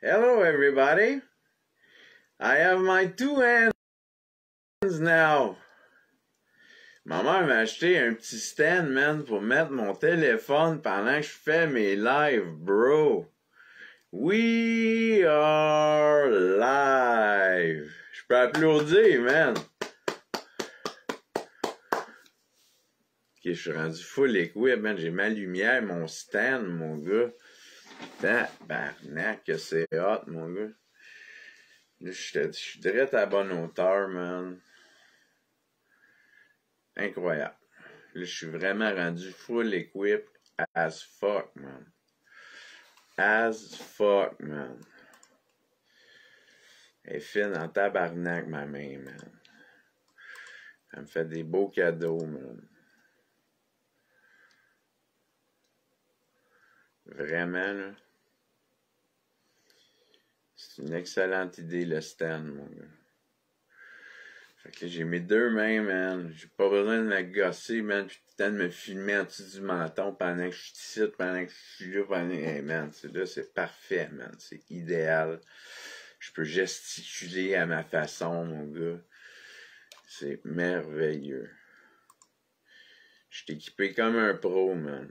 Hello, everybody. I have my two hands now. Ma mère m'a acheté un petit stand, man, pour mettre mon téléphone pendant que je fais mes lives, bro. We are live. Je peux applaudir, man. Ok, je suis rendu full equip, man. J'ai ma lumière, mon stand, mon gars. Tabarnak, que c'est hot, mon gars. Là, je suis direct à la bonne hauteur, man. Incroyable. Là, je suis vraiment rendu full equip as fuck, man. As fuck, man. Elle est fine en tabarnak, ma main, man. Elle me fait des beaux cadeaux, man. Vraiment, là. C'est une excellente idée, le stand, mon gars. Fait que là, j'ai mes deux mains, man. J'ai pas besoin de me gosser, man. Puis tout le temps de me filmer en dessous du menton pendant que je suis ici, pendant que je suis là, pendant... Hey, man, c'est parfait, man. C'est idéal. Je peux gesticuler à ma façon, mon gars. C'est merveilleux. Je suis équipé comme un pro, man.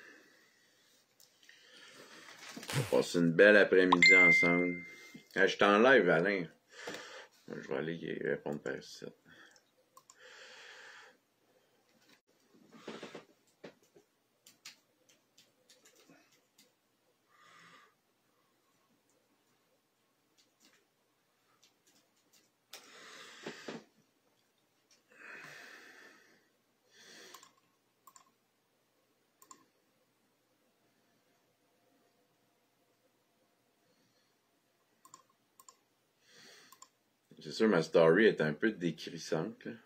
On va passer une belle après-midi ensemble. Je suis en live, Alain. Je vais aller répondre par ici. C'est sûr, ma story est un peu décrissante, là.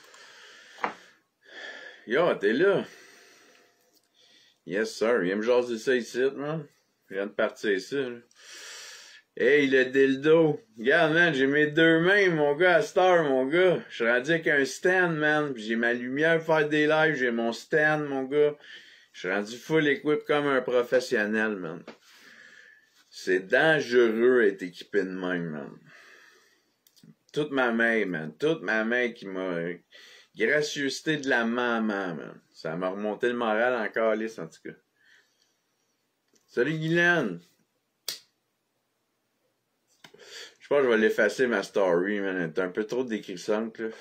Yo, t'es là? Yes, sir. Viens me jaser ça ici, man. Je viens de partir ça, là. Hey, le dildo. Regarde, man, j'ai mes deux mains, mon gars, à cette heure, mon gars. Je suis rendu avec un stand, man. Puis j'ai ma lumière pour faire des lives. J'ai mon stand, mon gars. Je suis rendu full equip comme un professionnel, man. C'est dangereux d'être équipé de même, man. Toute ma main, man. Toute ma main qui m'a... Gracieuseté de la maman, man. Ça m'a remonté le moral encore, lisse, en tout cas. Salut, Guylaine! Je pense que je vais l'effacer, ma story, man. Elle est un peu trop décrissante, là.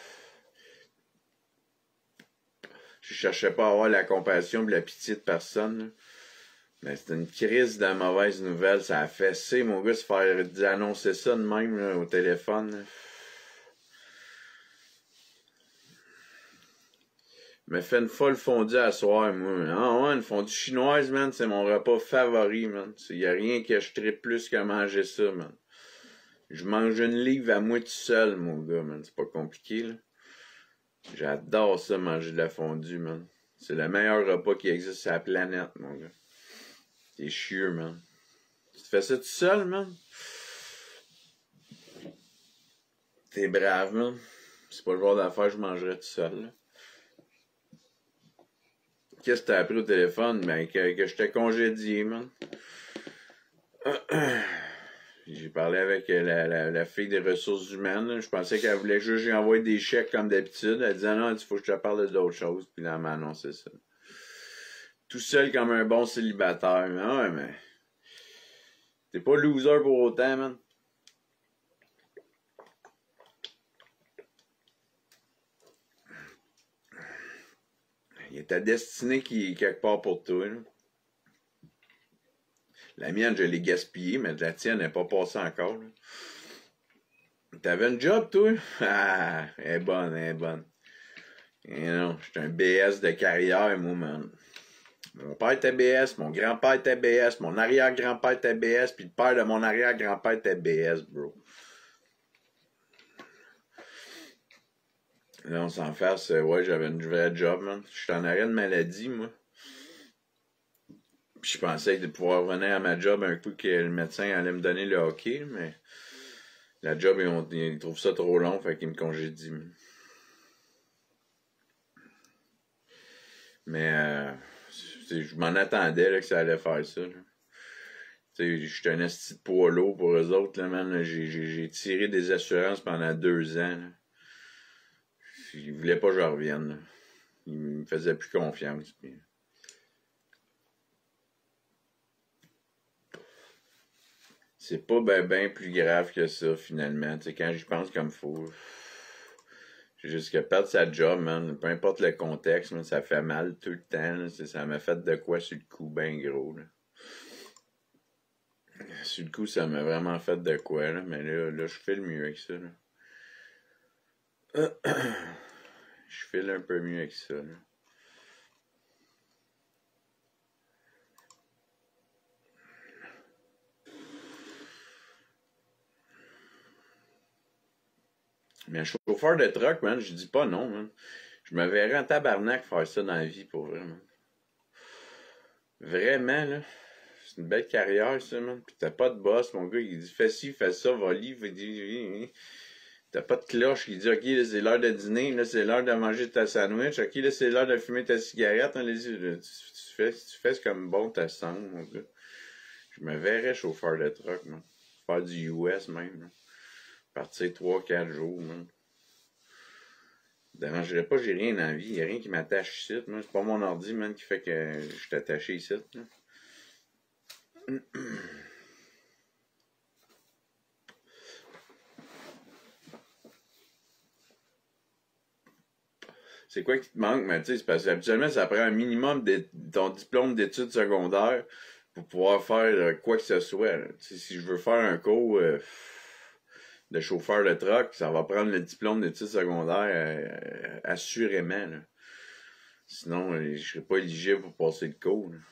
Je cherchais pas à avoir la compassion et la pitié de personne, là. Mais c'était une crise de mauvaise nouvelle. Ça a fessé, mon gars, se faire annoncer ça de même, là, au téléphone, là. Me fait une folle fondue à soir, moi. Ah ouais, une fondue chinoise, man, c'est mon repas favori, man. Y a rien que je tripe plus que manger ça, man. Je mange une livre à moi tout seul, mon gars, man. C'est pas compliqué, là. J'adore ça, manger de la fondue, man. C'est le meilleur repas qui existe sur la planète, mon gars. T'es chieux, man. Tu te fais ça tout seul, man? T'es brave, man. C'est pas le genre d'affaire que je mangerais tout seul, là. Qu'est-ce que t'as appris au téléphone? Ben, que je t'ai congédié, man. J'ai parlé avec la fille des ressources humaines, là. Je pensais qu'elle voulait juste que j'envoie des chèques comme d'habitude. Elle disait non, il faut que je te parle d'autre chose. Puis là, elle m'a annoncé ça. Tout seul comme un bon célibataire. Mais ouais, mais... T'es pas loser pour autant, man. Il y a ta destinée qui est quelque part pour toi, là. La mienne, je l'ai gaspillée, mais la tienne n'est pas passée encore, là. T'avais un job, toi? Ah, elle est bonne, elle est bonne. Et non, j'étais un BS de carrière, moi, man. Mon père était BS, mon grand-père était BS, mon arrière-grand-père était BS, puis le père de mon arrière-grand-père était BS, bro. Là, on s'en fasse, ouais, j'avais une vraie job, man. J'étais en arrêt de maladie, moi. Puis je pensais de pouvoir revenir à ma job un coup que le médecin allait me donner le hockey, mais la job, ils trouvent ça trop long, fait qu'ils me congédient. Mais je m'en attendais là, que ça allait faire ça. sais, j'étais un esti de poids lourd pour eux autres, là, man. J'ai tiré des assurances pendant 2 ans, là. Ils voulaient pas que je revienne, là. Ils me faisaient plus confiance. Puis... c'est pas ben plus grave que ça, finalement. Tu sais, quand j'y pense comme faut. J'ai juste que perdre sa job, man. Peu importe le contexte, man, ça fait mal tout le temps. Là. Ça m'a fait de quoi sur le coup, ben gros. Là. Sur le coup, ça m'a vraiment fait de quoi, là. Mais là, je fais le mieux avec ça, là. Je file un peu mieux avec ça, là. Mais un chauffeur de truck, man, je dis pas non, man. Je me verrais en tabarnak faire ça dans la vie, pour vrai, man. Vraiment, là. C'est une belle carrière, ça, man. Pis t'as pas de boss, mon gars. Il dit, fais ci, fais ça, va livre. Il dit, t'as pas de cloche. Il dit, ok, là, c'est l'heure de dîner. Là, c'est l'heure de manger ta sandwich. Ok, là, c'est l'heure de fumer ta cigarette. Là, tu fais comme bon te semble, mon gars. Je me verrais chauffeur de truck, man. Faire du US, même, man. Partir 3-4 jours, man. Dérangerait pas, j'ai rien dans la vie. Y'a rien qui m'attache ici, man. C'est pas mon ordi, man, qui fait que je suis attaché ici, là. C'est quoi qui te manque, mais tu sais, c'est parce qu'habituellement, ça prend un minimum de ton diplôme d'études secondaires pour pouvoir faire quoi que ce soit. Si je veux faire un cours de chauffeur de truck, ça va prendre le diplôme d'études secondaires assurément. Là. Sinon, je serais pas éligible pour passer le cours. Là.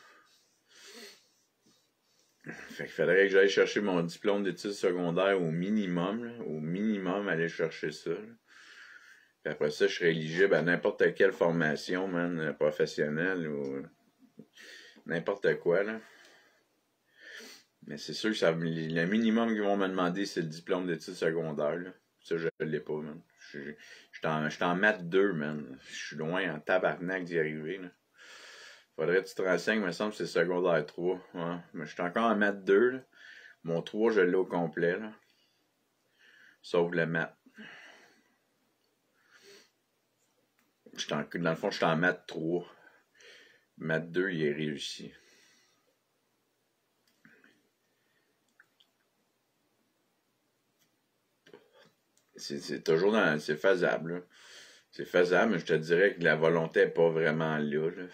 Fait qu'il faudrait que j'aille chercher mon diplôme d'études secondaires au minimum. Là. Au minimum, aller chercher ça. Là. Puis après ça, je serais éligible à n'importe quelle formation, man, professionnelle ou n'importe quoi, là. Mais c'est sûr que le minimum qu'ils vont me demander, c'est le diplôme d'études secondaires, là. Ça, je l'ai pas, man. Je suis en maths 2, man. Je suis loin en tabarnak d'y arriver, là. Faudrait que tu te renseignes, me semble que c'est secondaire 3. Ouais. Mais je suis encore en maths 2, là. Mon 3, je l'ai au complet, là. Sauf le maths. Dans le fond, je suis en maths 3. Maths 2, il est réussi. C'est toujours c'est faisable, là. C'est faisable, mais je te dirais que la volonté n'est pas vraiment là, là.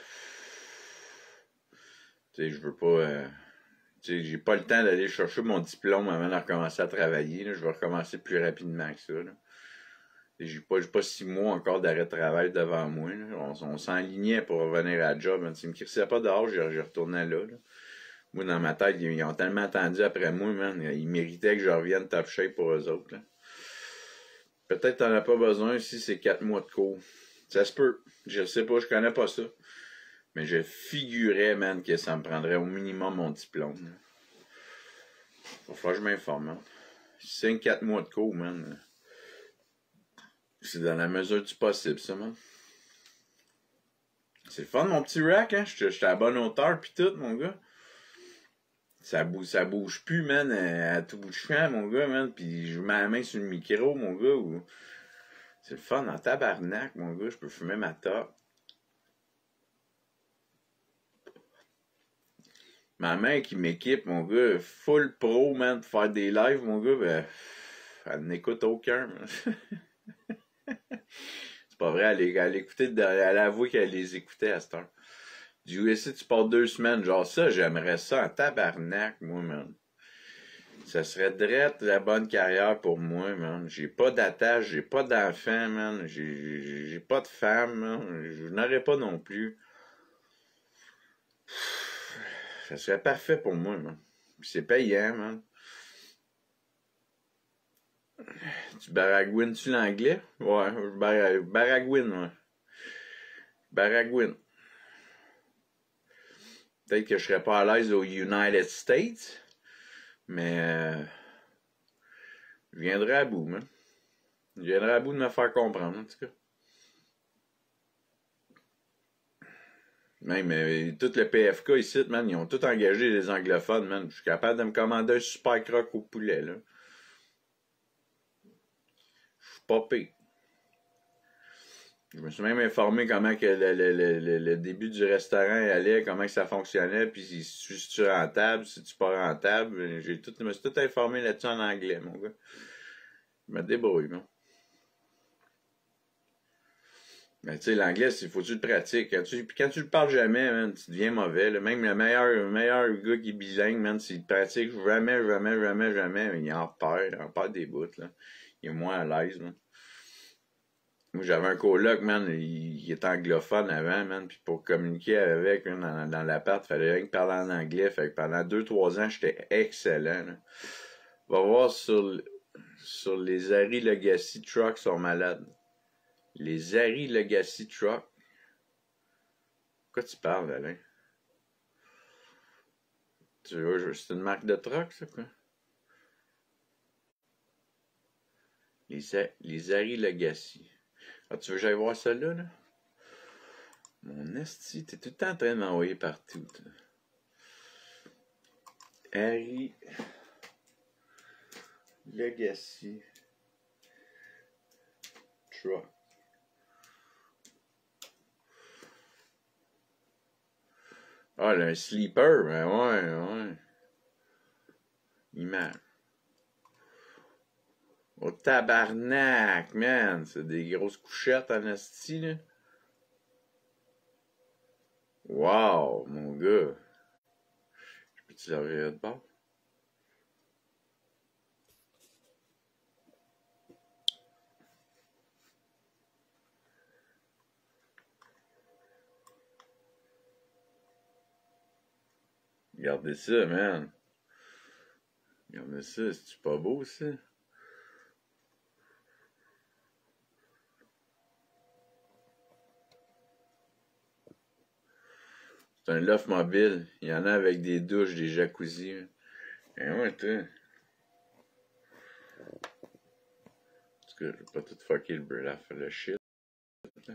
Tu sais, je veux pas... tu sais, j'ai pas le temps d'aller chercher mon diplôme avant de recommencer à travailler, là. Je vais recommencer plus rapidement que ça, là. J'ai pas 6 mois encore d'arrêt de travail devant moi, là. On s'enlignait pour revenir à la job. Hein. S'ils me crissait pas dehors, j'y retournais là, là. Moi, dans ma tête, ils ont tellement attendu après moi, man. Ils méritaient que je revienne top shape pour eux autres, là. Peut-être t'en as pas besoin si c'est 4 mois de cours. Ça se peut. Je sais pas, je connais pas ça. Mais je figurais, man, que ça me prendrait au minimum mon diplôme. Là. Faut falloir que je m'informe, hein. Si c'est 4 mois de cours, man. C'est dans la mesure du possible, ça, man. C'est le fun, mon petit rack, hein. J'étais à la bonne hauteur pis tout, mon gars. Ça bouge plus, man, à tout bout de champ, mon gars, man. Pis je mets la main sur le micro, mon gars. Ou... c'est le fun en tabarnak, mon gars. Je peux fumer ma top. Ma main qui m'équipe, mon gars, full pro, man, pour faire des lives, mon gars, ben, elle n'écoute aucun, man. C'est pas vrai, elle écoutait, elle avouait qu'elle les écoutait à cette heure. Du USA, tu pars 2 semaines, genre ça, j'aimerais ça en tabarnak, moi, man. Ça serait drette la bonne carrière pour moi, man. J'ai pas d'attache, j'ai pas d'enfant, man. J'ai pas de femme, man. Je n'aurais pas non plus. Ça serait parfait pour moi, man. C'est payant, man. Tu baragouines-tu l'anglais? Ouais, baragouine, ouais. Baragouine. Peut-être que je serais pas à l'aise aux United States, mais je viendrai à bout, man. Je viendrai à bout de me faire comprendre, en tout cas. Même tout le PFK ici, man, ils ont tout engagé les anglophones, man. Je suis capable de me commander un super croc au poulet, là. Je suis pas pire. Je me suis même informé comment que le début du restaurant allait, comment que ça fonctionnait, puis si tu rentable, si tu pas rentable. Je me suis tout informé là-dessus en anglais, mon gars. Je me débrouille, moi. Mais tu sais, l'anglais, il faut que tu le pratiques. Quand tu le parles jamais, man, tu deviens mauvais. Là. Même le meilleur gars qui est bilingue, man, s'il pratique jamais, il en perd des bouts, là. Il est moins à l'aise, man. Moi, j'avais un coloc, man, il était anglophone avant, man, puis pour communiquer avec, man, dans l'appart, il fallait rien que parler en anglais. Fait que pendant 2-3 ans, j'étais excellent, là. Va voir sur les Harry Legacy Trucks sont malades. Les Harry Legacy Trucks. Pourquoi tu parles, Alain? Tu vois, c'est une marque de truck, ça, quoi? Les Harry Legacy. Ah, tu veux que j'aille voir celle-là, là? Mon esti, t'es tout le temps en train de m'envoyer partout, toi. Harry Legacy Truck. Ah, là, un sleeper, ben ouais. Image. Oh, tabarnak, man! C'est des grosses couchettes en esti, là. Wow, mon gars. Je peux-tu la regarder de bord? Regardez ça, man. Regardez ça, c'est-tu pas beau, ça? C'est un loft mobile. Il y en a avec des douches, des jacuzzi. Et ouais, toi. En tout cas, je vais pas tout fucker le shit. Là.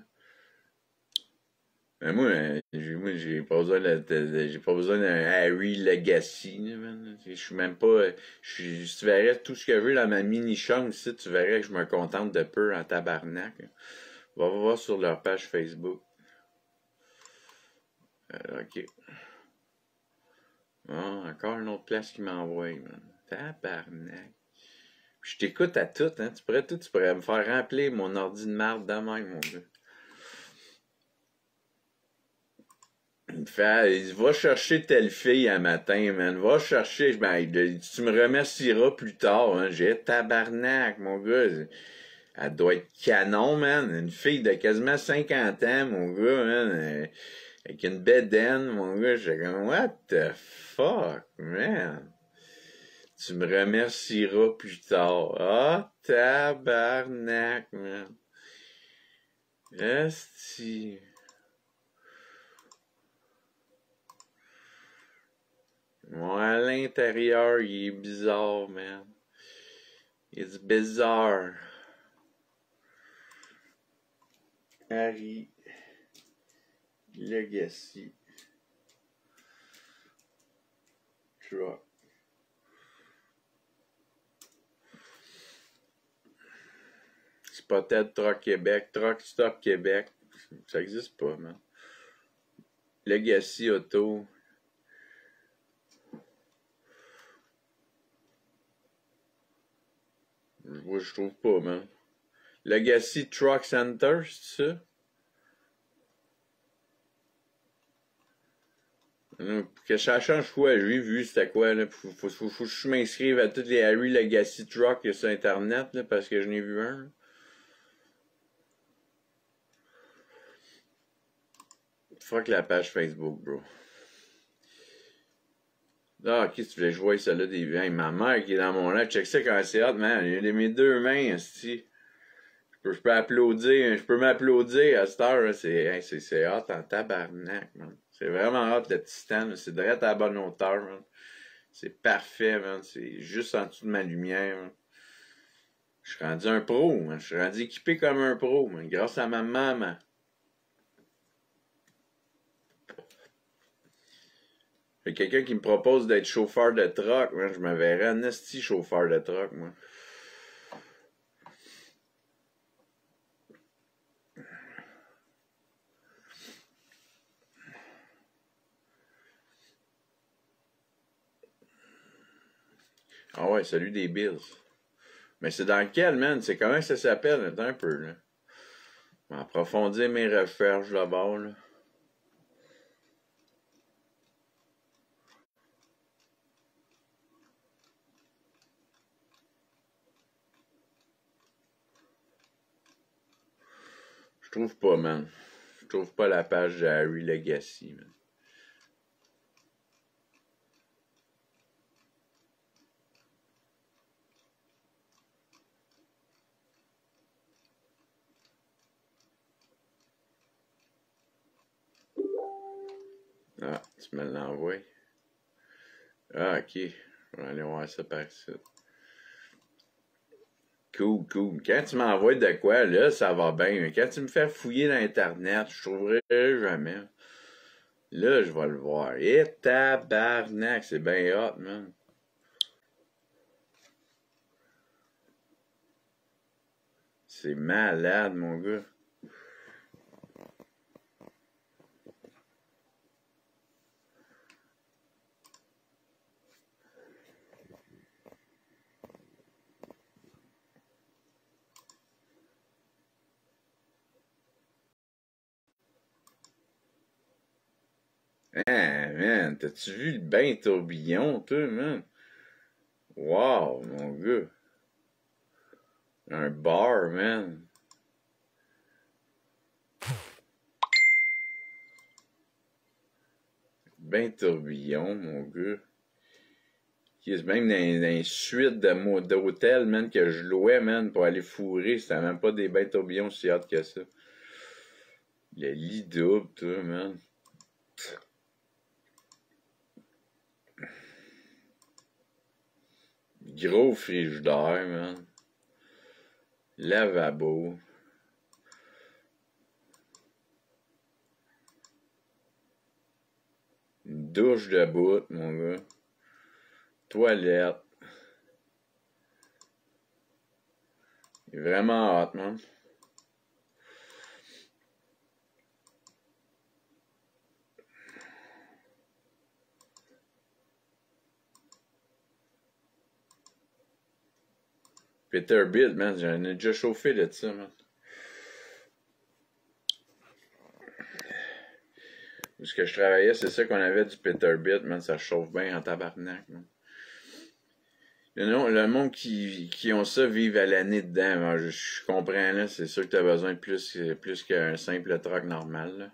Mais moi, j'ai pas besoin j'ai pas besoin d'un Harry Legacy, là, man. Je suis même pas. Si tu verrais tout ce que je veux dans ma mini chambre ici, tu verrais que je me contente de peu en tabarnak. On va voir sur leur page Facebook. Ok. Bon, encore une autre place qui m'envoie, man. Tabarnak. Je t'écoute à tout, hein. Tu pourrais me faire remplir mon ordi de marde de même, mon gars. Il dit, va chercher telle fille un matin, man. Va chercher. Ben, tu me remercieras plus tard, hein. J'ai tabarnak, mon gars. Elle doit être canon, man. Une fille de quasiment 50 ans, mon gars, man. Avec une bedaine, mon gars. J'étais comme, what the fuck, man. Tu me remercieras plus tard. Ah, tabarnak, man. Esti. Moi, à l'intérieur, il est bizarre, man. It's bizarre. Harry Legacy Truck. Spotted Truck Québec, Truck Stop Québec. Ça existe pas, man. Legacy Auto. Je trouve pas, man. Legacy Truck Center, c'est ça? Que ça change quoi? J'ai vu c'était quoi, là. Faut que je m'inscrive à tous les Harry Legacy Truck sur Internet, là, parce que je n'ai vu un. Là. Fuck la page Facebook, bro. Ah, ok, tu voulais jouer celle-là des vins. Ma mère qui est dans mon lit, check ça quand c'est hot, man. Il a mes deux mains, esti. Je peux applaudir, je peux m'applaudir à cette heure, c'est hot en tabarnak, man. C'est vraiment hot le petit stand, c'est direct à la bonne hauteur, man. C'est parfait, man. C'est juste en dessous de ma lumière, man. Je suis rendu un pro, man. Je suis rendu équipé comme un pro, man. Grâce à ma maman. Il y a quelqu'un qui me propose d'être chauffeur de truck, man. Je me verrais un esti chauffeur de truck, moi. Ah ouais, salut des Bills. Mais c'est dans lequel, man? C'est comment ça s'appelle? Attends un peu, là. Je vais approfondir mes recherches là-bas, là. Je trouve pas, man. Je trouve pas la page de Harry Legacy, man. Ah, tu me l'envoies. Ah, ok. Je vais aller voir ça par ici. Cool, cool. Quand tu m'envoies de quoi, là, ça va bien. Mais quand tu me fais fouiller dans Internet, je trouverai jamais. Là, je vais le voir. Et tabarnak, c'est bien hot, man. C'est malade, mon gars. Ah, man, t'as-tu vu le bain tourbillon, toi, man? Wow, mon gars. Un bar, man. Bain tourbillon, mon gars. Qui est même dans les suites d'hôtels, man, que je louais, man, pour aller fourrer. C'était même pas des bains tourbillons si hâte que ça. Le lit double, toi, man. Gros frigidaire, man. Lavabo. Une douche de bout, mon gars. Toilette. Il est vraiment hot, man. Peterbilt, man. J'en ai déjà chauffé de ça, man. Où ce que je travaillais, c'est ça qu'on avait du Peterbilt, man. Ça chauffe bien en tabarnak, man. Le monde qui ont ça vivent à l'année dedans. Moi, je comprends, là. C'est sûr que t'as besoin de plus qu'un simple truck normal, là.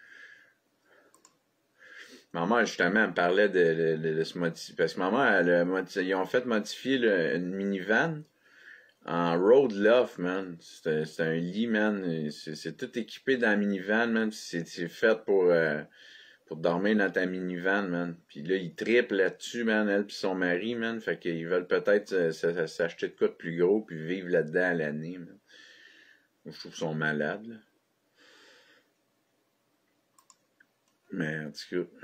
Maman, justement, elle me parlait de se modifier. Parce que maman, ils ont fait modifier une minivan en road loft, man. C'est un lit, man. C'est tout équipé dans la minivan, man. C'est fait pour dormir dans ta minivan, man. Puis là, ils triplent là-dessus, man, elle pis son mari, man. Fait qu'ils veulent peut-être s'acheter de quoi de plus gros puis vivre là-dedans à l'année, man. Moi, je trouve qu'ils sont malades, là. Mais en tout cas.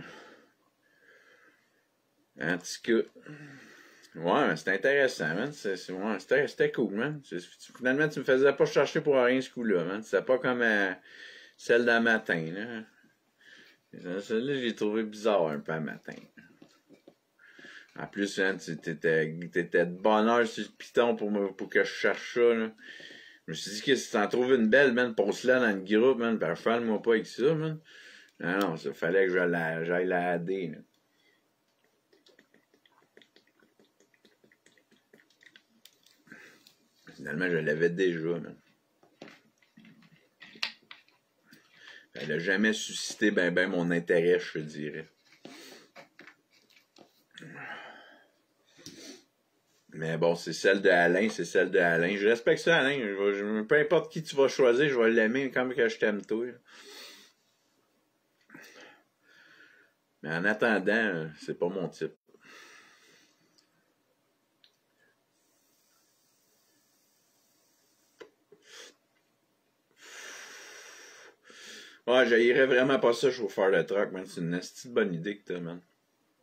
En tout cas. Ouais, mais c'était intéressant, man. Ouais, c'était cool, man. Finalement, tu me faisais pas chercher pour rien ce coup-là, man. C'était pas comme celle d'un matin, là. Celle-là, j'ai trouvé bizarre un peu un matin. En plus, hein, t'étais de bonne heure sur le piton pour que je cherche ça, là. Je me suis dit que si t'en trouves une belle, man, poste-la dans le groupe, man, pis moi pas avec ça, man. Non, ça fallait que j'aille la AD, là. Finalement, je l'avais déjà, man. Elle a jamais suscité ben mon intérêt, je te dirais. Mais bon, c'est celle de Alain, c'est celle de Alain. Je respecte ça, Alain. Peu importe qui tu vas choisir, je vais l'aimer comme que je t'aime toi. Mais en attendant, c'est pas mon type. Ouais, j'haïrais vraiment pas ça, chauffeur de truck, man. C'est une petite bonne idée que t'as, man.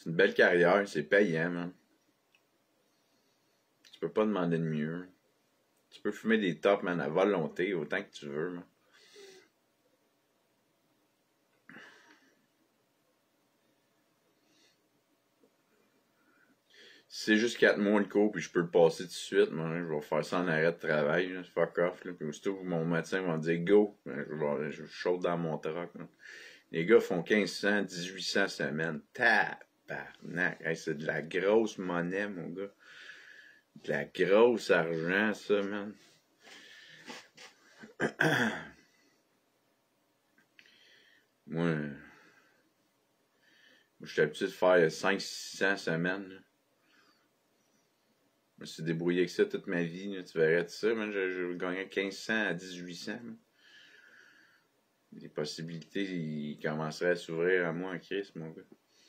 C'est une belle carrière, c'est payant, man. Tu peux pas demander de mieux. Tu peux fumer des tops, man, à volonté, autant que tu veux, man. Si c'est juste 4 mois le cours, puis je peux le passer tout de suite, man, je vais faire ça en arrêt de travail, là, fuck off, là. Puis aussitôt que mon médecin va me dire go, je saute dans mon truck, là. Les gars font 1500, 1800 semaines. Tabarnak! Hey, c'est de la grosse monnaie, mon gars. De la grosse argent, ça, man. Moi, je suis habitué de faire 500-600 semaines, là. Je me suis débrouillé avec ça toute ma vie, là. Tu verrais de ça, man. Je gagnais 1500 à 1800, man. Les possibilités, ils commenceraient à s'ouvrir à moi en crise, mon gars.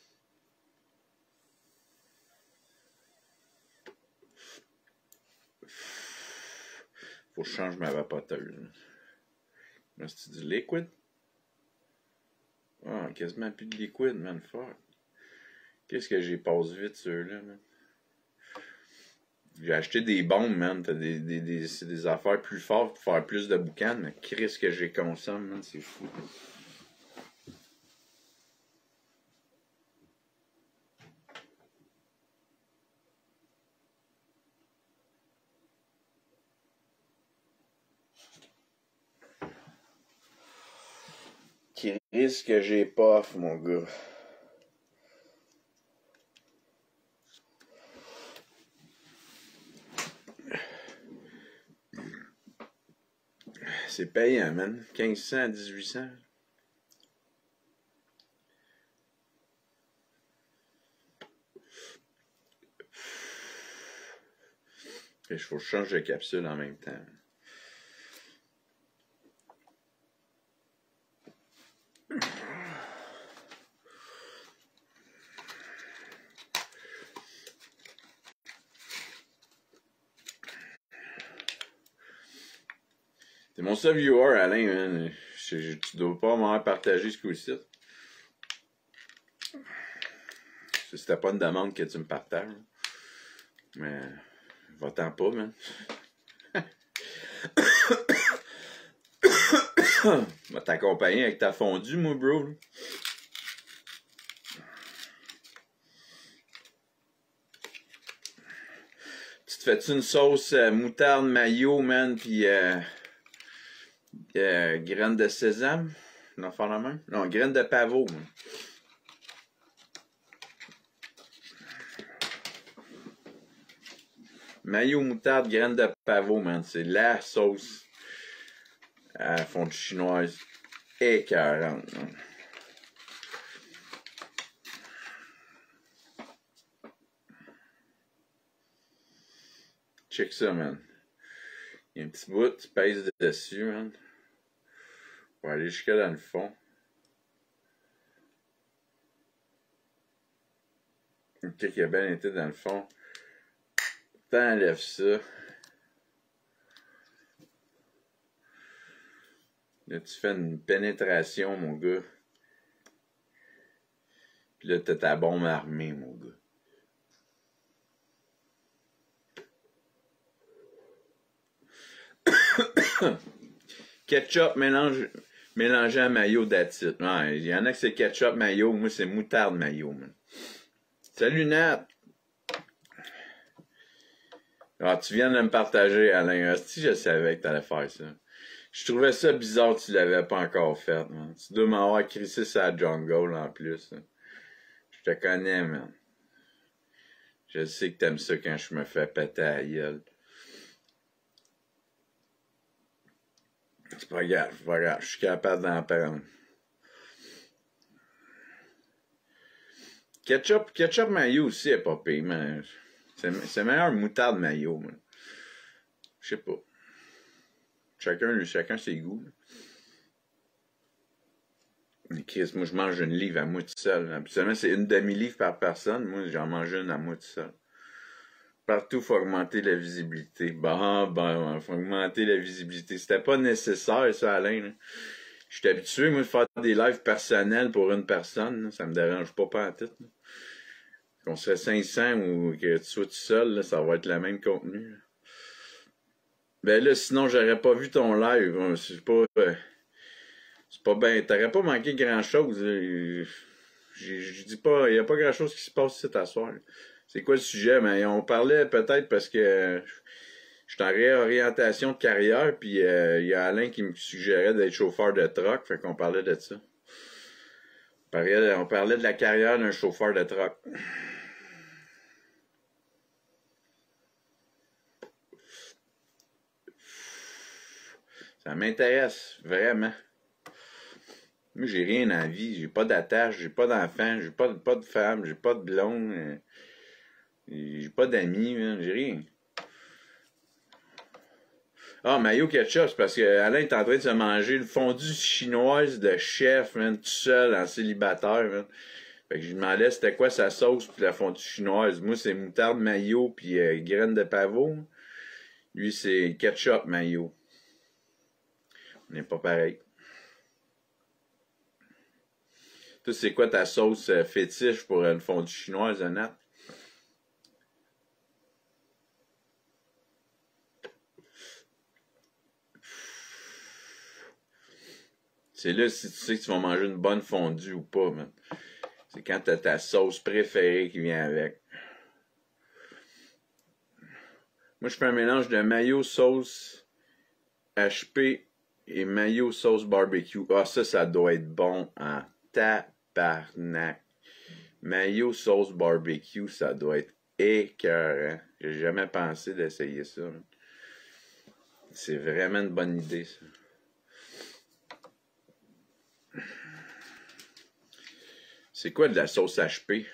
Faut que je change ma vapoteuse. Mais c'est du liquide? Ah, quasiment plus de liquide, man. Fuck. Qu'est-ce que j'ai passé vite, ceux-là, man? J'ai acheté des bombes, man. C'est des affaires plus fortes pour faire plus de boucan, mais qu'est-ce que j'ai consomme, man. C'est fou. Qu'est-ce que j'ai pas, mon gars. C'est payant, man. 1500 à 1800. Il faut que je change de capsule en même temps. T'es mon seul viewer, Alain, man. Tu dois pas m'en partager ce coup-ci. C'était pas une demande que tu me partages. Mais va-t'en pas, man. Je vais t'accompagner avec ta fondue, moi, bro. Tu te fais-tu une sauce moutarde, mayo, man, pis graines de sésame? Non, faire la même? Non, graines de pavot, man. Mayo, moutarde, graines de pavot, man. C'est la sauce à fondue chinoise écœurante, man. Check ça, man. Il y a un petit bout, tu pèses dessus, man. Pour aller jusqu'à dans le fond. Ok, qui a bien été dans le fond. T'enlèves ça. Là, tu fais une pénétration, mon gars. Puis là, t'as ta bombe armée, mon gars. Ketchup mélangé à mayo d'attitude. Ouais, il y en a que c'est ketchup mayo, moi c'est moutarde mayo, man. Salut Nat! Ah, tu viens de me partager, Alain. Si je savais que t'allais faire ça. Je trouvais ça bizarre que tu l'avais pas encore fait, man. Tu dois m'avoir crissé sa jungle en plus. Hein. Je te connais, man. Je sais que t'aimes ça quand je me fais péter à la gueule. C'est pas grave, c'est pas grave. Je suis capable d'en prendre. Ketchup mayo aussi est pas pire, mais c'est meilleur moutarde mayo, man. Je sais pas. Chacun ses goûts. Mais Chris, moi je mange une livre à moi tout seul. Habituellement, c'est une demi-livre par personne. Moi, j'en mange une à moi tout seul. Partout, il faut augmenter la visibilité. Bon, faut augmenter la visibilité. C'était pas nécessaire, ça, Alain. Là. Je suis habitué, moi, de faire des lives personnels pour une personne. Là. Ça me dérange pas en tête. Là. qu'on serait 500 ou que tu sois tout seul, là, ça va être le même contenu. Là. Ben là, sinon, j'aurais pas vu ton live. Hein. C'est pas bien. T'aurais pas manqué grand-chose. Je dis pas, il y a pas grand-chose qui se passe ici à soir. C'est quoi le sujet? Mais on parlait peut-être parce que je suis en réorientation de carrière, puis il y a Alain qui me suggérait d'être chauffeur de truck, fait qu'on parlait de ça. On parlait de la carrière d'un chauffeur de truck. Ça m'intéresse, vraiment. Moi, j'ai rien en vie. J'ai pas d'attache, j'ai pas d'enfant, j'ai pas de femme, j'ai pas de blonde, j'ai pas d'amis, j'ai rien. Ah, mayo ketchup, c'est parce que Alain est en train de se manger le fondu chinoise de chef, man, tout seul, en célibataire, man. Fait que je lui demandais c'était quoi sa sauce puis la fondue chinoise. Moi, c'est moutarde mayo puis graines de pavot. Lui, c'est ketchup mayo. On n'est pas pareil. Toi, c'est quoi ta sauce fétiche pour une fondue chinoise, Nat? C'est là si tu sais que tu vas manger une bonne fondue ou pas, man. C'est quand t'as ta sauce préférée qui vient avec. Moi, je fais un mélange de mayo sauce HP et mayo sauce barbecue. Ah, ça doit être bon en tabarnak. Mayo sauce barbecue, ça doit être écœurant. J'ai jamais pensé d'essayer ça. C'est vraiment une bonne idée, ça. C'est quoi de la sauce HP?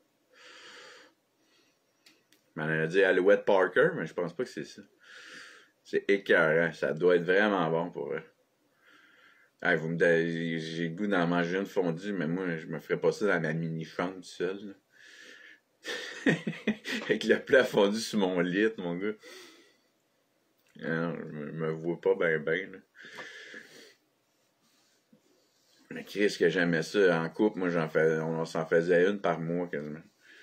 On a dit Alouette Parker, mais je pense pas que c'est ça. C'est écœurant. Ça doit être vraiment bon pour eux. Hey, j'ai le goût d'en manger une fondue, mais moi, je me ferais pas ça dans ma mini-chambre tout seul. Avec le plat fondu sur mon lit, mon gars. Non, je me vois pas ben. Là. Mais qu'est-ce que j'aimais ça en couple, moi on s'en faisait une par mois quasiment.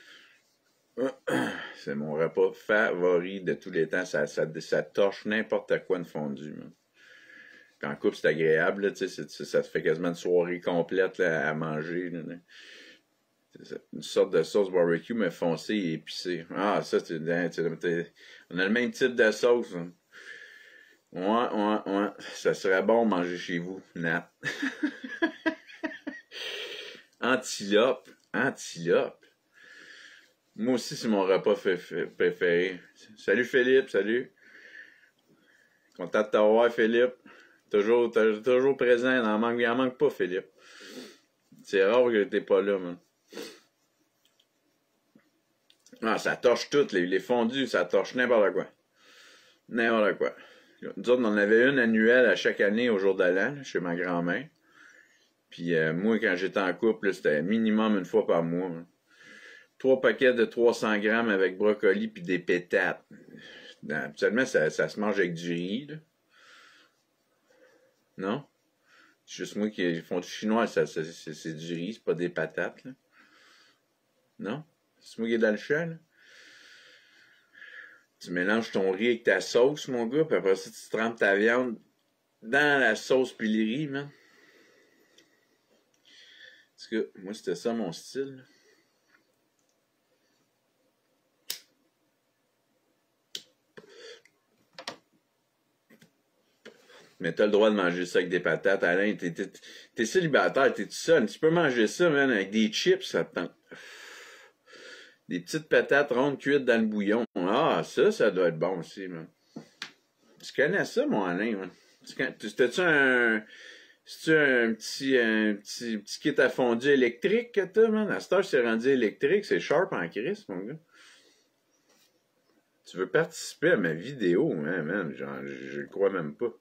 C'est mon repas favori de tous les temps. Ça torche n'importe quoi une fondue. Man. Puis en couple, c'est agréable, là, ça te fait quasiment une soirée complète là, à manger. Là. Une sorte de sauce barbecue, mais foncée et épicée. Ah, ça, on a le même type de sauce. Hein. Ouais. Ça serait bon de manger chez vous, Nat. Antilope. Moi aussi, c'est mon repas préféré. Salut Philippe, salut. Content de t'avoir, Philippe. Toujours présent. Il en manque pas, Philippe. C'est rare que t'es pas là, man. Ah, ça torche tout. Les fondus, ça torche n'importe quoi. N'importe quoi. Nous autres, on en avait une annuelle à chaque année au jour de l'an, chez ma grand-mère. Puis moi, quand j'étais en couple, c'était minimum une fois par mois. Hein. 3 paquets de 300 grammes avec brocoli puis des pétates. Habituellement, ça se mange avec du riz, là. Non? C'est juste moi qui font du chinois, c'est du riz, c'est pas des patates, là. Non? C'est moi qui est dans le champ, là. Tu mélanges ton riz avec ta sauce, mon gars, puis après ça, tu trempes ta viande dans la sauce puis le riz, man. Parce que moi, c'était ça mon style, là. Mais t'as le droit de manger ça avec des patates. Alain, t'es célibataire, t'es tout seul. Tu peux manger ça, man, avec des chips, ça te tente. Des petites patates rondes cuites dans le bouillon. Ah, ça doit être bon aussi, man. Tu connais ça, mon Alain, man? C'était-tu un petit kit à fondu électrique que t'as, man? À cette heure, c'est rendu électrique. C'est sharp en crise, mon gars. Tu veux participer à ma vidéo, hein, man? Genre, je le crois même pas.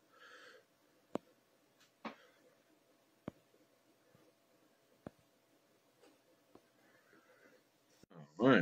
Ouais.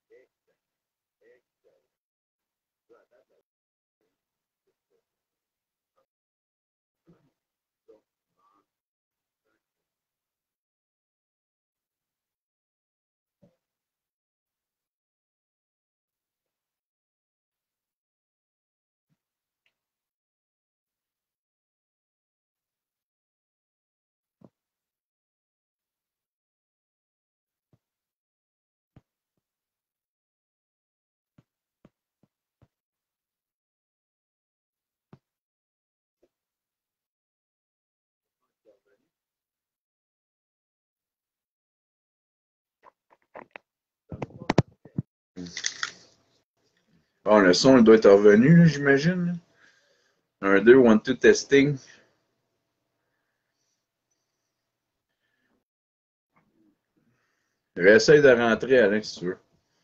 Bon, le son il doit être revenu, j'imagine. 1, 2, 1, 2, testing. Réessaye de rentrer, Alex, si tu veux.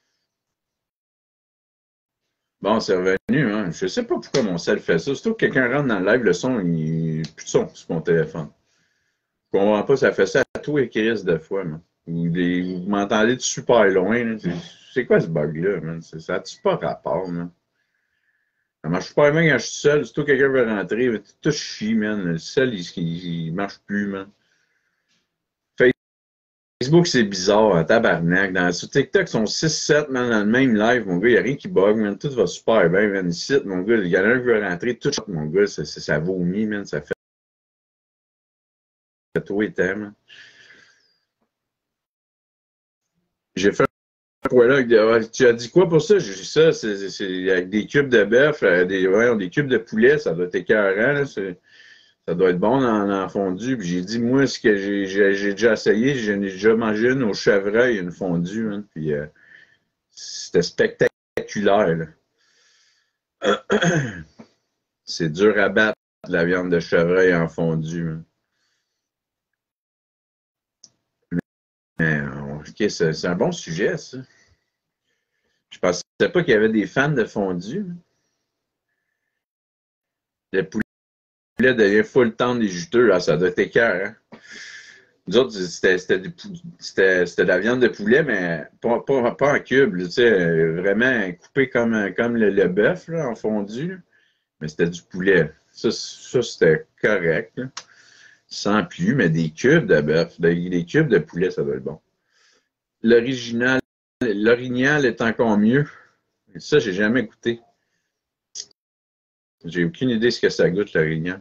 Bon, c'est revenu, hein. Je sais pas pourquoi mon cell fait ça. Surtout que quelqu'un rentre dans le live, le son, il plus de son sur mon téléphone. Je comprends pas, ça fait ça à tous les crises de fois, man. Vous m'entendez de super loin, là. C'est quoi ce bug-là, man? Ça a-tu pas rapport, man? Ça marche super bien quand je suis seul. Surtout que quelqu'un veut rentrer, tout chie, man. Le cell, il marche plus, man. Facebook, c'est bizarre, hein, tabarnak. Sur TikTok, ils sont 6-7, man, dans le même live, mon gars. Il n'y a rien qui bug, man. Tout va super bien, man. Ici, mon gars, il y en a un qui veut rentrer, tout, mon gars, ça vomit, man. Ça fait tout et man. J'ai fait un point là, tu as dit quoi pour ça? J'ai dit ça, c'est avec des cubes de bœuf, des cubes de poulet, ça doit être écœurant, là. Ça doit être bon en fondu. Puis j'ai dit, moi, ce que j'ai déjà essayé, j'ai déjà mangé une au chevreuil, une fondue, hein, puis c'était spectaculaire, là. C'est dur à battre, la viande de chevreuil en fondue, hein. Mais, ok, c'est un bon sujet, ça. Je pensais pas qu'il y avait des fans de fondue, hein. Le poulet devient full tendre et juteux, là, ça doit être écœurant, hein. Nous autres, c'était de la viande de poulet, mais pas en cube, tu sais, vraiment coupé comme le bœuf là, en fondu, là. Mais c'était du poulet. Ça c'était correct, là. Sans plus, mais des cubes de bœuf, des cubes de poulet, ça doit être bon. L'original, l'orignal est encore mieux. Ça, j'ai jamais goûté. J'ai aucune idée de ce que ça goûte, l'orignal.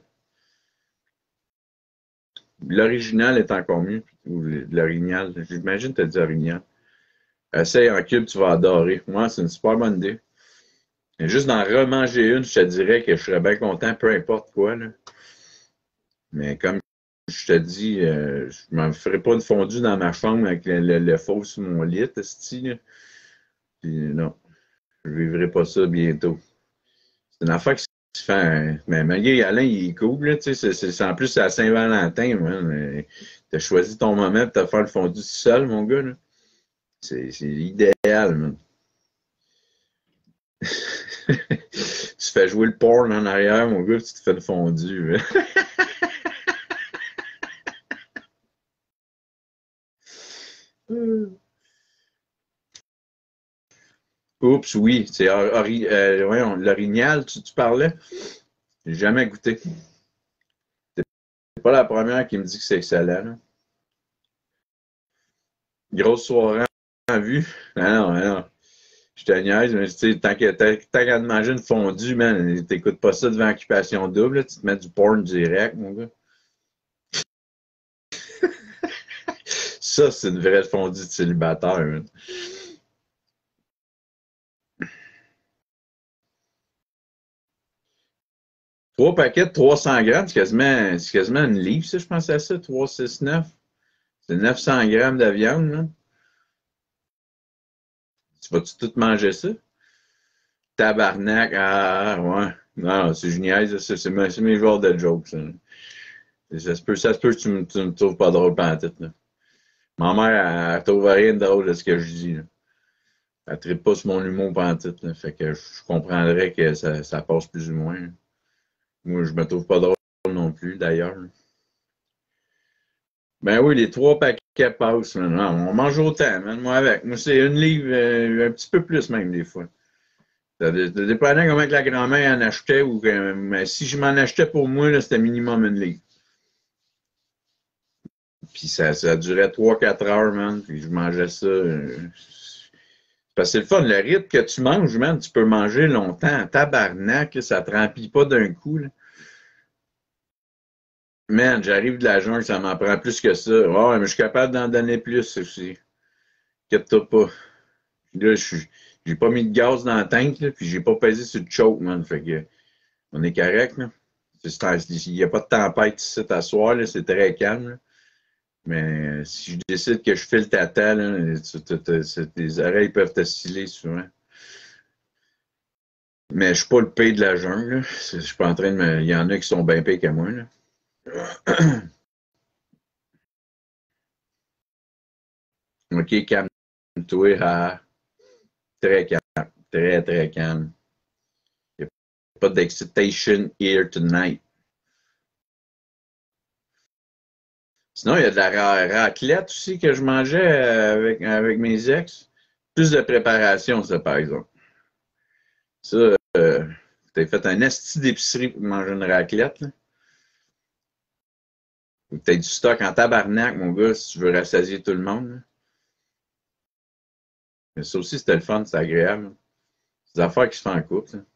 L'original est encore mieux. Ou l'orignal. J'imagine que tu as dit orignal. Essaye en cube, tu vas adorer. Moi, c'est une super bonne idée. Et juste d'en remanger une, je te dirais que je serais bien content, peu importe quoi, là. Mais comme je te dis, je ne me ferai pas une fondue dans ma chambre avec le faux sur mon lit, style. Puis non, je ne vivrai pas ça bientôt. C'est une affaire qui se fait. Mais malgré Alain, il est cool, là, tu sais, en plus, c'est à Saint-Valentin, man. Tu as choisi ton moment pour te faire le fondu tout seul, mon gars, là. C'est idéal, man. Tu fais jouer le porn en arrière, mon gars, puis tu te fais une fondue. Oups, oui, c'est l'orignal, tu parlais. J'ai jamais goûté. C'est pas la première qui me dit que c'est excellent, là. Grosse soirée en vue. Ah non, ah non. Je te niaise, mais tu sais, tant qu'à te manger une fondue, man, t'écoutes pas ça devant Occupation Double, là, tu te mets du porn direct, mon gars. Ça, c'est une vraie fondue de célibataire, man. 3 paquets de 300 grammes, c'est quasiment une livre, ça, je pensais à ça, 3, 6, 9. C'est 900 grammes de viande, là. Tu vas-tu tout manger ça? Tabarnak, ah, ouais. Non, c'est génial, c'est mes genres de jokes, ça. Ça se peut que tu me trouves pas drôle pantoute, là. Ma mère, elle trouve rien de drôle de ce que je dis, là. Elle tripe pas sur mon humour pantoute, là. Fait que je comprendrais que ça passe plus ou moins, là. Moi, je me trouve pas drôle non plus, d'ailleurs, là. Ben oui, les 3 paquets qu'elle passe, man. Non, on mange autant, man. Moi, avec. Moi, c'est une livre, un petit peu plus même, des fois. Ça dépendait comment que la grand-mère en achetait ou que, mais si je m'en achetais pour moi, là, c'était minimum une livre. Puis ça durait 3-4 heures, man. Puis je mangeais ça. Parce que c'est le fun, le rythme que tu manges, man, tu peux manger longtemps. Tabarnak, là, ça te remplit pas d'un coup, là. Man, j'arrive de la jungle, ça m'en prend plus que ça. Ouais, mais je suis capable d'en donner plus aussi. Inquiète-toi pas. Là, j'ai pas mis de gaz dans la tank, là, puis j'ai pas pesé sur le choke, man. Fait que, on est correct, là. Il n'y a pas de tempête ici à soir, là, c'est très calme, là. Mais si je décide que je file tata, là, tes oreilles peuvent t'osciller souvent. Mais je suis pas le pays de la jungle, là. Je suis pas en train de me. Il y en a qui sont bien pires que moi, là. OK, calme-toi, ah. Très calme. Très, très calme. Il n'y a pas d'excitation here tonight. Sinon, il y a de la raclette aussi que je mangeais avec mes ex. Plus de préparation, ça, par exemple. Ça, t'as fait un esti d'épicerie pour manger une raclette, là. Ou t'as du stock en tabarnak, mon gars, si tu veux rassasier tout le monde, là. Mais ça aussi, c'était le fun, c'est agréable, là. C'est des affaires qui se font en couple, ça.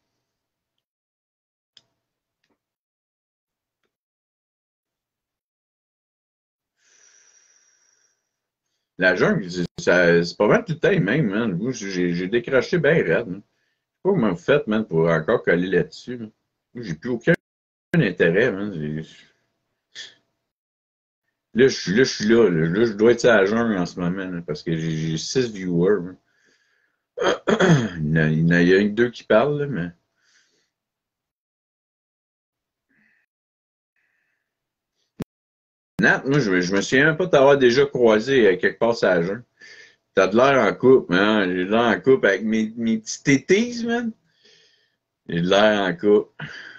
La jungle, c'est pas mal tout le temps même, man. Moi, j'ai décroché bien raide, man. Je sais pas comment vous faites, man, pour encore coller là-dessus, là. Moi, j'ai plus aucun intérêt, man. Là, je suis là, là. Là, je dois être à la jungle en ce moment, là, parce que j'ai 6 viewers, man. Il y a une deux qui parlent, là, mais. Nat, moi, je me souviens même pas t'avoir déjà croisé quelque part sur la jungle. T'as de l'air en couple, man. J'ai de l'air en couple avec mes petits tétis, man. J'ai de l'air en couple.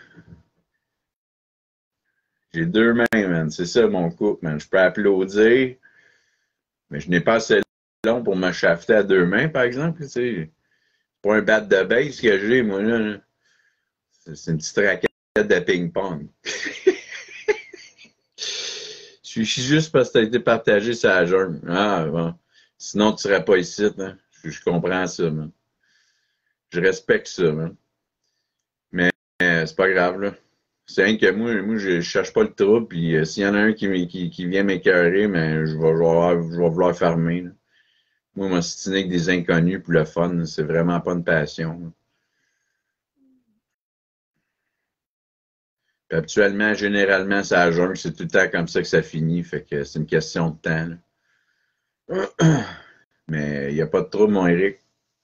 J'ai deux mains, man. C'est ça, mon couple, man. Je peux applaudir, mais je n'ai pas assez long pour me shafter à deux mains, par exemple. Tu sais. C'est pas un bat de base que j'ai, moi, là. C'est une petite raquette de ping-pong. Je suis juste parce que t'as été partagé sur la jungle. Ah, bon. Sinon, tu serais pas ici, hein. Je comprends ça, man. Je respecte ça, man. Mais c'est pas grave, là. C'est rien que moi je cherche pas le trouble, puis s'il y en a un qui vient m'écœurer, mais je vais vouloir fermer, là. Moi, m'ostiner avec des inconnus pour le fun, c'est vraiment pas une passion, là. Puis habituellement, généralement, ça la jungle, c'est tout le temps comme ça que ça finit, fait que c'est une question de temps, là. Mais il n'y a pas de trouble, mon Eric.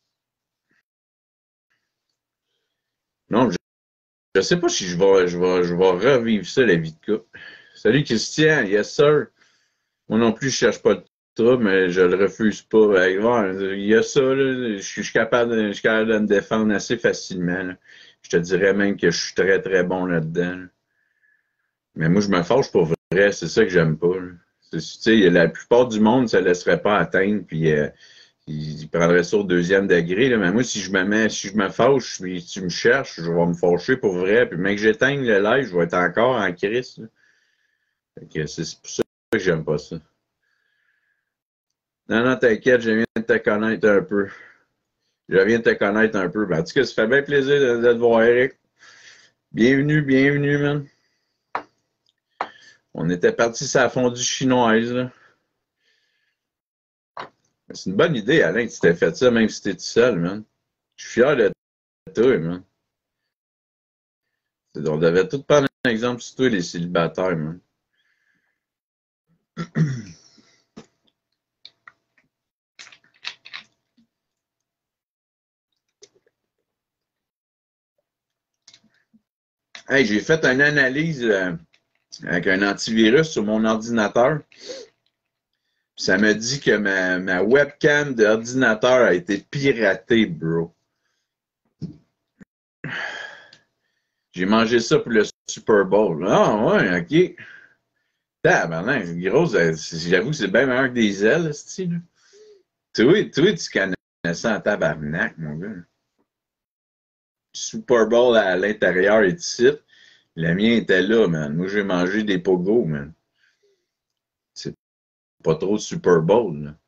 Non, je sais pas si je vais revivre ça, la vie de couple. Salut Christian, yes sir. Moi non plus, je cherche pas de trouble, mais je le refuse pas. Hey, ouais, il y a ça, là. Je suis capable de me défendre assez facilement, là. Je te dirais même que je suis très, très bon là-dedans, là. Mais moi, je me fâche pour vrai, c'est ça que j'aime pas, là. Tu sais, la plupart du monde, ça ne laisserait pas atteindre, puis il prendrait ça au deuxième degré, là. Mais moi, si je me fâche, puis tu me cherches, je vais me fâcher pour vrai. Puis même que j'éteigne le live, je vais être encore en crise, là. Fait que c'est pour ça que j'aime pas ça. Non, non, t'inquiète, je viens de te connaître un peu. Je viens de te connaître un peu. Ben, en tout cas, ça fait bien plaisir de te voir, Eric. Bienvenue, bienvenue, man. On était parti sur la fondue chinoise, là. C'est une bonne idée, Alain, que tu t'es fait ça, même si t'es tout seul, man. Je suis fier de toi, man. On devait tout prendre un exemple sur toi, les célibataires, man. Hey, j'ai fait une analyse avec un antivirus sur mon ordinateur. Puis ça me dit que ma webcam d'ordinateur a été piratée, bro. J'ai mangé ça pour le Super Bowl. Ah, ouais, OK. Tabarnak, grosse, j'avoue que c'est bien meilleur que des ailes, ce style. Tu connais ça en tabarnak, mon gars. Super Bowl à l'intérieur et ici. Le mien était là, man. Moi, j'ai mangé des pogos, man. C'est pas trop Super Bowl, là.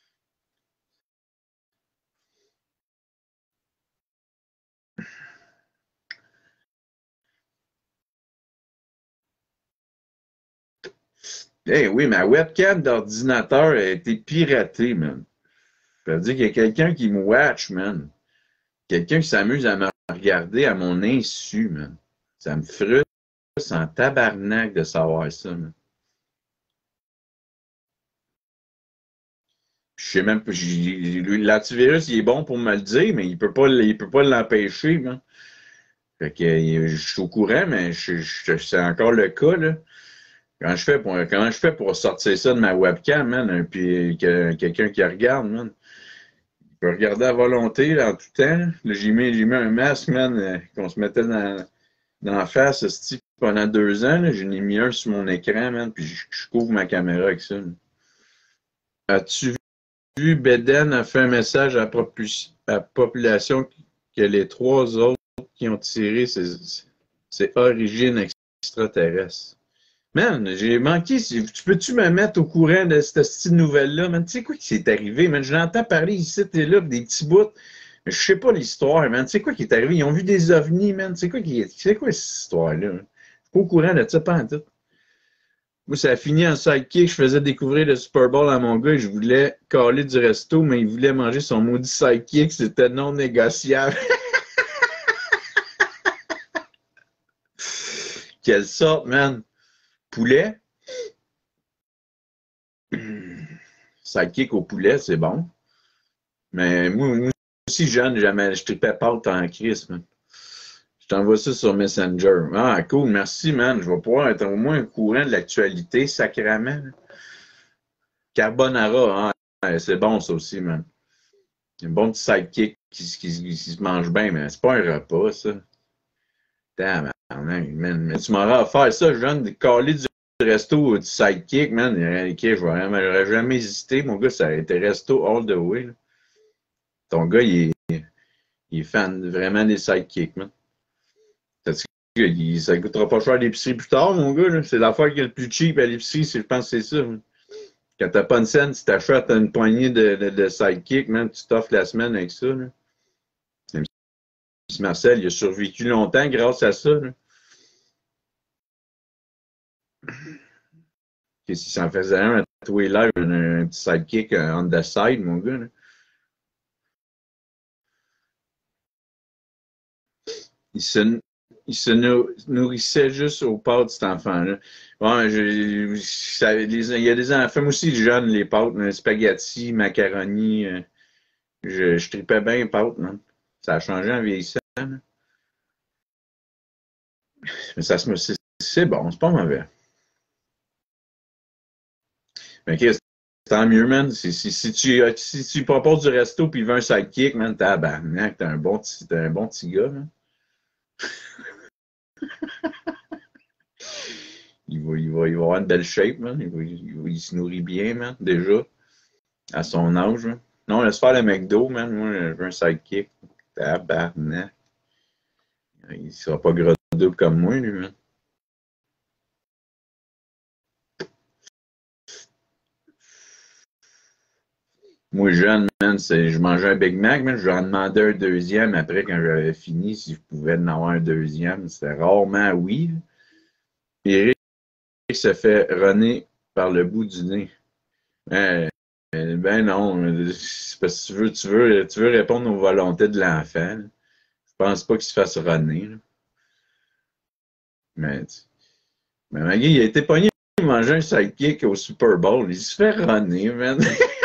Eh oui, ma webcam d'ordinateur a été piratée, man. Ça veut dire qu'il y a quelqu'un qui me watch, man. Quelqu'un qui s'amuse à me regarder à mon insu, man. Ça me frustre en tabarnak de savoir ça, man. Je sais même pas, l'antivirus, il est bon pour me le dire, mais il peut pas l'empêcher, man. Fait que, je suis au courant, mais c'est encore le cas, là. Comment je fais pour sortir ça de ma webcam, man, puis quelqu'un qui regarde, man. Il peut regarder à volonté, là, en tout temps. Là, j'ai mis un masque, man, qu'on se mettait dans la face, ce type, pendant 2 ans, là. J'en ai mis un sur mon écran, man, puis je couvre ma caméra avec ça, là. As-tu vu, Beden a fait un message à la population que les 3 autres qui ont tiré, c'est origine extraterrestre. Man, j'ai manqué. Tu peux-tu me mettre au courant de cette petite nouvelle-là, man? Tu sais quoi qui s'est arrivé, man? Je l'entends parler ici et là, des petits bouts. Mais je sais pas l'histoire, man. Tu sais quoi qui est arrivé? Ils ont vu des ovnis, man. C'est quoi cette histoire-là, man? Je suis pas au courant de ça, pas en tout. Moi, ça a fini en sidekick. Je faisais découvrir le Super Bowl à mon gars et je voulais caler du resto, mais il voulait manger son maudit sidekick. C'était non négociable. Quelle sorte, man? Poulet? Sidekick au poulet, c'est bon. Mais moi aussi, jeune, jamais, je tripais pas autant en crise, man. Je t'envoie ça sur Messenger. Ah, cool, merci, man. Je vais pouvoir être au moins au courant de l'actualité, sacrément. Carbonara, ah, c'est bon, ça aussi, man. Un bon petit sidekick qui se mange bien, mais c'est pas un repas, ça. Damn, man. Mais tu m'auras offert ça, jeune, de caler du resto du sidekick, man. Ok, j'aurais jamais hésité. Mon gars, ça a été resto all the way, là. Ton gars, il est fan vraiment des sidekicks, man. Ça ne coûtera pas cher à l'épicerie plus tard, mon gars, là. C'est l'affaire qui est le plus cheap à l'épicerie, je pense que c'est ça, man. Quand t'as pas une scène, tu t'achètes une poignée de sidekick, man, tu t'offres la semaine avec ça, là. Même si Marcel, il a survécu longtemps grâce à ça, là. Et s'il s'en faisait un à tous les lives, un petit sidekick on the side, mon gars, là. Il se, il se nourrissait juste au pâtes, cet enfant-là. Ouais, il y a des enfants, moi aussi, jeunes, les pâtes, spaghetti, macaroni, je tripais bien les pâtes, man. Ça a changé en vieillissant, là. Mais c'est bon, c'est pas mauvais. Mais qu'est-ce tant mieux, man. Si tu proposes du resto puis il veut un sidekick, man, tabarnak, t'es un bon petit gars, man. Il va avoir une belle shape, man. Il se nourrit bien, man, déjà, à son âge, man. Non, laisse faire le McDo, man. Moi, je veux un sidekick. Tabarnak. Il sera pas gros double comme moi, lui, man. Moi, jeune, man, je mangeais un Big Mac, man. Je lui en demandais un deuxième après, quand j'avais fini, si je pouvais en avoir un deuxième. C'était rarement oui. Eric se fait runner par le bout du nez. Euh, ben non, c'est parce que tu veux répondre aux volontés de l'enfant. Je pense pas qu'il se fasse runner, là. Mais, mais Maggie, il a été pogné de manger un sidekick au Super Bowl. Il se fait runner, man.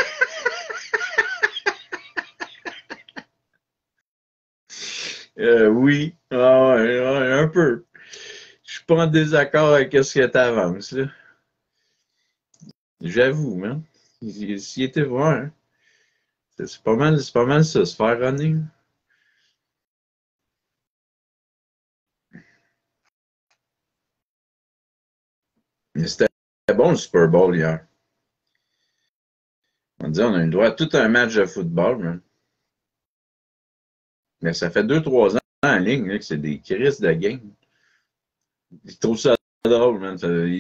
Oui, ah ouais, ouais, un peu. Je suis pas en désaccord avec ce que tu avances, là. J'avoue, man. S'il était voir, hein. C'est pas mal ça, se faire runner. Mais c'était bon le Super Bowl hier. On dit on a eu le droit à tout un match de football, man. Mais ça fait 2-3 ans en ligne là, que c'est des crises de game. Ils trouvent ça drôle, man.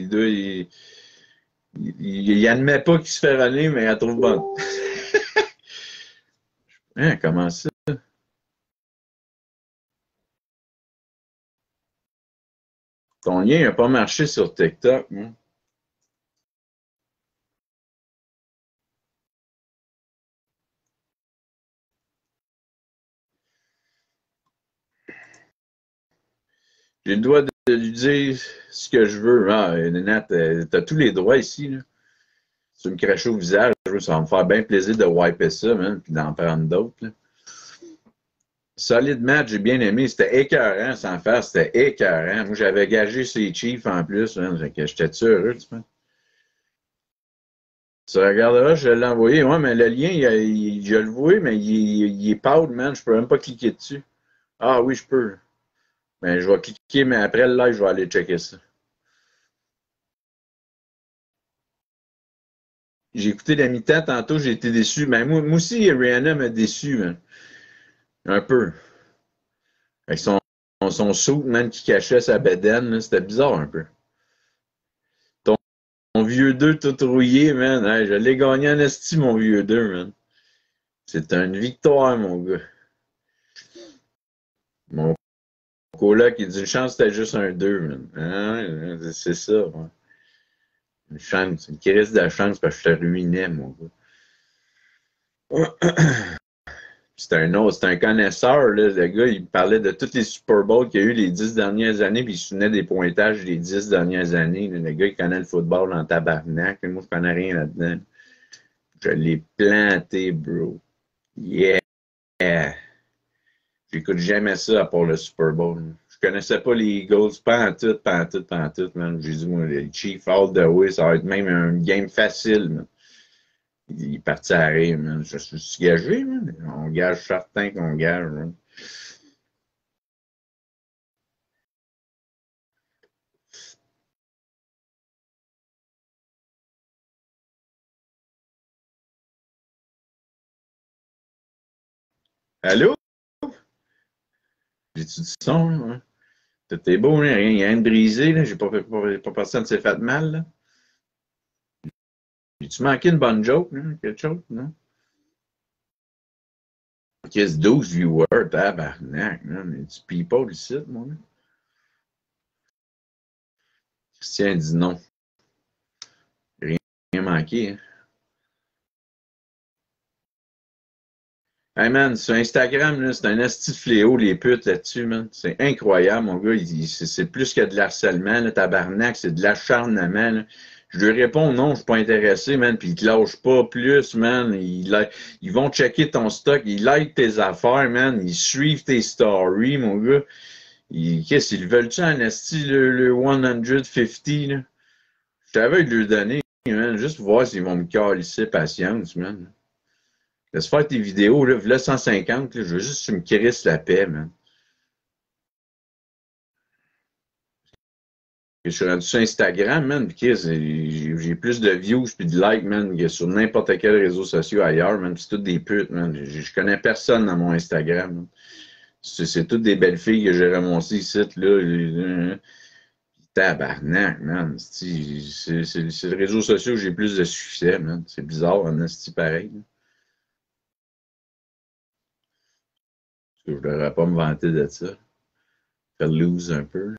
Il admet pas qu'il se fait runner, mais il la trouve bonne. Hein, comment ça? Ton lien n'a pas marché sur TikTok, moi. J'ai le droit de lui dire ce que je veux. Ah, Nat, t'as tous les droits ici, là. Tu me craches au visage, ça va me faire bien plaisir de wiper ça, man, puis d'en prendre d'autres, là. Solide match, j'ai bien aimé. C'était écœurant, sans faire, c'était écœurant. Moi, j'avais gagé ces Chiefs en plus, man. J'étais heureux, tu vois. Tu regarderas, je l'ai envoyé. Ouais, mais le lien, je le vois, mais il est pâle, man. Je peux même pas cliquer dessus. Ah oui, je peux. Mais je vais cliquer, mais après le live, je vais aller checker ça. J'ai écouté la mi-temps tantôt, j'ai été déçu. Mais moi aussi, Rihanna m'a déçu, man. Un peu. Avec son suit, man, qui cachait sa bedaine, là, c'était bizarre un peu. Mon vieux 2 tout rouillé, man. Hey, je l'ai gagné en esti, mon vieux 2, man. C'est une victoire, mon gars. Mon coloc, il dit une chance, c'était juste un 2, man. Ah, c'est ça, ouais. Une chance, une crise de chance parce que je te ruinais, mon gars. C'était un autre, c'était un connaisseur, là. Le gars, il parlait de tous les Super Bowls qu'il y a eu les 10 dernières années, puis il se souvenait des pointages des 10 dernières années. Le gars, il connaît le football en tabarnak. Moi, je connais rien là-dedans. Je l'ai planté, bro. Yeah! J'écoute jamais ça à part le Super Bowl. Je connaissais pas les Eagles, pas en tout, pas en tout, pas en tout, man. J'ai dit, moi, les Chiefs all the way, ça va être même un game facile, man. Il est parti à rire, man. Je suis gagé, man. On gage certain qu'on gage, man. Allô? J'ai-tu du son, là? Ouais. Tout est beau, hein? Rien de brisé, là. J'ai pas personne ne s'est fait mal, là. J'ai-tu manqué une bonne joke, là? Quelque chose, non? Qu'est-ce 12 viewers, tabarnak, man. Du people ici, moi, là. Christian dit non. Rien manqué, hein. Hey man, sur Instagram, là, c'est un asti de fléau, les putes là-dessus, man. C'est incroyable, mon gars. C'est plus que de l'harcèlement, là, tabarnak, c'est de l'acharnement, là. Je lui réponds non, je suis pas intéressé, man, puis ils te lâchent pas plus, man. Ils vont checker ton stock, ils like tes affaires, man. Ils suivent tes stories, mon gars. Qu'est-ce qu'ils veulent-tu en asti, le 150, là? Je t'avais de lui donner, man, juste pour voir s'ils vont me calisser patience, man. Laisse faire tes vidéos, là, v'là 150, là, je veux juste que tu me crisses la paix, man. Je suis rendu sur Instagram, man, pis j'ai plus de views pis de likes, man, que sur n'importe quel réseau social ailleurs, man, pis c'est toutes des putes, man. Je connais personne dans mon Instagram, man. C'est toutes des belles filles que j'ai ramassées ici, là. Tabarnak, man. C'est le réseau social où j'ai plus de succès, man. C'est bizarre, en esti pareil, là. Je ne devrais pas me vanter de ça. Faire lose un peu.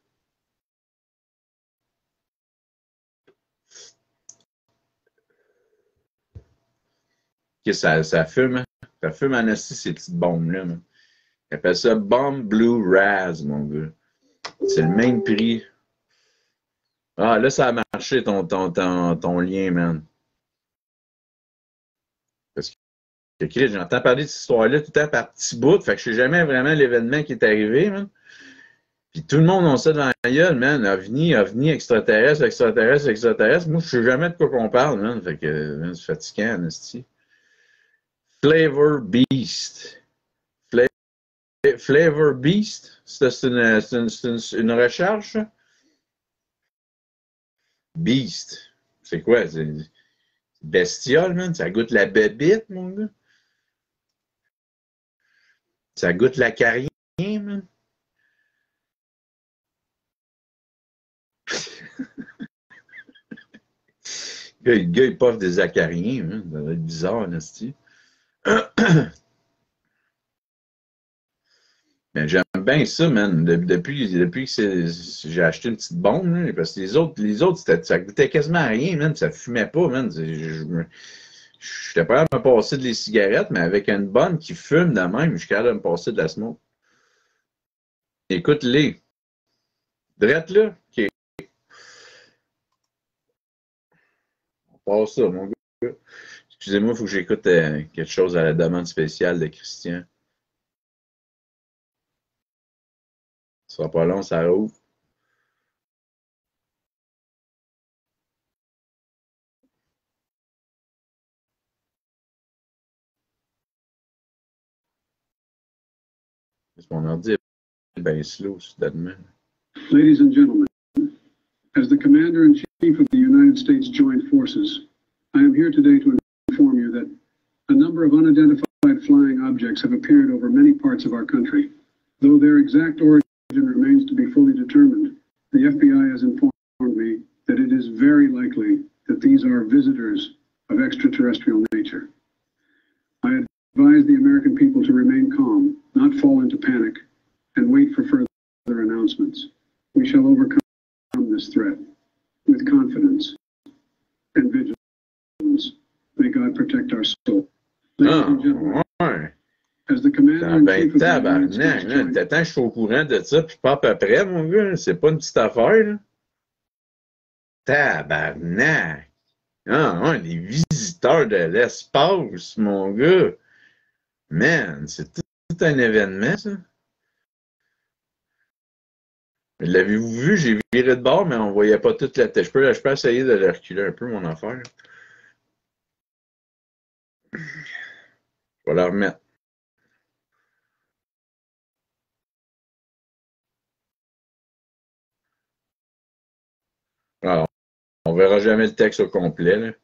Que ça fume, hein? Ça fume en esti, ces petites bombes-là, man. Ils appellent ça Bomb Blue Raz, mon gars. C'est le même prix. Ah, là, ça a marché, ton lien, man. Parce que, Chris, j'entends parler de cette histoire-là tout le temps par petits bouts. Fait que je sais jamais vraiment l'événement qui est arrivé, man. Puis tout le monde a ça dans la gueule, man. OVNI, extraterrestre, extraterrestre, extraterrestre. Moi, je sais jamais de quoi qu'on parle, man. Fait que, man, c'est fatigant, esti. Flavor Beast. Flavor Beast? C'est une recherche? Beast. C'est quoi? C'est bestiole, man. Ça goûte la bébite, mon gars. Ça goûte l'acarien, man. Le gars, il poffe des acariens, man. Ça va être bizarre, n'est-ce pas? Mais j'aime bien ça, man. Depuis que j'ai acheté une petite bombe, là, parce que les autres ça goûtait quasiment à rien, man. Ça fumait pas, man. J'étais prêt à me passer des cigarettes, mais avec une bonne qui fume de même, je suis capable de me passer de la smoke. Écoute-les. Drette là. OK. On passe ça, mon gars. Excusez-moi, il faut que j'écoute quelque chose à la demande spéciale de Christian. Ça sera pas long, ça ouvre. Parce que mon ordi est bien slow, soudainement. Ladies and gentlemen, as the Commander-in-Chief of the United States Joint Forces, I am here today to inform you that a number of unidentified flying objects have appeared over many parts of our country. Though their exact origin remains to be fully determined, the FBI has informed me that it is very likely that these are visitors of extraterrestrial nature. I advise the American people to remain calm, not fall into panic, and wait for further announcements. We shall overcome this threat with confidence and vigilance. May God protect our soul. Ouais. Ben, tabarnak, là. T'attends, je suis au courant de ça, puis pas à peu près, mon gars. C'est pas une petite affaire, là. Tabarnak. Ah, ouais, les visiteurs de l'espace, mon gars. Man, c'est tout un événement, ça. L'avez-vous vu? J'ai viré de bord, mais on voyait pas toute la tête. Je peux essayer de le reculer un peu, mon affaire. Je vais la remettre. Alors, on verra jamais le texte au complet, là.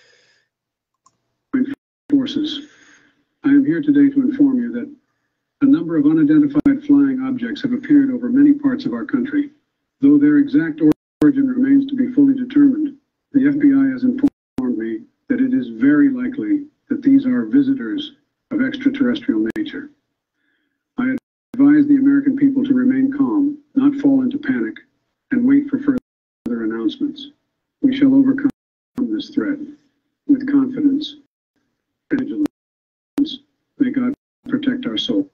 Forces. I am here today to inform you that a number of unidentified flying objects have appeared over many parts of our country. Though their exact origin remains to be fully determined, the FBI has informed me that it is very likely that these are visitors of extraterrestrial nature. I advise the American people to remain calm, not fall into panic, and wait for further announcements. We shall overcome this threat with confidence and vigilance. May God protect our soul.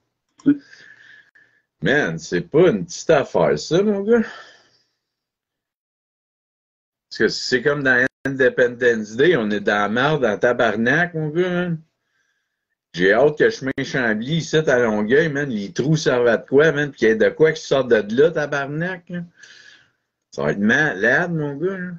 Man, c'est pas une petite affaire, ça, mon gars. Parce que c'est comme dans Independence Day, on est dans la merde, dans tabarnak, mon gars, man. J'ai hâte que chemin Chambly, ici, à Longueuil, man, les trous servent à de quoi, man, pis qu'il y ait de quoi qui sortent de là, tabarnak, là. Ça va être malade, mon gars, là.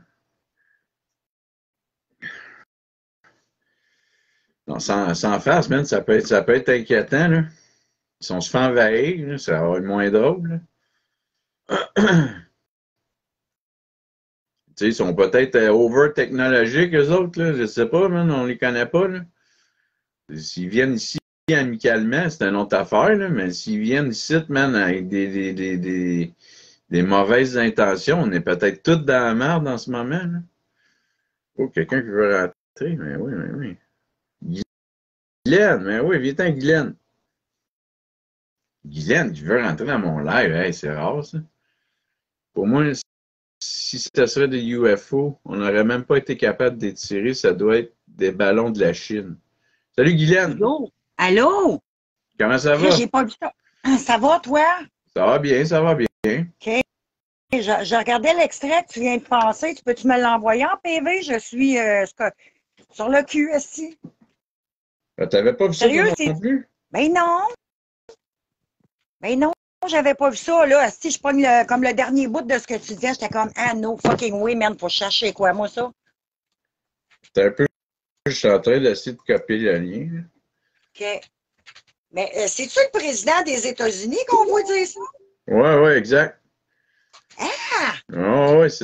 Non, sans face, man, ça peut être inquiétant, là. Si on se fait envahir, là, ça va être moins drôle, là. Tu sais, ils sont peut-être over-technologiques, eux autres, là. Je sais pas, man, on les connaît pas, là. S'ils viennent ici amicalement, c'est une autre affaire, là, mais s'ils viennent ici, man, avec des mauvaises intentions, on est peut-être tous dans la merde en ce moment, là. Oh, quelqu'un qui veut rentrer, mais oui, mais oui. Guylaine, mais oui, viens-t'en, Guylaine. Guylaine qui veut rentrer dans mon live, hey, c'est rare, ça. Pour moi, si ça serait des UFO, on n'aurait même pas été capable d'étirer, ça doit être des ballons de la Chine. Salut, Guylaine. Allô? Allô? Comment ça va? J'ai pas vu ça. Ça va, toi? Ça va bien, ça va bien. OK. Je regardais l'extrait que tu viens de passer. Tu me l'envoyer en PV? Je suis sur le QSI. T'avais pas vu ça Sérieux, non plus? Ben non. Ben non, j'avais pas vu ça, là. Si je pogne comme le dernier bout de ce que tu disais, j'étais comme, ah, no fucking way, man, faut chercher quoi, moi, ça? C'était un peu. Je suis en train d'essayer de copier le lien. OK. Mais c'est-tu le président des États-Unis qu'on voit dire ça? Ouais, exact. Ah! Oh, ouais, c'est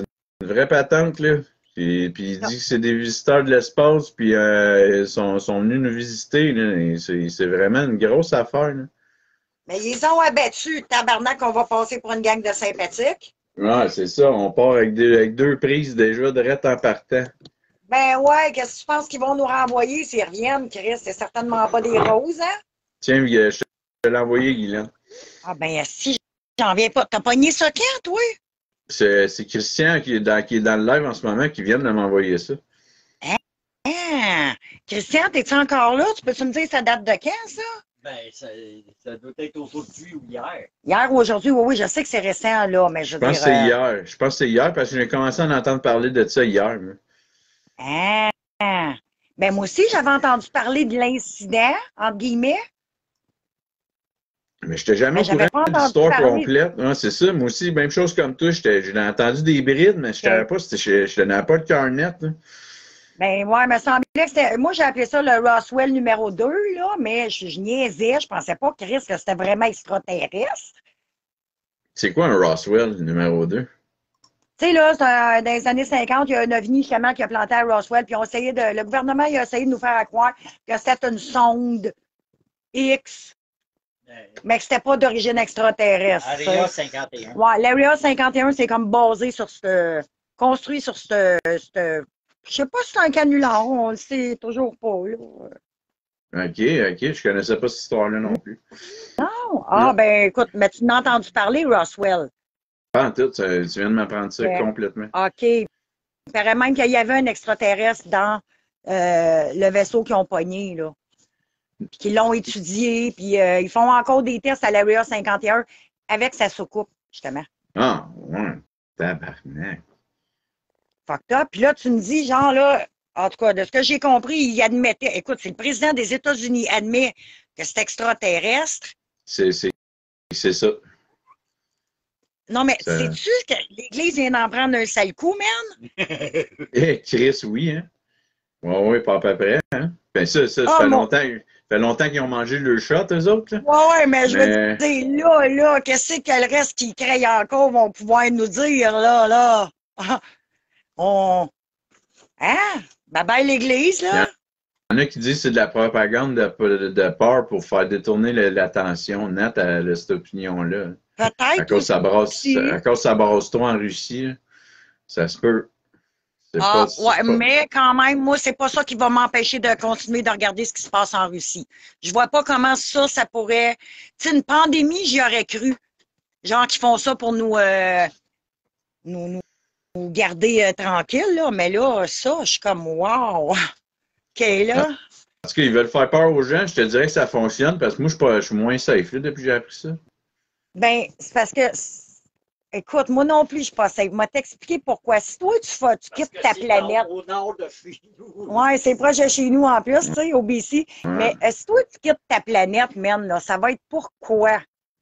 vraie patente, là. Puis il dit que c'est des visiteurs de l'espace, puis ils sont venus nous visiter, là. Et c'est vraiment une grosse affaire, là. Mais ils ont abattu, tabarnak, on va passer pour une gang de sympathiques. Ouais, c'est ça. On part avec deux prises déjà direct en partant. Ben ouais, qu'est-ce que tu penses qu'ils vont nous renvoyer s'ils reviennent, Chris? C'est certainement pas des roses, hein? Tiens, je te l'ai envoyé, Guylaine. Ah ben si, j'en viens pas. T'as pogné ça quand, toi? C'est Christian qui est dans le live en ce moment qui vient de m'envoyer ça. Ah! Christian, t'es-tu encore là? Tu peux-tu me dire ça date de quand, ça? Ben, ça doit être aujourd'hui ou hier. Hier ou aujourd'hui? Oui, oui, je sais que c'est récent, là, mais je Je veux pense dire... que c'est hier. Je pense que c'est hier parce que j'ai commencé à en entendre parler de ça hier. Moi. Ah! Ben moi aussi, j'avais entendu parler de l'incident, entre guillemets. Mais je n'étais jamais au j'avais courant pas de entendu l'histoire parler. complète. Ouais, c'est ça. Moi aussi, même chose comme toi. J'ai entendu des brides, mais je ne savais pas. Je n'avais pas de cœur net. Là. Ben ouais, il me semblait que c'était. Moi, j'ai appelé ça le Roswell numéro 2, là, mais je niaisais, je pensais pas, Chris, que c'était vraiment extraterrestre. C'est quoi un Roswell numéro 2? Tu sais, là, dans les années 50, il y a un ovni justement qui a planté à Roswell, puis le gouvernement il a essayé de nous faire croire que c'était une sonde X, mais que c'était pas d'origine extraterrestre. Area 51. Ouais, l'Area 51, c'est comme basé sur construit sur je sais pas si c'est un canular, on le sait toujours pas, là. OK. Je connaissais pas cette histoire-là non plus. Non? Ah, ben, écoute, mais tu n'as entendu parler, Roswell. Pas en tout. Tu viens de m'apprendre ça complètement. OK. Il paraît même qu'il y avait un extraterrestre dans le vaisseau qu'ils ont pogné, là. Puis qu'ils l'ont étudié, puis ils font encore des tests à l'Area 51 avec sa soucoupe, justement. Ah, ouais. Tabarnak. Fucked up. Puis là, tu me dis, genre, là, en tout cas, de ce que j'ai compris, il admettait, écoute, c'est le président des États-Unis admet que c'est extraterrestre. C'est ça. Non, mais sais-tu que l'Église vient d'en prendre un sale coup, man? Chris, oui, hein? Oui, pas à peu près, hein? Ben ça fait longtemps qu'ils ont mangé le shot, eux autres, là. Ouais, mais je veux dire, là, qu'est-ce que le reste qui crée encore vont pouvoir nous dire, là? Hein? Bye-bye l'Église, là? Il y en a qui disent que c'est de la propagande de peur pour faire détourner l'attention nette à cette opinion-là. Peut-être. À cause ça brasse trop en Russie, là. Ça se peut. Mais quand même, moi, c'est pas ça qui va m'empêcher de continuer de regarder ce qui se passe en Russie. Je vois pas comment ça pourrait... Tu sais, une pandémie, j'y aurais cru. Genre qui font ça pour nous garder tranquilles, là. Mais là, ça, je suis comme, wow! OK, là. Parce qu'ils veulent faire peur aux gens, je te dirais que ça fonctionne, parce que moi, je suis moins safe, là, depuis que j'ai appris ça. Ben, c'est parce que... Écoute, moi non plus, je suis pas safe. Je vais t'expliquer pourquoi. Si toi, tu quittes ta planète. Au nord de chez nous. Oui, c'est proche de chez nous en plus, tu sais, au BC. Ouais. Mais si toi, tu quittes ta planète, man, là, ça va être pourquoi?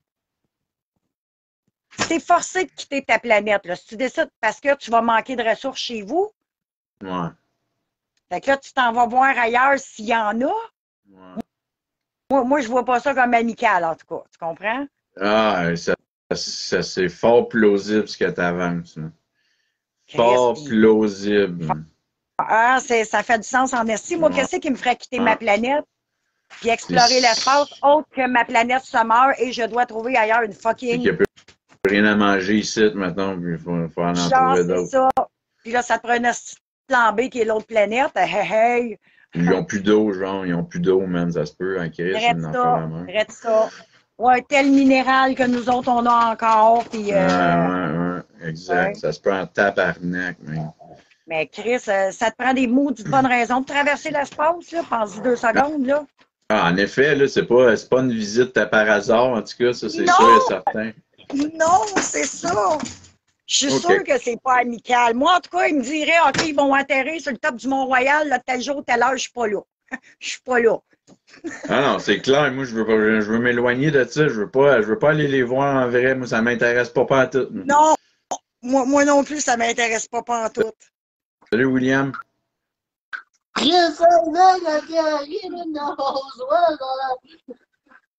Si t'es forcé de quitter ta planète, là, si tu décides parce que tu vas manquer de ressources chez vous, Ouais. fait que là, tu t'en vas voir ailleurs s'il y en a. Ouais. Moi, je vois pas ça comme amical, en tout cas. Tu comprends? Ah, ça c'est fort plausible ce que tu avances. Fort plausible. Ah, ça fait du sens en esti. Moi, qu'est-ce qui me ferait quitter ma planète puis explorer l'espace autre que ma planète se meurt et je dois trouver ailleurs une fucking... Il n'y a plus rien à manger ici maintenant, puis il faut en trouver d'autres. Ça. Puis là, ça te prend un esti plan B qui est l'autre planète. Hey. Ils n'ont plus d'eau, genre. Ils n'ont plus d'eau, même. Ça se peut, en crise. Arrête ça. Ouais, tel minéral que nous autres, on a encore. Puis, ouais. Exact. Ouais. Ça se peut en tabarnak, même. Mais Chris, ça te prend des maudites bonnes raisons de traverser l'espace, là. Pense-y 2 secondes, là. Ah, en effet, là, c'est pas une visite par hasard, en tout cas. Ça, c'est sûr et certain. Non, c'est ça. Je suis sûre que c'est pas amical. Moi, en tout cas, ils me diraient, OK, ils vont atterrir sur le top du Mont-Royal, là, tel jour, telle heure, je suis pas là. Je suis pas là. Ah non, c'est clair. Moi, je veux m'éloigner de ça. Je veux pas aller les voir en vrai. Moi, ça m'intéresse pas en tout. Non, moi non plus, ça m'intéresse pas en tout. Salut, William.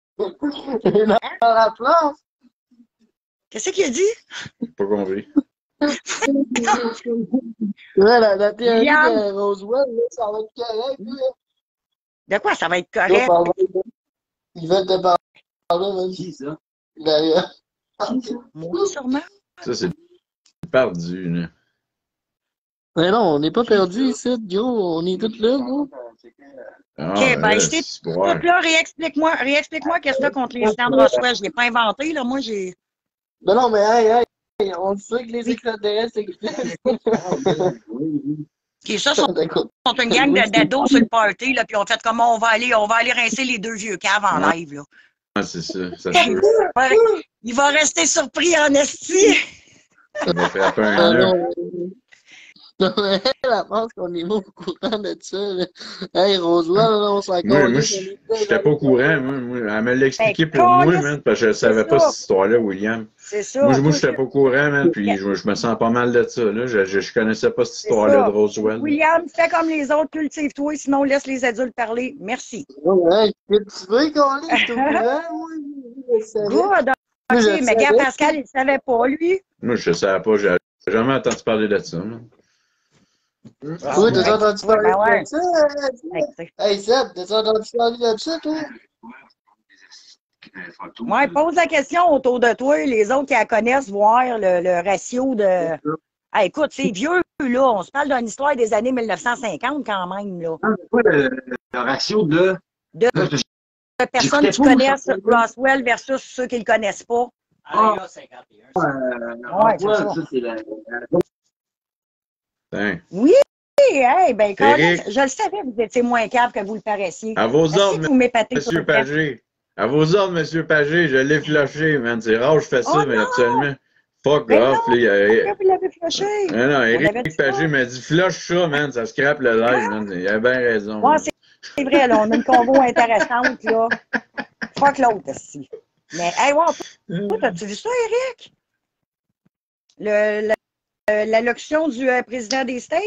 Qu'est-ce qu'il a dit? Pas compris. Ouais, la théorie William, de Roswell, là, ça va être correct. Là. de quoi ça va être Là, correct? ils veulent te parler, vas-y. Qui, ça? Derrière. Moi, sûrement. Ça, c'est perdu, là. Mais non, on n'est pas perdu ici, Joe. On est tous là, gros. Ah, OK, ben, je t'ai c'est tout ouais. là, réexplique-moi qu'est-ce que t'as contre l'incident de Roswell. Je l'ai pas inventé, là. Moi, j'ai. Mais non, mais hey, on sait que les extraterrestres existent. Qui ça, sont D'accord. une gang d'ados sur le party, là, puis on fait comment on va aller rincer les deux vieux caves en Ouais. live, là. Ah, c'est ça, ça se peut. Il va rester surpris en esti. Ça va frapper un Ah, nœud. non. Non, mais elle pense qu'on est pas au courant de ça. Là. Hey, Roswell, là, on s'en Moi, calisse, j'étais pas au courant, moi. Elle me l'a expliqué Ben, pour moi, calisse, man, parce que je savais pas ça. cette histoire-là, William. C'est ça. Moi, j'étais pas au courant, man, puis je me sens pas mal de ça, là. Je connaissais pas cette histoire-là de Roswell. William, fais comme les autres, cultive-toi, sinon laisse les adultes parler. Merci. Ouais, qu'est-ce que tu veux qu'on est au courant, moi? Je savais. Good. Moi, je OK, mais gars, savais. Pascal, il ne savait pas, lui. Moi, je savais pas, j'ai jamais entendu parler de ça, man. Oui, t'as entendu parler Ben ouais. de ça? Fait que, Hey, Seb, t'as entendu parler de ça, toi? ouais, pose la question autour de toi, les autres qui la connaissent, voir le ratio de. Ah, écoute, c'est vieux, là. On se parle d'une histoire des années 1950 quand même, là. C'est quoi le ratio de. De personnes qui connaissent Roswell versus ceux qui ne le connaissent pas. Area 51. Ouais, c'est ça. Ça, c'est la. Hein. Oui, hey, ben, Colin, Éric. je le savais, vous étiez moins calme que vous le paraissiez. À vos Est-ce ordres, que vous m'épatez tout Monsieur le temps? Pagé. À vos ordres, Monsieur Pagé, je l'ai flushé, man. C'est rare, je fais ça, Oh mais non! absolument. Fuck Ben off, non, là. pourquoi vous l'avez flushé? Non, non, On avait Éric dit Pagé ça. m'a dit flush ça, man. Ça scrape le live, man. Il a bien raison. Ouais, man. c'est vrai, là, on a une convo intéressante, là. Fuck l'autre, aussi. Mais, hey, wow, toi, t'as-tu vu ça, Eric? L'allocution du président des States?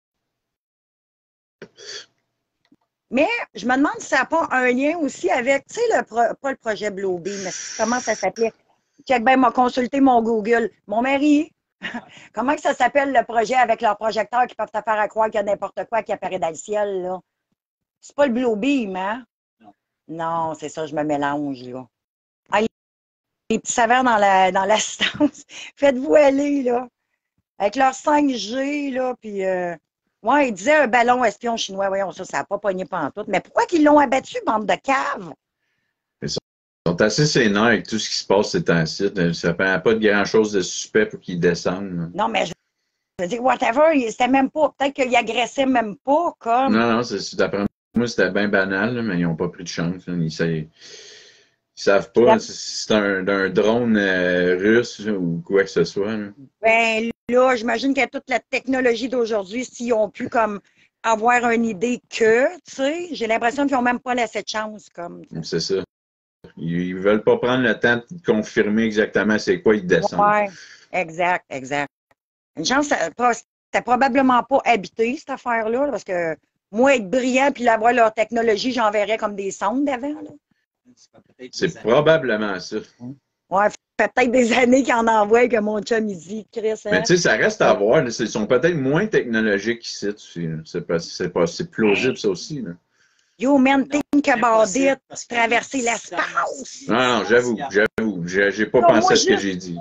Mais je me demande si ça n'a pas un lien aussi avec, tu sais, pas le projet Blue Bee, mais comment ça s'appelait? Check ben m'a consulté mon Google. Mon mari, comment que ça s'appelle le projet avec leurs projecteurs qui peuvent te faire à croire qu'il y a n'importe quoi qui apparaît dans le ciel, là? C'est pas le Blue Beam, hein? Non, c'est ça, je me mélange, là. Ah, les petits savants dans l'assistance. Faites-vous aller, là. Avec leur 5G, là, puis... ouais, il disait un ballon espion chinois. Voyons, ça n'a pas pogné pantoute. Mais pourquoi qu'ils l'ont abattu, bande de caves? Ils sont assez sénants avec tout ce qui se passe ces temps-ci. Ça ne prend pas de grand-chose de suspect pour qu'ils descendent. Là. Non, mais je veux dire, whatever, c'était même pas... Peut-être qu'ils agressaient même pas, comme... Non, d'après moi, c'était bien banal, là, mais ils n'ont pas pris de chance. Là. Ils savent pas si c'est un drone russe là, ou quoi que ce soit. Là. Ben là, j'imagine qu'avec toute la technologie d'aujourd'hui, s'ils ont pu comme avoir une idée que, tu sais, j'ai l'impression qu'ils n'ont même pas laissé de chance. Comme. C'est ça. Ils veulent pas prendre le temps de confirmer exactement c'est quoi ils descendent. Ouais, exact. Une chance, c'était probablement pas habité, cette affaire-là, parce que moi, être brillant puis avoir leur technologie, j'enverrais comme des sondes d'avant. Là. C'est probablement ça. Ouais, fait peut-être des années qu'ils en envoient que mon chum, il dit, Chris. Hein? Mais tu sais, ça reste à voir. Là. Ils sont peut-être moins technologiques ici. C'est plausible, ça aussi. Là. Yo, man, think about it, traverser l'espace. Non, j'avoue. J'ai pas pensé à ce que j'ai dit.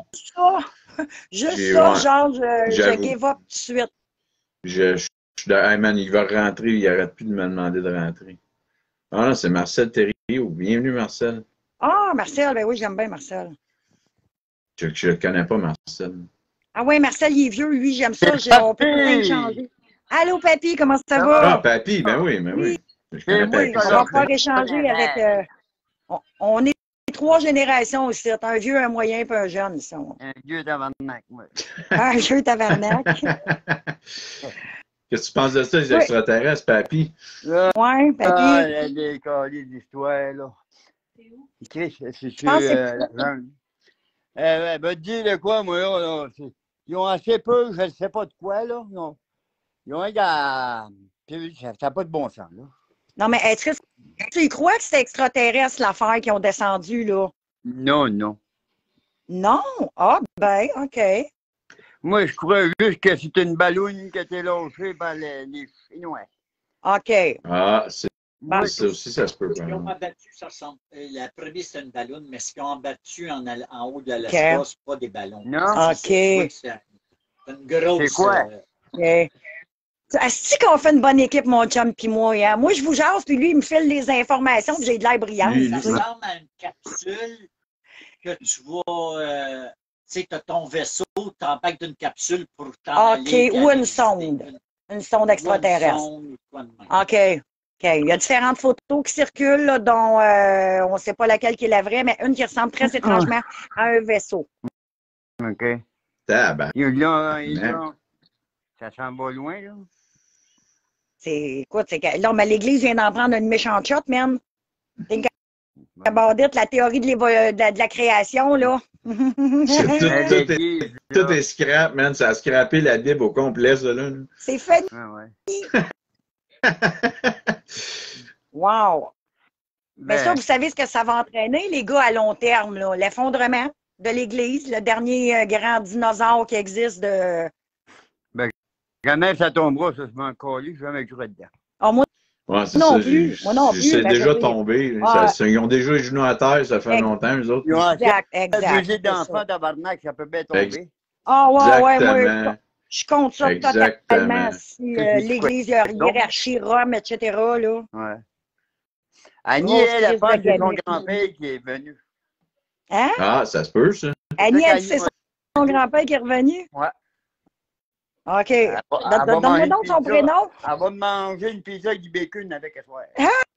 Juste ça, genre, je give up tout de suite. Hey man, il va rentrer, il n'arrête plus de me demander de rentrer. Ah non, c'est Marcel Thériault. Bienvenue, Marcel. Ah, Marcel, ben oui, j'aime bien Marcel. Je ne connais pas Marcel. Ah oui, Marcel, il est vieux, lui, j'aime ça. On peut peut-être changer. Allô, papy, comment ça va? Ah, papy, ben oui. Je connais Oui, on va pouvoir échanger avec... on est 3 générations aussi. Un vieux, un moyen et un jeune. Ici. Un vieux tabarnak, moi. Un vieux tabarnak. Qu'est-ce que tu penses de ça, les extraterrestres, papy? Oui, papy. Ah, il y a des colliers d'histoire, là. C'est où? C'est sur la jungle. Ben, dis de quoi, moi, là. Ils ont assez peu, je ne sais pas de quoi, là. Ils ont un gars. Ça n'a pas de bon sens, là. Non, mais est-ce que tu y crois que c'est extraterrestre, l'affaire qui ont descendu, là? Non. Non? Ah, ben, OK. Moi, je crois juste que c'est une balloune qui a été lâchée par les Chinois. OK. Ah, Bon. ça aussi, ça se peut. Ce qu'ils ont abattu, ça ressemble. La première, c'est une ballonne, mais ce qu'ils ont abattu en haut de l'espace, c'est pas des ballons. Non? OK. C'est une grosse. C'est quoi? OK. Est-ce qu'on fait une bonne équipe, mon chum puis moi? Hein? Moi, je vous jase, puis lui, il me file les informations, puis j'ai de l'air brillante. Lui, Ça lui. ressemble à une capsule que tu vas. Tu sais, tu as ton vaisseau, tu embarques d'une capsule pour t'en aller. OK. Ou une sonde. Une sonde extraterrestre. OK. OK. Il y a différentes photos qui circulent, là, dont on ne sait pas laquelle qui est la vraie, mais une qui ressemble très étrangement à un vaisseau. OK. Tabarnak. Ça s'en va loin, là. Écoute, là, mais l'Église vient d'en prendre une méchante shot, man. T'es Bardette, la théorie de la création, là. Tout est scrap, man. Ça a scrappé la Bible au complet, ça, là. C'est fait. Ah, ouais. Wow! Mais Ben, ça, vous savez ce que ça va entraîner, les gars, à long terme, là? L'effondrement de l'Église, le dernier grand dinosaure qui existe de. jamais ça tombera, ça se met encore lui, je vais me jouer dedans. Ah, moi Ouais, c'est non ça. plus. Moi non plus. C'est Ben, déjà oui. tombé. Ah. Ils ont déjà les genoux à terre, ça fait longtemps, eux autres. Ils ont Exact, un exact. budget c'est ça. d'enfants, tabarnak, ça peut bien tomber. Ah, ouais, ouais, Exactement. moi, je compte ça Exactement. totalement. Si l'Église, hiérarchie, Rome, etc., là. Ouais. Annie, Oh, elle, c'est elle pense que c'est son de grand-père qui est venu. Hein? Ah, ça se peut, ça. Annie, elle dit Annie, c'est son grand-père qui est revenu? Ouais. OK. Elle va Donne-moi manger donc une son pizza. prénom. Elle va manger une pizza avec du bacon avec elle soir.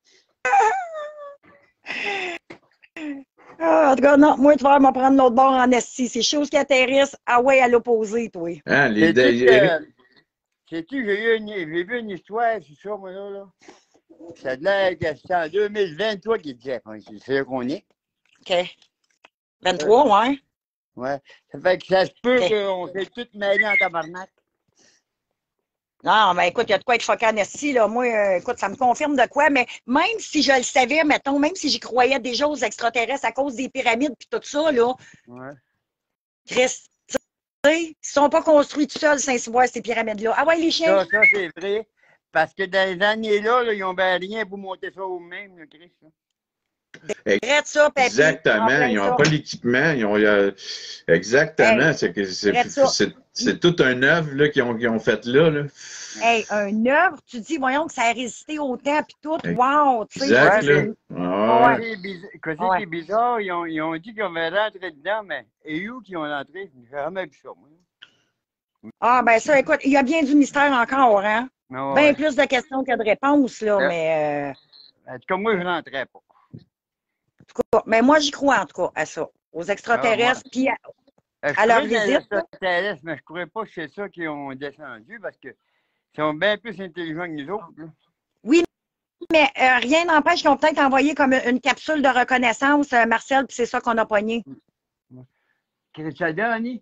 Ah, en tout cas, non, moi, tu vas me prendre l'autre bord en esti. C'est chose qui atterrissent, ah ouais, à l'opposé, toi. Hein, Sais-tu, j'ai vu une histoire, c'est ça, moi, là. Ça a l'air que c'est en 2023 qu'il disait. C'est là qu'on est. OK. 23, ouais. Ouais. Ça fait que ça se peut Ok. qu'on s'est tous mêlés en tabarnak. Non, mais écoute, il y a de quoi être choquant en esti, là. Moi, écoute, ça me confirme de quoi, mais même si je le savais, mettons, même si j'y croyais déjà aux extraterrestres à cause des pyramides puis tout ça, là, Ouais. Chris, tu sais, ils sont pas construits tout seuls, Saint-Cyboire, ces pyramides-là. Ah ouais, les chiens? Ça c'est vrai. Parce que dans les années-là, là, ils n'ont ben rien pour monter ça eux-mêmes, le Christ. Arrête ça, papy. Exactement. Ils n'ont pas l'équipement. Exactement. Hey, C'est toute une œuvre là, qu'ils ont faite là. Hey, un œuvre, tu dis, voyons que ça a résisté au temps, puis tout, wow, tu sais. Exact, ouais, là. Ah, ouais. Qu'est-ce qui est bizarre, ils ont dit qu'ils avaient rentré dedans, mais et où qu'ils ont rentré? J'ai jamais vu ça, moi. Ah, ben ça, écoute, il y a bien du mystère encore, hein? Non, Bien ouais. plus de questions que de réponses, là, Ouais. mais... En tout cas, moi, je n'entrais pas. En tout cas, mais moi, j'y crois, en tout cas, à ça. Aux extraterrestres, puis à leur visite. Mais je ne crois pas que c'est ça qu'ils ont descendu parce qu'ils sont bien plus intelligents que nous autres. Là. Oui, mais rien n'empêche qu'ils ont peut-être envoyé comme une capsule de reconnaissance, Marcel, puis c'est ça qu'on a pogné. Qu'est-ce que ça donne, Annie?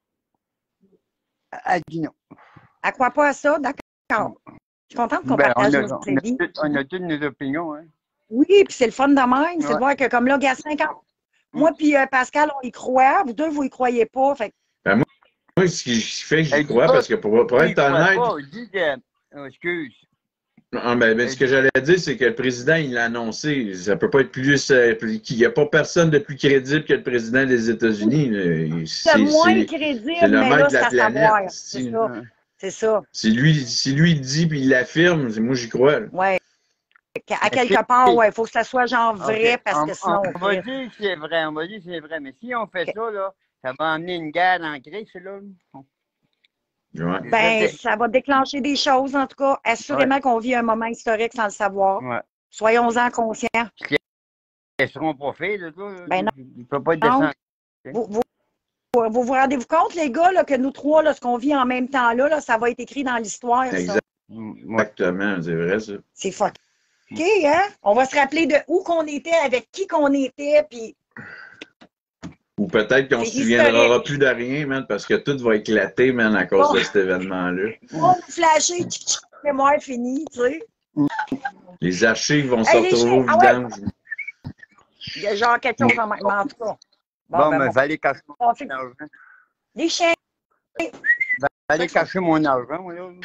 Elle dit non. À quoi pas à ça? D'accord. Je suis contente qu'on partage nos avis. On a toutes nos opinions. Hein? Oui, puis c'est le fun de même. C'est Ouais. de voir que comme là, il y a 50. Moi puis Pascal, on y croit. Vous deux, vous y croyez pas. Fait que... Moi, ce qui fait que j'y crois, parce que pour être honnête, Il dit que... excuse. ce que j'allais dire, c'est que le président, il l'a annoncé. Ça peut pas être plus... il n'y a pas personne de plus crédible que le président des États-Unis. C'est moins crédible, c'est le mais maître là, de la c'est à savoir. planète. C'est ça. C'est ça. Si lui il dit puis il l'affirme, moi j'y crois. Là. Ouais. À quelque part, ouais, il faut que ça soit genre vrai, Okay. parce que sinon. On va dire que c'est vrai, mais si on fait ça, là, ça va amener une guerre en Grèce, là. Ouais. Ben, ça va déclencher des choses, en tout cas. Assurément qu'on vit un moment historique sans le savoir. Ouais. Soyons-en conscients. Ils seront pas faits, là. Ben non. Ils ne peuvent pas être Non. descendus. Vous rendez-vous compte, les gars, là, que nous trois, là, ce qu'on vit en même temps là, ça va être écrit dans l'histoire. Ça. Exactement, c'est vrai ça. C'est fucké, hein? On va se rappeler de où qu'on était, avec qui qu'on était, puis. Ou peut-être qu'on ne se souviendra plus de rien, man, parce que tout va éclater, man, à cause de cet événement-là. On va nous flasher, mémoire finie, tu sais. Les archives vont se retrouver au vidange. Il y a genre quelque chose en tout cas. Bon, mais fallait cacher. Les chiens. Allez cacher mon argent, moi, là.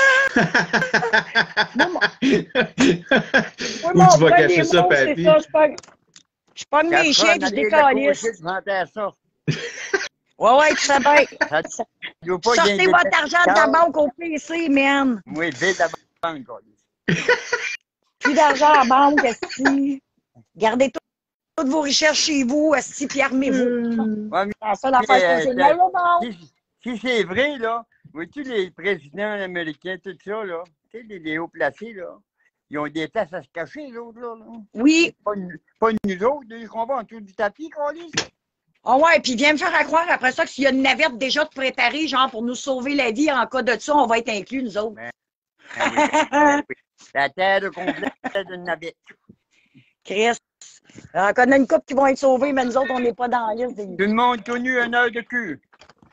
Moi, Où mon tu vas premier cacher ça, mot, c'est papy? ça. Je pogne mes chiens puis je décalisse. Je vendais ça. Ouais, tu sais bien. Ça doit pas Sortez gagner votre de argent de ta banque au PC, man. Oui, vite la banque, quoi. Plus d'argent à la banque, esti. Gardez toutes vos richesses chez vous, esti, puis armez-vous. Ouais, mais, C'est la seule affaire que j'ai. Mais là, non. si c'est vrai, là, vois-tu les présidents américains, tout ça, là, tu sais, les hauts placés, là, ils ont des places à se cacher, les autres, là. Oui. Pas nous autres, ils qu'on va en dessous du tapis, qu'on lit. Ah ouais, puis viens me faire croire après ça que s'il y a une navette déjà de préparée, genre pour nous sauver la vie, en cas de ça, on va être inclus, nous autres. Oui. La terre complète d'une navette. Chris, on connaît une couple qui vont être sauvés, mais nous autres, on n'est pas dans la liste. Tout le monde connu un heure de cul.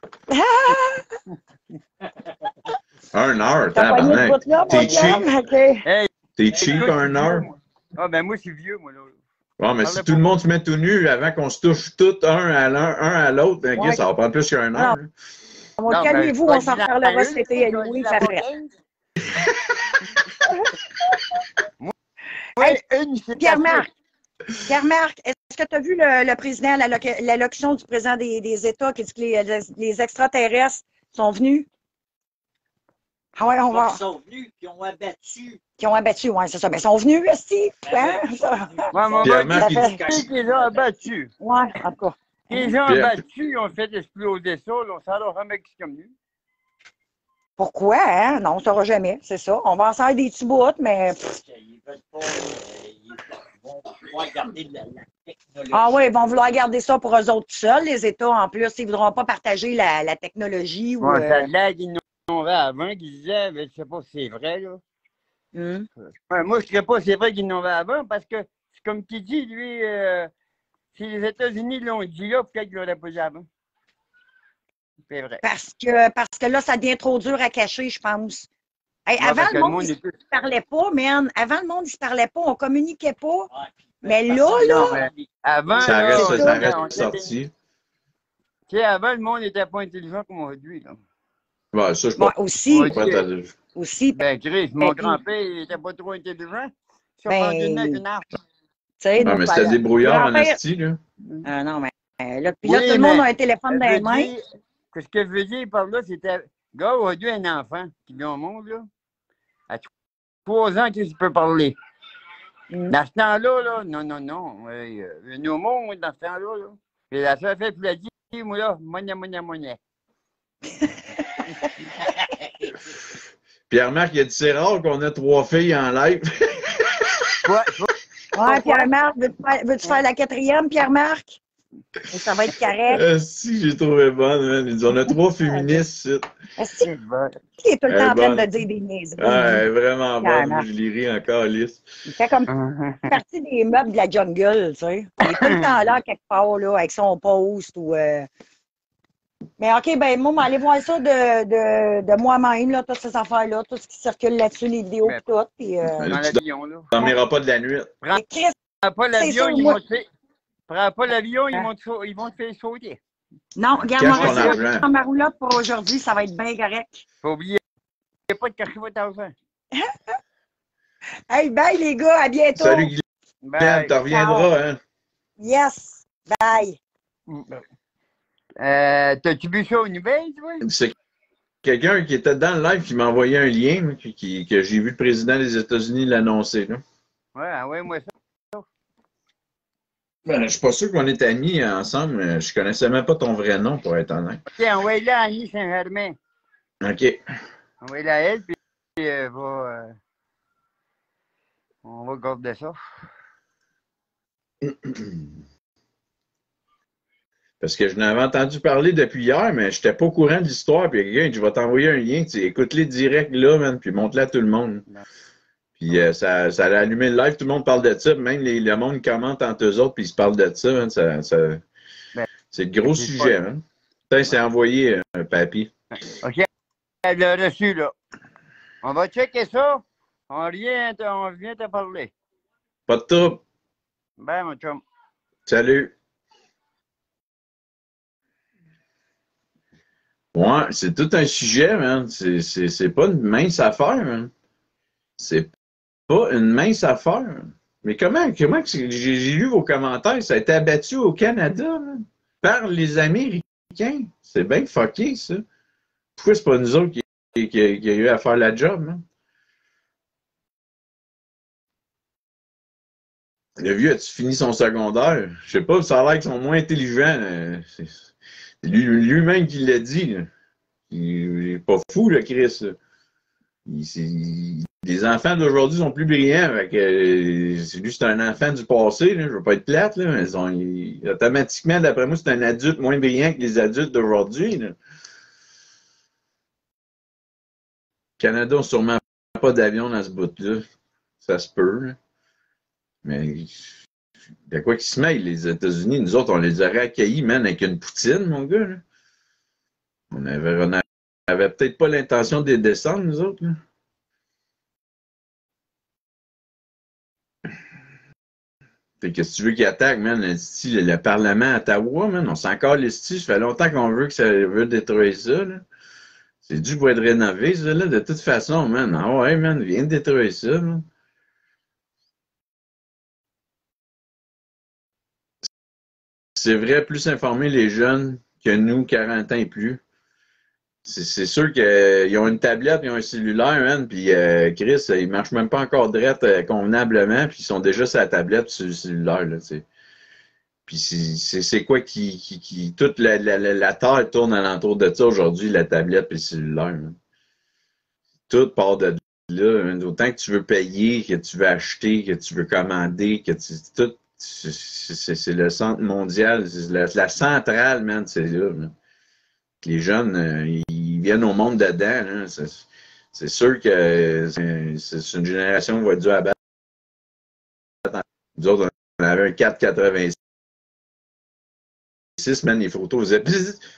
1 heure, T'as pogné ce tabarnak. bout-là, mon T'es cheap. chum? OK. Hey, T'es cheap écoute, 1 heure. Ah, ben moi, je suis vieux, moi, là. Bon, mais si tout le monde se met tout nu avant qu'on se touche tout un à l'autre, Ouais. ça va prendre plus qu'un heure. hein. Bon, Non, calmez-vous, ben, on s'en reparlera cet été. Anyway, ça ferait. Oui, une, c'est Pierre-Marc, est-ce que tu as vu le président, l'allocution du président des États qui dit que les extraterrestres sont venus? Ah ouais, on va. Ils sont venus, qui ont abattu. Qui ont abattu, oui, c'est ça. Mais ils sont venus, Steve. Hein? Ouais, mon Pierre-Marc, gars, il qui les a abattus. Oui, en tout cas. Les gens Pierre- abattus, ils ont fait exploser ça, là, ça leur jamais qui comme nous. Pourquoi, hein? Non, on ne saura jamais, c'est ça. On va en faire des petits bouts, mais. Ils veulent pas. Ils vont pouvoir garder la technologie. Ah oui, ils vont vouloir garder ça pour eux autres seuls, les États, en plus. Ils ne voudront pas partager la technologie. Ou, Ouais, ça l'aide innovait avant, qu'ils disaient, mais je sais pas si c'est vrai, là. Ouais, moi, je ne dirais pas si c'est vrai qu'ils innovaient avant, parce que, c'est comme tu dis, lui, si les États-Unis l'ont dit là, peut-être qu'ils l'auraient pas dit avant. C'est vrai. Parce que là, ça devient trop dur à cacher, je pense. Hey, Ouais, avant, parce que le monde, il ne est... se parlait pas, man. Avant, le monde, il ne se parlait pas, on ne communiquait pas. Ouais, Mais là, Non, mais avant, Ça là, reste sorti. Tu sais, avant, le monde n'était pas intelligent comme aujourd'hui, là. Ouais, ça, je bon, peux aussi, pas. aussi, Ben, Chris, mon grand-père, il n'était pas trop intelligent. Il s'est rendu avec une arche. tu sais, Non, mais c'était des brouillards en asti, là. non, mais là, puis là, tout le monde a un téléphone dans les mains. Ce que je veux dire par là, c'était, gars, aujourd'hui, un enfant qui vient au monde, là, à 3 ans, qu'il peut parler. Dans ce temps-là, là, non. Venu au monde, dans ce temps-là, là. Et la seule fait, puis elle dit, moi, là, monnaie. Pierre-Marc, il a dit c'est rare qu'on ait 3 filles en live. Ouais, Pierre-Marc, veux-tu faire la 4e, Pierre-Marc? Ça va être correct. Si, j'ai trouvé bonne, man. Il dit, on a 3 féministes ici. Est-ce qu'il est tout le temps en train de dire des niaiseries? Ouais, vraiment bonne. Je l'ai ri encore, lisse. Il fait comme partie des meubles de la jungle, tu sais. Il est tout le temps là, quelque part, là, avec son post ou... Mais OK, ben moi, aller voir ça de moi-même, là, toutes ces affaires-là, tout ce qui circule là-dessus, les vidéos et tout. Puis, dans l'avion, là. Tu dormiras pas de la nuit. Prends pas l'avion, ils moi. vont te faire... Prends pas l'avion, ils vont te faire sauter. Non, regarde, Cache on ton va argent. rester dans ma roulotte pour aujourd'hui, ça va être bien correct. Faut oublier pas de cacher votre argent. Hey, bye les gars, à bientôt. Salut, Guylaine, Bye. tu reviendras, hein. Yes, bye. T'as-tu vu ça aux nouvelles, toi? C'est quelqu'un qui était dans le live qui m'a envoyé un lien, que j'ai vu le président des États-Unis l'annoncer, là. Ouais, moi ça. Ben, je suis pas sûr qu'on est amis ensemble. Je connaissais même pas ton vrai nom, pour être honnête. OK, envoie-la à Annie Saint-Germain. OK. Envoie-la à elle, puis on va garder ça. Parce que je n'avais entendu parler depuis hier, mais je n'étais pas au courant de l'histoire. Puis quelqu'un, je vais t'envoyer un lien. Écoute-les direct là, man, puis montre-le à tout le monde. Non. Puis ça a allumé le live, tout le monde parle de ça. Même le monde commente entre eux autres, puis ils se parlent de ça. Man, c'est le gros sujet. Hein. Ça, c'est envoyé un papier. OK, elle l'a reçu, là. On va checker ça. On vient te parler. Pas de trouble. Bye, mon chum. Salut. Ouais, c'est tout un sujet, man. C'est pas une mince affaire, man. C'est pas une mince affaire. Mais comment que j'ai lu vos commentaires, ça a été abattu au Canada, man, par les Américains. C'est bien fucké, ça. Pourquoi c'est pas nous autres qui a eu à faire la job, man? Le vieux, as-tu fini son secondaire? Je sais pas, ça a l'air qu'ils sont moins intelligents. C'est lui-même qui l'a dit, là. Il est pas fou, le Chris. Là. Les enfants d'aujourd'hui sont plus brillants. Fait que, lui, c'est un enfant du passé. Là, je veux pas être plate, là, mais automatiquement, d'après moi, c'est un adulte moins brillant que les adultes d'aujourd'hui. Le Canada n'a sûrement pas d'avion dans ce bout-là. Ça se peut. Là. Mais de quoi qu'ils se mêlent, les États-Unis? Nous autres, on les aurait accueillis, man, avec une poutine, mon gars. Là. On avait peut-être pas l'intention de les descendre, nous autres. Là. Fait que si tu veux qu'ils attaquent, man, le Parlement à Ottawa, man, on s'en encore les styles. Ça fait longtemps qu'on veut que ça veut détruire ça, là. C'est dû pour être rénové, ça, là, de toute façon, man. Ah ouais, man, viens de détruire ça, man. C'est vrai, plus informer les jeunes que nous, 40 ans et plus. C'est sûr qu'ils ont une tablette, ils ont un cellulaire, man, puis Chris, ils marchent même pas encore drette convenablement, puis ils sont déjà sur la tablette sur le cellulaire, là, tu sais. Puis c'est quoi qui toute la terre tourne alentour de ça aujourd'hui, la tablette et le cellulaire. Hein. Tout part de là. Hein. Autant que tu veux payer, que tu veux acheter, que tu veux commander, tout, c'est le centre mondial, c'est la centrale, man, c'est là. Man. Les jeunes, ils viennent au monde dedans. C'est sûr que c'est une génération qui va être due à battre. Nous autres, on avait un 4,86. Man, les photos faisaient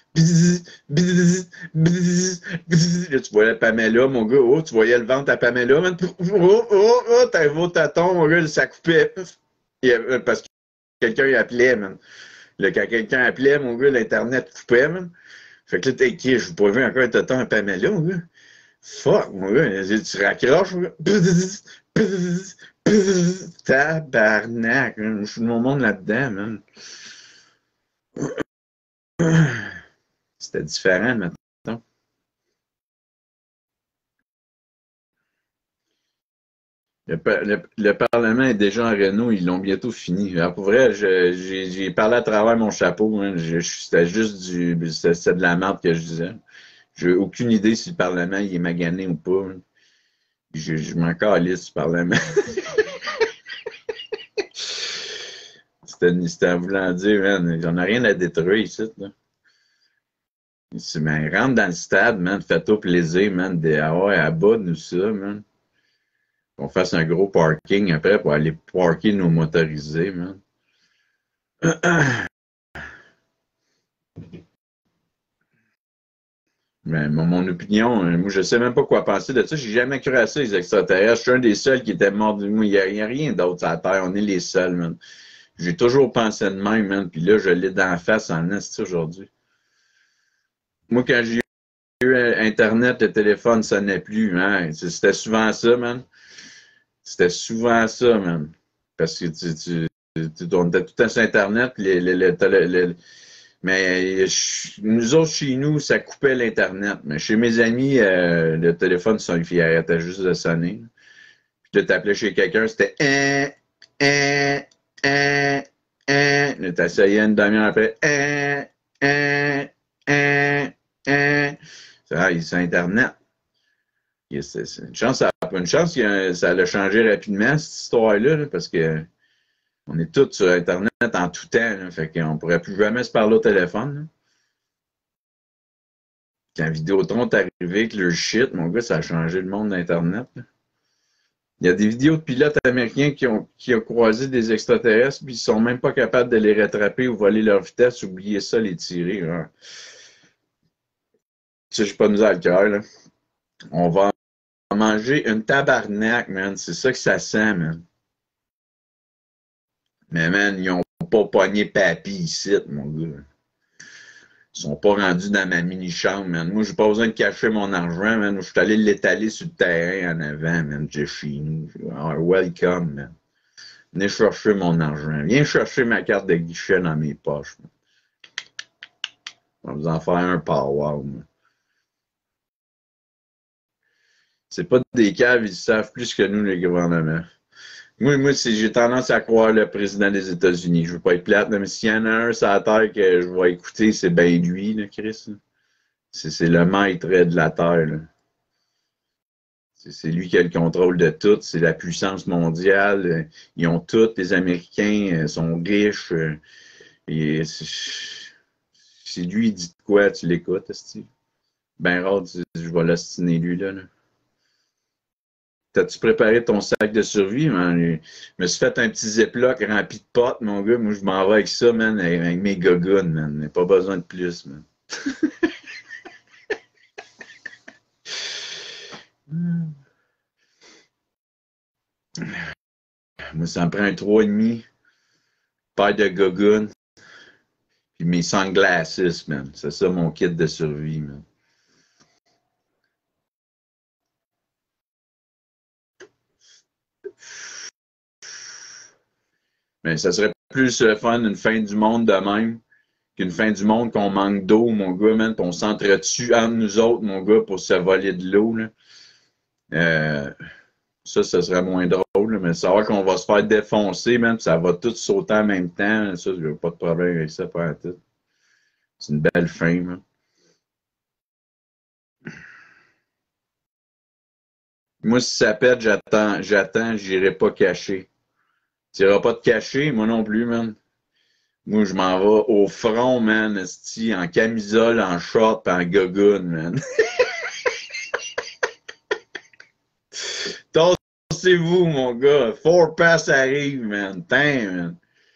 là, tu voyais Pamela, mon gars, oh, tu voyais le ventre à Pamela, man. T'avais vos tâtons, mon gars, ça coupait. Parce que quelqu'un appelait, man. Là, quand quelqu'un appelait, mon gars, l'Internet coupait, man. Fait que là, t'es qui? Je vous pas vu encore un tâton à Pamela, mon gars. Fuck, mon gars, tu raccroches, mon gars. Tabarnak, man. Je suis de mon monde là-dedans, man. C'était différent maintenant. Le Parlement est déjà en réno, ils l'ont bientôt fini. Alors, pour vrai, j'ai parlé à travers mon chapeau. Hein. C'était juste c'était de la merde que je disais. J'ai aucune idée si le Parlement il est magané ou pas. Hein. Je m'en calisse du Parlement. C'était en voulant dire, man, j'en ai rien à détruire ici. Là. Mais rentre dans le stade, man, fais-toi plaisir, man, à bas de nous ça, man. Qu'on fasse un gros parking après pour aller parker nos motorisés, man. Mais mon opinion, moi, je sais même pas quoi penser de ça. J'ai jamais cru à ça, les extraterrestres. Je suis un des seuls qui était mort de moi. Il n'y a rien d'autre sur la Terre. On est les seuls, man. J'ai toujours pensé de même, man. Puis là, je l'ai d'en face en est aujourd'hui. Moi, quand j'ai eu Internet, le téléphone sonnait plus. Hein? C'était souvent ça, man. C'était souvent ça, man. Parce que on était tout le temps sur Internet. Mais nous autres, chez nous, ça coupait l'Internet. Mais chez mes amis, le téléphone, il arrêtait juste de sonner. Puis là, t'appelais chez quelqu'un, c'était Là, t'essayais une demi-heure après. C'est Internet. C'est une chance, une chance que ça allait changer rapidement, cette histoire-là, là, parce que on est tous sur Internet en tout temps. Là, fait qu'on ne pourrait plus jamais se parler au téléphone. Là. Quand Vidéotron est arrivé avec le shit, mon gars, ça a changé le monde d'Internet. Là. Il y a des vidéos de pilotes américains qui ont croisé des extraterrestres puis ils sont même pas capables de les rattraper ou voler leur vitesse, oublier ça, les tirer. Hein. Ça, j'ai pas de misère à le cœur, là. On va manger une tabarnak, man. C'est ça que ça sent, man. Mais, man, ils ont pas pogné papy ici, mon gars. sont pas rendus dans ma mini-chambre, man. Moi, j'ai pas besoin de cacher mon argent, man. Je suis allé l'étaler sur le terrain en avant, man. J'ai chez nous. Welcome, man. Venez chercher mon argent. Viens chercher ma carte de guichet dans mes poches, man. On va vous en faire un power, man. C'est pas des caves, ils savent plus que nous, les gouvernements. Moi j'ai tendance à croire le président des États-Unis. Je veux pas être plate, mais s'il y en a un sur la terre que je vais écouter, c'est bien lui, là, Chris. C'est le maître de la terre, là. C'est lui qui a le contrôle de tout. C'est la puissance mondiale. Ils ont tout. Les Américains sont riches. Et si lui il dit de quoi, tu l'écoutes, Steve. Ben rare, je vais l'astiner lui, là. T'as-tu préparé ton sac de survie, man? Je me suis fait un petit ziploc rempli de potes, mon gars. Moi, je m'en vais avec ça, man, avec mes gogoons, man. Pas besoin de plus, man. Moi, ça me prend un 3,5, paire de gogoons, puis mes sunglasses, man. C'est ça mon kit de survie, man. Mais ça serait plus fun une fin du monde de même qu'une fin du monde qu'on manque d'eau, mon gars, man, puis on s'entretue entre nous autres, mon gars, pour se voler de l'eau, là. Ça serait moins drôle, là, mais savoir qu'on va se faire défoncer, man, puis ça va tout sauter en même temps, ça, j'ai pas de problème avec ça, pas à tout. C'est une belle fin, man. Moi, si ça pète, j'attends, j'irai pas cacher. Tu iras pas te cacher, moi non plus, man. Moi, je m'en vais au front, man, esti, en camisole, en short, pis en gogoon, man. Tassez-vous, mon gars. Four Pass arrive, man. Tain, man.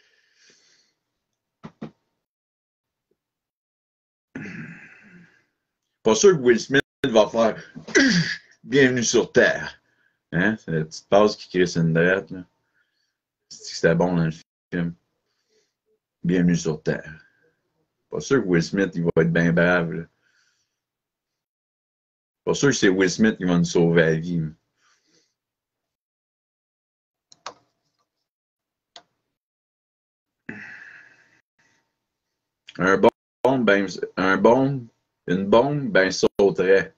Pas sûr que Will Smith va faire Bienvenue sur Terre. Hein? C'est la petite passe qui crée une drette, là. C'était bon dans le film. Bienvenue sur Terre. Pas sûr que Will Smith il va être bien brave, là. Pas sûr que c'est Will Smith qui va nous sauver la vie. Une bombe, ben sauterait.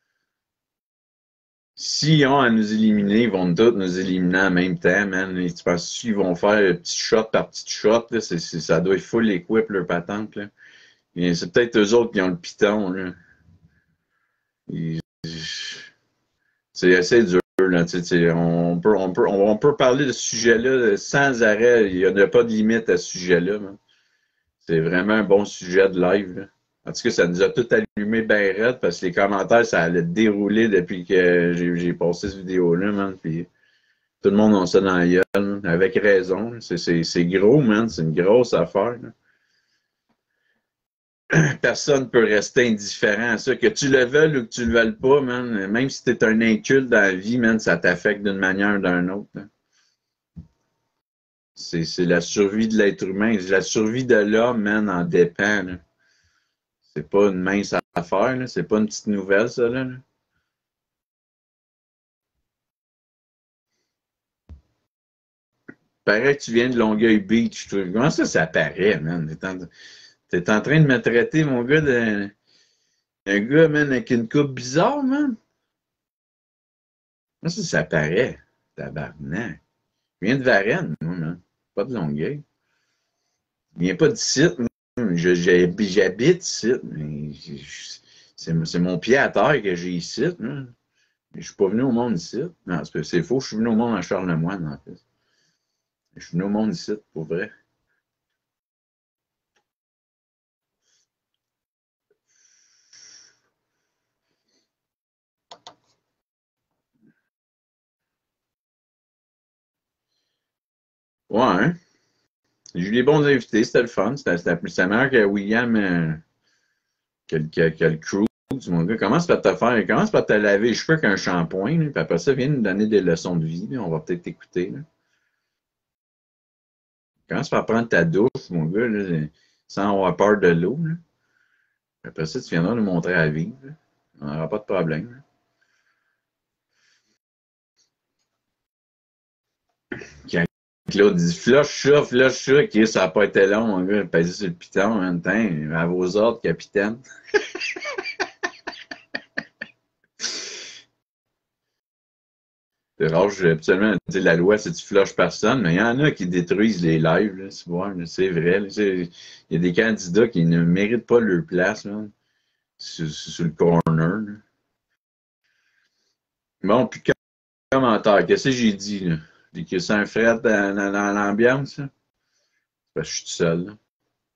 S'ils ont à nous éliminer, ils vont tous nous éliminer en même temps, man. Et tu penses qu'ils vont faire petit shot par petit shot, là, ça doit être full équipe, leur patente, là. C'est peut-être eux autres qui ont le piton, là. C'est assez dur, là. On peut parler de ce sujet-là sans arrêt. Il n'y a pas de limite à ce sujet-là, man. C'est vraiment un bon sujet de live, là. En tout cas, ça nous a tout allumé bien raide parce que les commentaires, ça allait dérouler depuis que j'ai passé cette vidéo-là, man. Puis tout le monde a ça dans la gueule, man, avec raison. C'est gros, man. C'est une grosse affaire, là. Personne ne peut rester indifférent à ça. Que tu le veuilles ou que tu le veuilles pas, man, même si tu es un inculte dans la vie, man, ça t'affecte d'une manière ou d'une autre, là. C'est la survie de l'être humain. La survie de l'homme, man, en dépend, là. C'est pas une mince affaire, là. C'est pas une petite nouvelle, ça, là. Paraît que tu viens de Longueuil Beach. Toi. Comment ça paraît, man? T'es en train de me traiter, mon gars, d'un gars, man, avec une coupe bizarre, man? Comment ça paraît? Tabarnak. Je viens de Varennes, moi, man. Pas de Longueuil. Je viens pas d'ici, moi. J'habite ici, mais c'est mon pied à terre que j'ai ici. Hein. Je suis pas venu au monde ici. Non, c'est faux, je suis venu au monde à Charlemagne, en fait. Je suis venu au monde ici, pour vrai. Ouais, hein? J'ai eu des bons invités, c'était le fun. C'était meilleur que William, que le crew. Mon gars, commence par te laver les cheveux avec un shampoing, là, puis après ça, viens nous donner des leçons de vie. Là, on va peut-être t'écouter. Là. Commence par prendre ta douche, mon gars, là, sans avoir peur de l'eau. Après ça, tu viendras nous montrer à vivre. On n'aura pas de problème. Quand Claude dit flush ça, Chris, ça n'a pas été long, mon gars. Pèse sur le piton, en même temps. À vos ordres, capitaine. C'est rare, je vais absolument dire la loi, c'est que tu flushes personne, mais il y en a qui détruisent les lives, là, c'est vrai. Il y a des candidats qui ne méritent pas leur place là, sur le corner. Là. Bon, puis commentaire, qu'est-ce que j'ai dit là? J'ai que c'est un fret dans l'ambiance. Là. Parce que je suis tout seul. Là.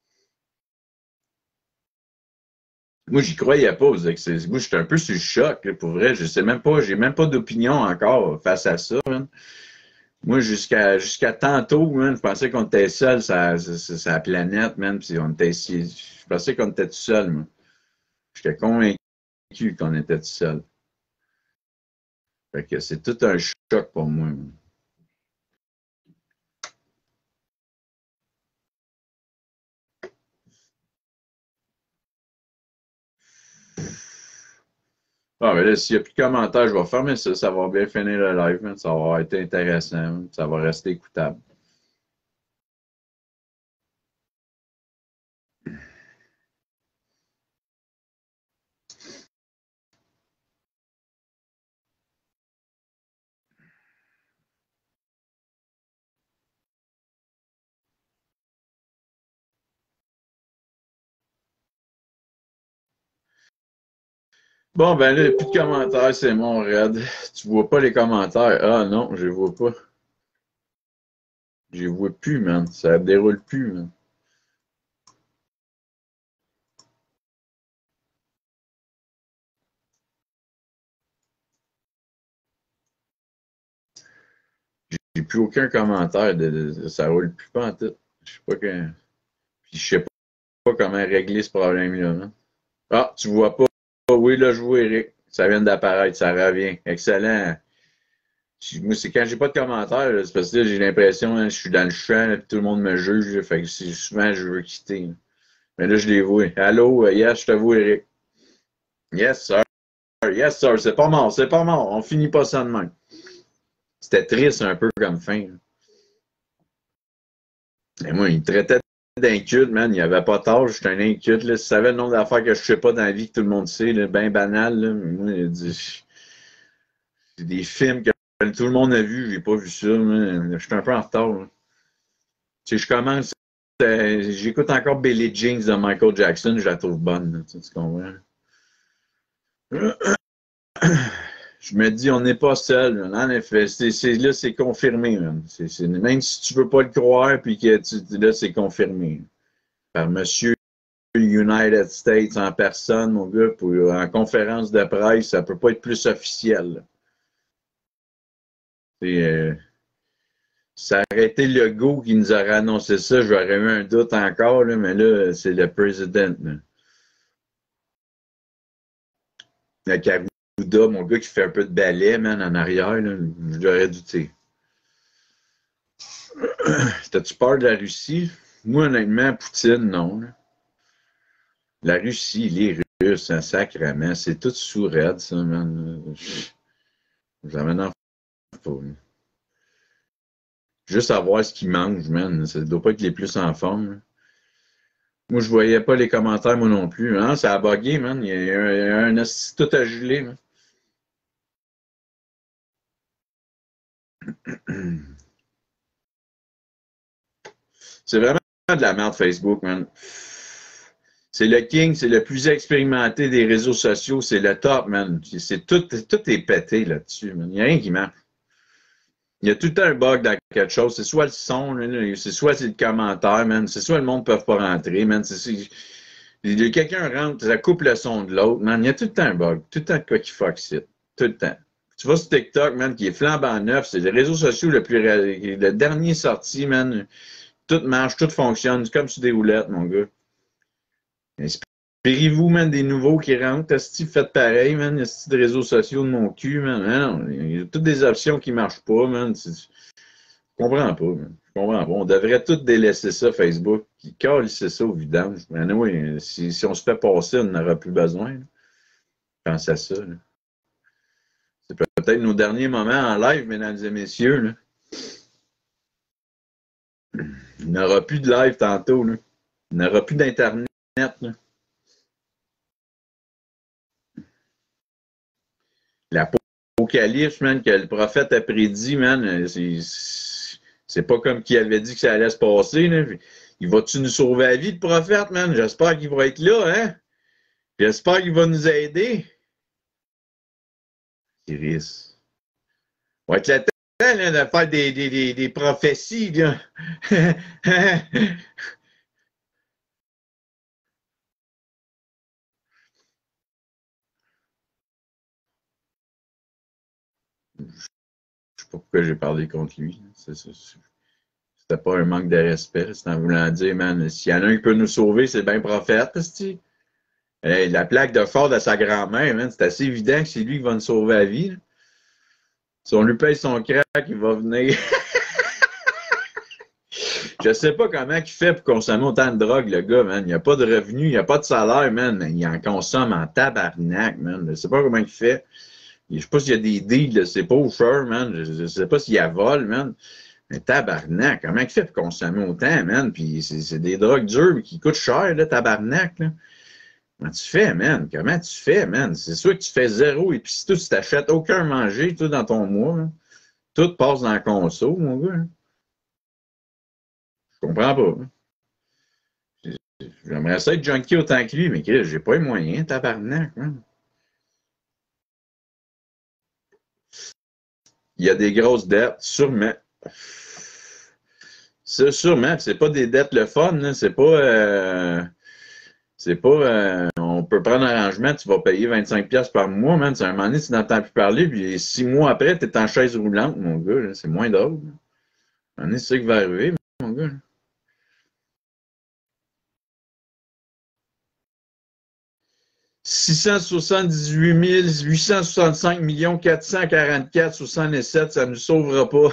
Moi, j'y croyais pas. Moi, j'étais un peu sur le choc, là, pour vrai. Je sais même pas, j'ai même pas d'opinion encore face à ça. Man. Moi, jusqu'à tantôt, man, je pensais qu'on était seul sur la planète, man, puis on était ici. Je pensais qu'on était tout seul, moi. J'étais convaincu qu'on était tout seul. Fait que c'est tout un choc pour moi. Man. Ah, mais là, s'il n'y a plus de commentaires, je vais fermer ça. Ça va bien finir le live, man. Ça va avoir été intéressant. Man. Ça va rester écoutable. Bon, ben là, plus de commentaires, c'est mon raid. Tu vois pas les commentaires? Ah non, je les vois pas. Je les vois plus, man. Ça déroule plus, man. J'ai plus aucun commentaire. Ça roule plus pas en tout. Je sais pas que. Puis je sais pas comment régler ce problème-là. Man. Ah, tu vois pas? Oui, là, je vois Eric. Ça vient d'apparaître, ça revient. Excellent. Moi, c'est quand j'ai pas de commentaires, c'est parce que là, j'ai l'impression que je suis dans le champ, et tout le monde me juge. Là, fait que souvent, je veux quitter. Là. Mais là, je les vois. Allô, yes, je te vois, Eric. Yes, sir. Yes, sir. C'est pas mort, c'est pas mort. On finit pas ça de même. C'était triste un peu comme fin. Là. Et moi, il me traitait d'inculte, man. Il n'y avait pas tard, j'étais un inculte. Là. Si tu savais le nombre d'affaires que je sais pas dans la vie que tout le monde sait, bien banal. Là. Moi, c'est des films que tout le monde a vus, j'ai pas vu ça. Je suis un peu en retard. Là. Tu sais, je commence. J'écoute encore Billie Jean de Michael Jackson, je la trouve bonne. Là, tu comprends? Je me dis, on n'est pas seul. En effet, là, c'est confirmé. Même si tu veux pas le croire, puis que là, c'est confirmé. Par Monsieur United States en personne, mon gars, en conférence de presse, ça peut pas être plus officiel. Ça aurait été le go qui nous aurait annoncé ça, j'aurais eu un doute encore, là, mais là, c'est le président. Le Karouda, mon gars qui fait un peu de ballet, man, en arrière, là, j'aurais douté. T'as-tu peur de la Russie? Moi, honnêtement, Poutine, non. Là. La Russie, les Russes, hein, sacrément, c'est tout sous-raide, ça, man. Ça m'énerve pas. Juste savoir ce qu'ils mangent, man. Ça doit pas être les plus en forme. Là. Moi, je voyais pas les commentaires, moi non plus. Hein? Ça a bugué, man. Il y a un tout à geler, man. C'est vraiment de la merde, Facebook, man. C'est le king, c'est le plus expérimenté des réseaux sociaux, c'est le top, man. Tout est pété là-dessus, man. Il n'y a rien qui marche. Il y a tout le temps un bug dans quelque chose. C'est soit le son, c'est soit c'est le commentaire, man. C'est soit le monde ne peut pas rentrer, man. Quelqu'un rentre, ça coupe le son de l'autre, man. Il y a tout le temps un bug. Tout le temps de quoi qui fuck it. Tout le temps. Tu vois sur TikTok, man, qui est flambant neuf, c'est les réseaux sociaux le dernier sorti, man. Tout marche, tout fonctionne. C'est comme sur des roulettes, mon gars. Inspirez-vous, man, des nouveaux qui rentrent. Faites pareil, man. Il y a des réseaux sociaux de mon cul, man. Non, il y a toutes des options qui ne marchent pas, man. comprends pas, man. Je comprends pas. On devrait tout délaisser ça, Facebook. Qui calisse ça au vidange. Mais oui, si on se fait passer, on n'aura plus besoin. Là. Pense à ça. Là. C'est peut-être nos derniers moments en live, mesdames et messieurs. Là. Il n'y aura plus de live tantôt. Là. Il n'y aura plus d'Internet. Là. L'apocalypse, man, que le prophète a prédit, man, c'est pas comme qu'il avait dit que ça allait se passer. Là. Il va-tu nous sauver la vie, le prophète, man? J'espère qu'il va être là, hein? J'espère qu'il va nous aider. Chris. Va être le temps là, de faire des prophéties, là. Je sais pas pourquoi j'ai parlé contre lui. C'était pas un manque de respect. C'était en voulant dire, man, s'il y en a un qui peut nous sauver, c'est bien prophète, c'ti. Hey, la plaque de Ford de sa grand-mère, man, c'est assez évident que c'est lui qui va nous sauver la vie. Là. Si on lui paye son crack, il va venir. Je sais pas comment il fait pour consommer autant de drogue, le gars, man. Il n'y a pas de revenus, il n'y a pas de salaire, man. Il en consomme en tabarnak, man. Je sais pas comment il fait. Je sais pas s'il y a des deals, c'est pas au fur, man. Je sais pas s'il y a vol, man. Mais tabarnak, comment il fait pour consommer autant, man? Puis c'est des drogues dures qui coûtent cher, là, tabarnak, là. Comment tu fais, man? Comment tu fais, man? C'est sûr que tu fais zéro et puis si tu t'achètes aucun manger, tout dans ton mois, là. Tout passe dans la conso, mon gars. Hein. Je comprends pas. Hein. J'aimerais ça être junkie autant que lui, mais j'ai pas les moyens, tabarnak, man. Il y a des grosses dettes, sûrement. Ça, sûrement, c'est pas des dettes le fun, hein. C'est pas... on peut prendre un arrangement, tu vas payer 25$ par mois, man. C'est un moment donné, tu n'entends plus parler, puis 6 mois après, tu es en chaise roulante, mon gars. C'est moins drôle. À un moment donné, c'est ça qui va arriver, mon gars. 678 865 444,67, ça ne nous sauvera pas.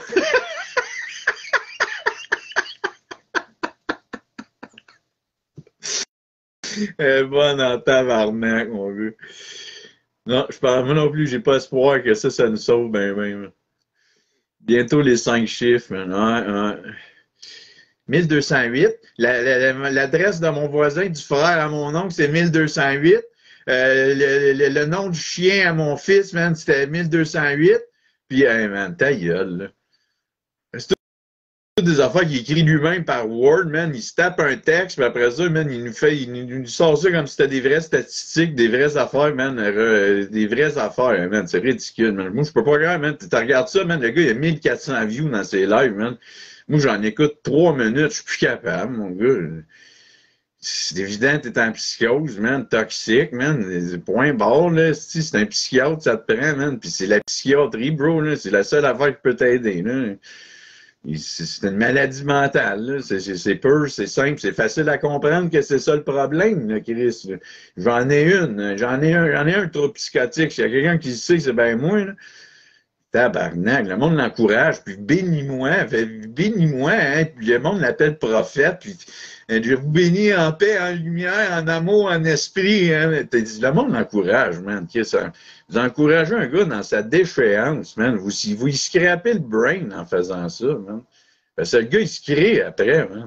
Elle est bonne en tabarnak, mon gars. Non, je parle, moi non plus, j'ai pas espoir que ça nous sauve ben même. Bientôt les 5 chiffres, man. Ouais. 1208. L'adresse de mon voisin, du frère à mon oncle, c'est 1208. Le nom du chien à mon fils, man, c'était 1208. Puis, hey, man, ta gueule, là. C'est toutes des affaires qu'il écrit lui-même par Word, man. Il se tape un texte, puis après ça, man, il nous sort ça comme si c'était des vraies statistiques, des vraies affaires, man. Des vraies affaires, man. C'est ridicule, man. Moi, je peux pas regarder, man. Tu regardes ça, man. Le gars, il a 1400 views dans ses lives, man. Moi, j'en écoute 3 minutes, je suis plus capable, mon gars. C'est évident que t'es en psychose, man, toxique, man. Point barre, là. Si c'est un psychiatre, ça te prend, man. Puis c'est la psychiatrie, bro, là. C'est la seule affaire qui peut t'aider, là. C'est une maladie mentale, là. C'est pur, c'est simple, c'est facile à comprendre que c'est ça le problème, là, Chris. J'en ai un trop psychotique. S'il y a quelqu'un qui le sait, c'est bien moi, là. Tabarnak, le monde l'encourage, puis bénis-moi, hein, puis le monde l'appelle prophète, puis je vous bénis en paix, en lumière, en amour, en esprit, hein. Le monde l'encourage, man. Vous encouragez un gars dans sa déchéance, man. Vous y scrapez le brain en faisant ça, man. Parce que le gars, il se crée après, man.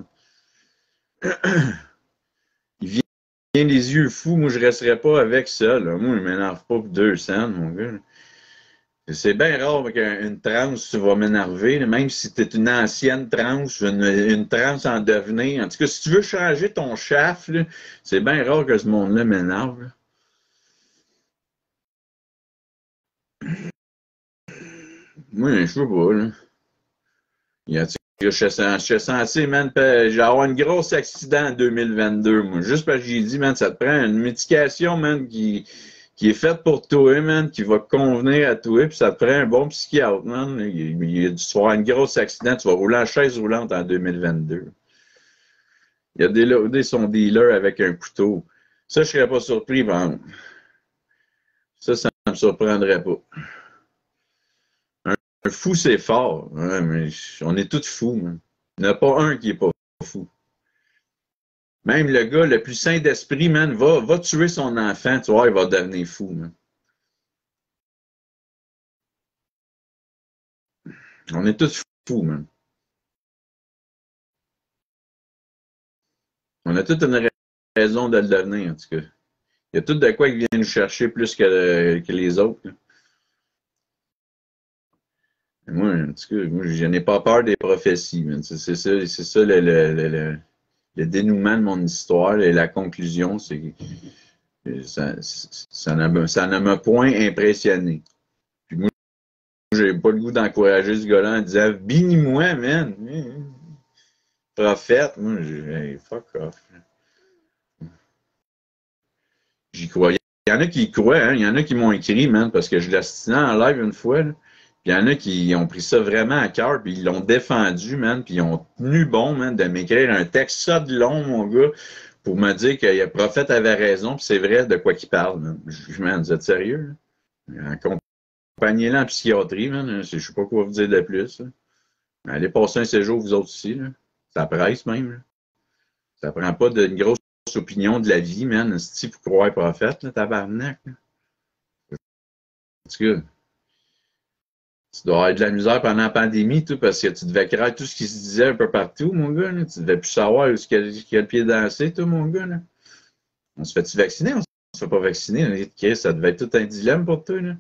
Il vient les yeux fous, moi, je resterai pas avec ça, là. Moi, il m'énerve pas pour 200, mon gars. C'est bien rare qu'une transe, tu vas m'énerver, même si tu es une ancienne transe, une transe en devenir. En tout cas, si tu veux changer ton chef, c'est bien rare que ce monde-là m'énerve. Moi, je sais pas, là. Je suis censé, man, j'ai avoir un gros accident en 2022, moi. Juste parce que j'ai dit, man, ça te prend une médication, man, qui est faite pour toi, man, qui va convenir à toi, puis ça te prend un bon psychiatre, man. Tu vas avoir un gros accident, tu vas rouler en chaise roulante en 2022. Il y a déloadé son dealer avec un couteau. Ça, je serais pas surpris, man. Ça me surprendrait pas. fou, c'est fort. Hein, mais on est tous fous, man. Il n'y en a pas un qui est pas fou. Même le gars le plus sain d'esprit, man, va tuer son enfant, tu vois, il va devenir fou, man. On est tous fous, man. On a toute une raison de le devenir, en tout cas. Il y a tout de quoi qui vient nous chercher plus que les autres. Là. Moi, en tout cas, moi, je n'ai pas peur des prophéties. C'est ça le dénouement de mon histoire et la conclusion, c'est que ça ne m'a point impressionné. Puis moi, j'ai pas le goût d'encourager ce gars-là en disant « Bénis-moi, man! » Prophète, moi, hey, fuck off. J'y croyais. Il y en a qui y croient, hein? Il y en a qui m'ont écrit, man, parce que je l'astinais en live une fois, là. Puis il y en a qui ont pris ça vraiment à cœur, puis ils l'ont défendu, man, puis ils ont tenu bon, man, de m'écrire un texte ça de long, mon gars, pour me dire que le prophète avait raison, puis c'est vrai de quoi qu'il parle, man. Man, vous êtes sérieux, là? Accompagnez-le en psychiatrie, man. Je sais pas quoi vous dire de plus, là. Allez passer un séjour, vous autres aussi, là. Ça presse même, là. Ça prend pas d'une grosse opinion de la vie, man. C'est pour croire prophète, là, tabarnak, là. En tout cas, tu dois avoir de la misère pendant la pandémie, tout, parce que tu devais craindre tout ce qui se disait un peu partout, mon gars, là. Tu devais plus savoir où il y a le pied dansé, toi, mon gars, là. On se fait-tu vacciner? On se fait pas vacciner, là. Ça devait être tout un dilemme pour toi, là.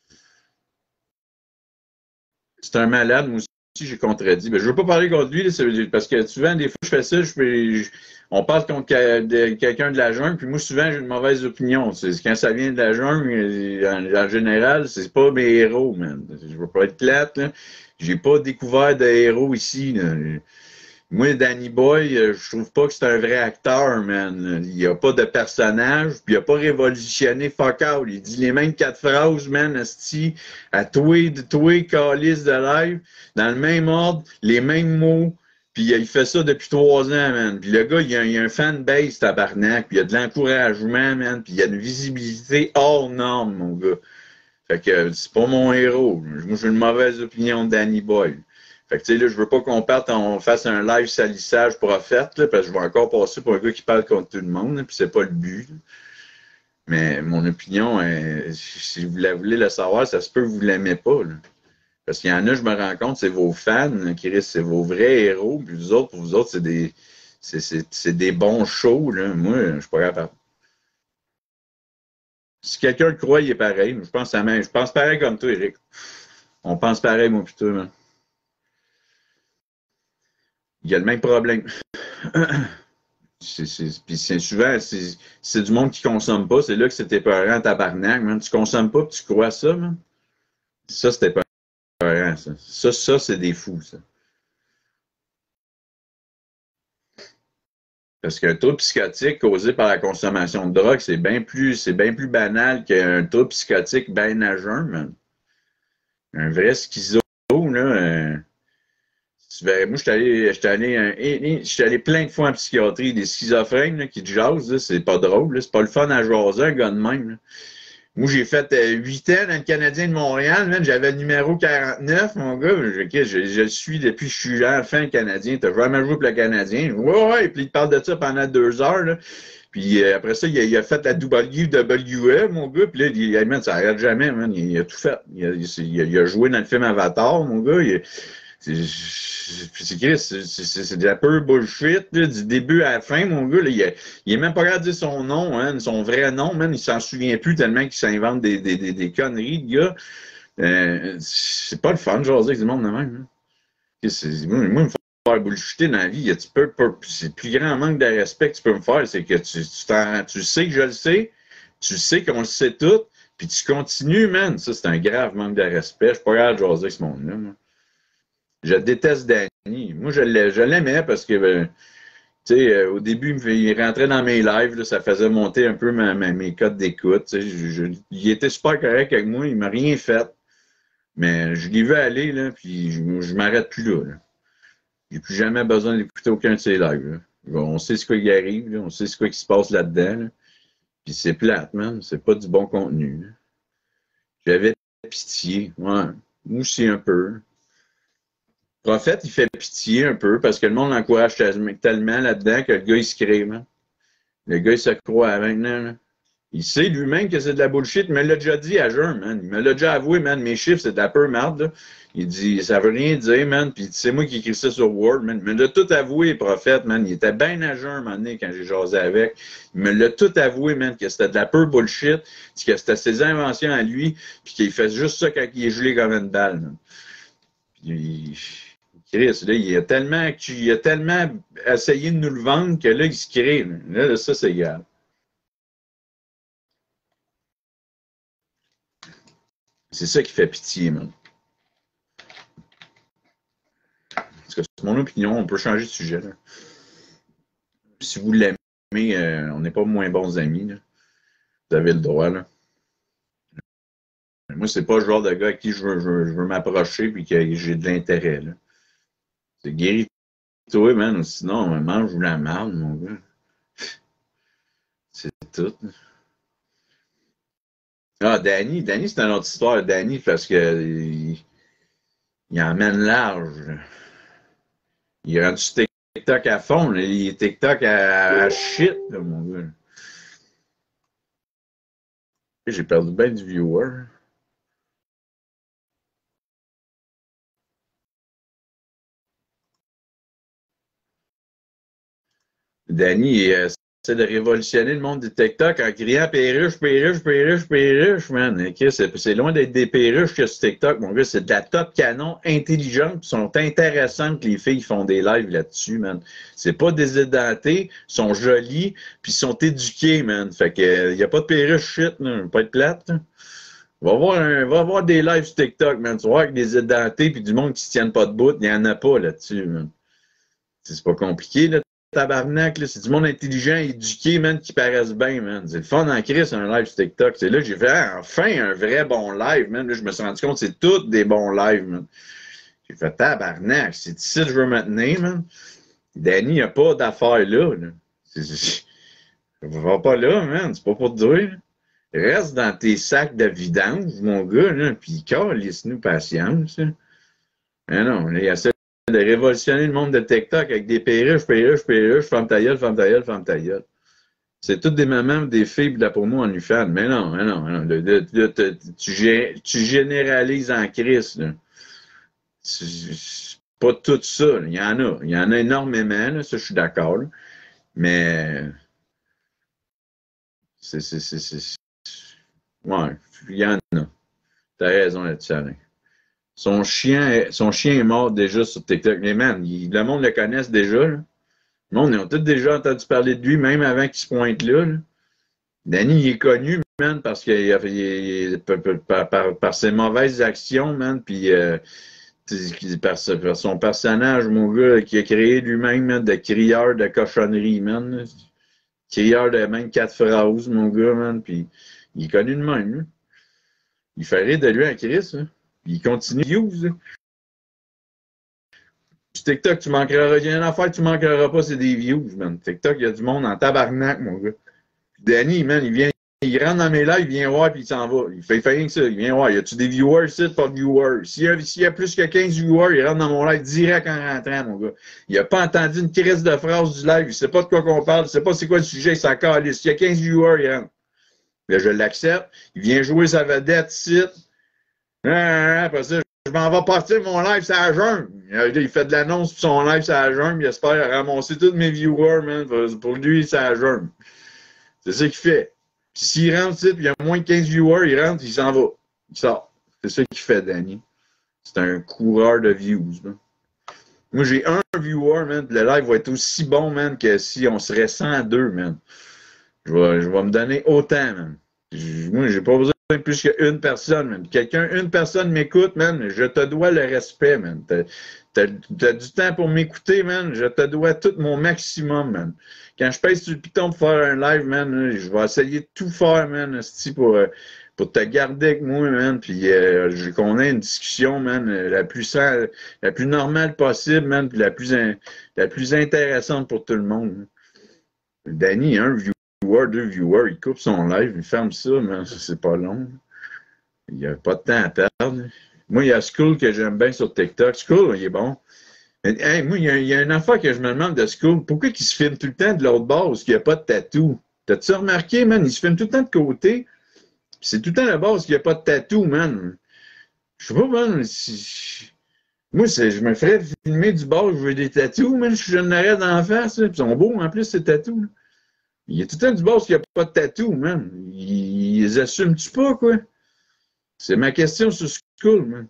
C'est un malade, moi aussi, j'ai contredit. Mais je veux pas parler contre lui, là, parce que souvent, des fois, je fais ça, on parle contre quelqu'un de la jungle, puis moi, souvent, j'ai une mauvaise opinion. Quand ça vient de la jungle, en général, c'est pas mes héros, man. Je veux pas être plate, là. J'ai pas découvert de héros ici, là. Moi, Danny Boy, je trouve pas que c'est un vrai acteur, man. Il n'y a pas de personnage, puis il n'a pas révolutionné fuck out. Il dit les mêmes 4 phrases, man, asti, à tous les calices de live, dans le même ordre, les mêmes mots, puis il fait ça depuis 3 ans, man. Puis le gars, il a un fanbase, tabarnak, puis il a de l'encouragement, man, puis il a une visibilité hors norme, mon gars. Fait que c'est pas mon héros. Moi, j'ai une mauvaise opinion de Danny Boy. Fait que, tu sais, là, je veux pas on fasse un live salissage prophète, là, parce que je vais encore passer pour un gars qui parle contre tout le monde, là, puis c'est pas le but. Là. Mais mon opinion, si vous la voulez le savoir, ça se peut que vous l'aimez pas, là. Parce qu'il y en a, je me rends compte, c'est vos fans, Chris, c'est vos vrais héros, puis vous autres, pour vous autres, c'est des bons shows, là. Moi, je suis pas capable. Si quelqu'un le croit, il est pareil. Je pense pareil comme toi, Eric. On pense pareil, moi, plutôt, man. Il y a le même problème. Puis c'est souvent, c'est du monde qui consomme pas. C'est là que c'est épeurant en tabarnak, man. Tu consommes pas, puis tu crois ça, man. Ça, c'est épeurant, ça. Ça, c'est des fous, ça. Parce qu'un trouble psychotique causé par la consommation de drogue, c'est bien plus banal qu'un trouble psychotique bien à jeun, man. Un vrai schizo, là. Moi, je suis allé plein de fois en psychiatrie, des schizophrènes là, qui te jasent, c'est pas drôle, c'est pas le fun à jaser, un gars de même. Là. Moi, j'ai fait 8 ans dans le Canadien de Montréal, j'avais le numéro 49, mon gars, je suis depuis que je suis enfant Canadien, t'as jamais joué pour le Canadien, ouais, puis il te parle de ça pendant 2 heures, là. Puis après ça, il a fait la WWE, mon gars, puis là, man, ça arrête jamais, man, il a tout fait. Il a joué dans le film Avatar, mon gars, c'est de la pure bullshit, là, du début à la fin, mon gars. Là, il est même pas capable de dire son nom, hein, son vrai nom, man. Il s'en souvient plus tellement qu'il s'invente des conneries, le gars. C'est pas le fun, genre, avec du monde de même. Hein. Moi, me faire bullshiter dans la vie, c'est le plus grand manque de respect que tu peux me faire, c'est que tu sais que je le sais, tu sais qu'on le sait tout, puis tu continues, man. Ça, c'est un grave manque de respect. Je suis pas capable de jaser avec ce monde-là, man. Je déteste Danny. Moi, je l'aimais parce que, tu sais, au début, il rentrait dans mes lives, là, ça faisait monter un peu mes codes d'écoute. Il était super correct avec moi, il m'a rien fait. Mais je l'ai vu aller, là, puis je m'arrête plus là. J'ai plus jamais besoin d'écouter aucun de ses lives. Là. On sait ce qui arrive, là, on sait ce qui se passe là-dedans. Là. Puis c'est plate, man. C'est pas du bon contenu. J'avais pitié. Ouais. Moi aussi, un peu. Prophète, il fait pitié un peu parce que le monde l'encourage tellement là-dedans que le gars, il se crée, man. Le gars, il se croit maintenant, là. Il sait lui-même que c'est de la bullshit. Il me l'a déjà dit à jeun, man. Il me l'a déjà avoué, man. Mes chiffres, c'est de la peur merde, là. Il dit, ça veut rien dire, man. Puis c'est moi qui écris ça sur Word, man. Il me l'a tout avoué, prophète, man. Il était bien à jeun un moment donné quand j'ai jasé avec. Il me l'a tout avoué, man, que c'était de la peur bullshit, que c'était ses inventions à lui, puis qu'il fait juste ça quand il est gelé comme une balle, man. Puis, Chris, là, il a tellement essayé de nous le vendre que là, il se crée. Là ça, c'est égal. C'est ça qui fait pitié, man. Parce que c'est mon opinion, on peut changer de sujet, là. Si vous l'aimez, on n'est pas moins bons amis, là. Vous avez le droit, là. Moi, c'est pas le genre de gars à qui je veux m'approcher et que j'ai de l'intérêt, là. C'est guéris-toi, man. Sinon, mange la merde, mon gars. C'est tout. Ah, Danny, c'est une autre histoire. Danny, parce que il emmène large. Il est rendu TikTok à fond. Là. Il est TikTok à shit, là, mon gars. J'ai perdu bien du viewer. Danny, il essaie de révolutionner le monde du TikTok en criant perruche, perruche, perruche, perruche, man. Okay, c'est loin d'être des perruches que ce TikTok, mon gars. C'est de la top canon intelligente, qui sont intéressantes que les filles font des lives là-dessus, man. C'est pas désédenté, sont jolis, puis sont éduqués, man. Fait que y a pas de perruche shit, là. Pas être plate, là. Va voir des lives sur TikTok, man. Tu vas voir avec des édentés puis du monde qui se tiennent pas debout, il y en a pas là-dessus, man. C'est pas compliqué, là. Tabarnak, là, c'est du monde intelligent, éduqué, man, qui paraissent bien, man. C'est le fun en crise, un live sur TikTok. C'est là que j'ai fait, enfin, un vrai bon live, man. Là, je me suis rendu compte que c'est tous des bons lives, man. J'ai fait, tabarnak, c'est ici que je veux me tenir, man. Danny, il n'y a pas d'affaires là, là. Va pas là, man. C'est pas pour te dire, là. Reste dans tes sacs de vidange, mon gars, là, pis calisse-nous patience, là. Mais non, là, il essaie de révolutionner le monde de TikTok avec des perruches, ferme ta gueule, ferme ta gueule, ferme ta gueule. C'est toutes des mamans, des filles de la promo en UFAN. Mais non. Tu généralises en crise, là. C'est pas tout ça, là. Il y en a énormément, là, ça je suis d'accord, là. Mais ouais, il y en a. T'as raison là-dessus, Alain. Son chien est mort déjà sur TikTok. Mais man, le monde le connaisse déjà, là. Le monde, ils ont tous déjà entendu parler de lui, même avant qu'il se pointe là, là. Danny, il est connu, man, parce que par ses mauvaises actions, man, puis par son personnage, mon gars, qui a créé lui-même, man, de crieur de cochonnerie, man. Crieur de même 4 phrases, mon gars, man, puis il est connu de même, là. Il fait rire de lui en Chris, hein. Il continue views, hein. Sur TikTok, tu manqueras rien à faire, tu manqueras pas, c'est des views, man. TikTok, il y a du monde en tabarnak, mon gars. Danny, man, il rentre dans mes lives, il vient voir, puis il s'en va. Il fait rien que ça, il vient voir. Y a-tu des viewers ici, pas de viewers? S'il y a plus que 15 viewers, il rentre dans mon live direct en rentrant, mon gars. Il a pas entendu une crise de phrase du live, il sait pas de quoi qu'on parle, il sait pas c'est quoi le sujet, il s'en calisse. S'il y a 15 viewers, il rentre. Là, je l'accepte. Il vient jouer sa vedette ici. Après ça, je m'en vais partir mon live, c'est à jeun. Il fait de l'annonce pour son live, c'est à jeun. Il espère ramasser tous mes viewers, man. Pour lui, c'est à jeun. C'est ça qu'il fait. Puis s'il rentre ici, puis il y a moins de 15 viewers, il rentre, il s'en va. Il sort. C'est ça qu'il fait, Danny. C'est un coureur de views, man. Moi, j'ai un viewer, man. Le live va être aussi bon, man, que si on serait 102, man. Je vais me donner autant, man. Moi, j'ai pas besoin de plus qu'une personne, man. Une personne m'écoute, man, je te dois le respect, man. T'as du temps pour m'écouter, man. Je te dois tout mon maximum, man. Quand je pèse sur le piton pour faire un live, man, je vais essayer de tout faire, man, pour te garder avec moi, man. Puis qu'on ait une discussion, man, la plus normale possible, man, puis la plus intéressante pour tout le monde, man. Danny, un viewer, 2 viewers, il coupe son live, il ferme ça, mais c'est pas long. Il n'y a pas de temps à perdre. Moi, il y a Skull que j'aime bien sur TikTok. Skull, il est bon. Mais, hey, moi, il y a une affaire que je me demande de Skull. Pourquoi il se filme tout le temps de l'autre bord parce qu'il n'y a pas de tatou? T'as-tu remarqué, man? Il se filme tout le temps de côté. C'est tout le temps la base qu'il n'y a pas de tatou, man. Je sais pas, man. Moi, je me ferais filmer du bord, je veux des tatous, man. Je suis jeune arrêt d'en face, là. Puis ils sont beaux, en plus, ces tatous, là. Il y a tout le temps du bord qu'il n'y a pas de tatou, man. Ils les assument-tu pas, quoi? C'est ma question sur Skull, man.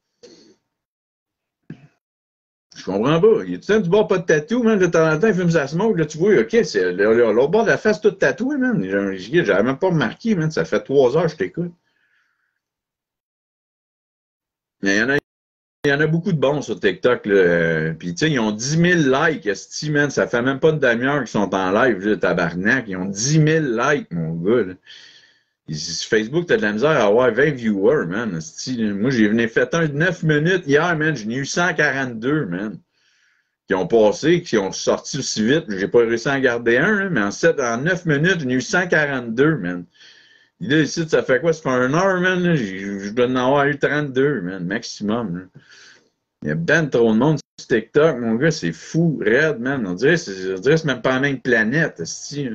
Je comprends pas. Il y a tout le temps du bord pas de tatou, man. De temps en temps, il fume sa smoke, là, tu vois, OK, c'est l'autre bord de la face tout tatoué, man. J'avais même pas remarqué, man. Ça fait 3 heures que je t'écoute. Mais il y en a beaucoup de bons sur TikTok, là. Puis, tu sais, ils ont 10 000 likes, esti, man. Ça fait même pas une demi-heure qu'ils sont en live, là, tabarnak. Ils ont 10 000 likes, mon gars, là. Sur Facebook, t'as de la misère à avoir 20 viewers, man. Esti, moi, j'ai venu fait un de 9 minutes hier, man. J'en ai eu 142, man. Qui ont passé, qui ont sorti aussi vite. J'ai pas réussi à en garder un, là, mais en 9 minutes, j'en ai eu 142, man. Et là, ici, ça fait quoi? Ça fait 1 heure, man. Je dois en avoir eu 32, man, maximum. Là. Il y a ben trop de monde sur TikTok, mon gars, c'est fou, raide, man. On dirait que c'est même pas la même planète, esti.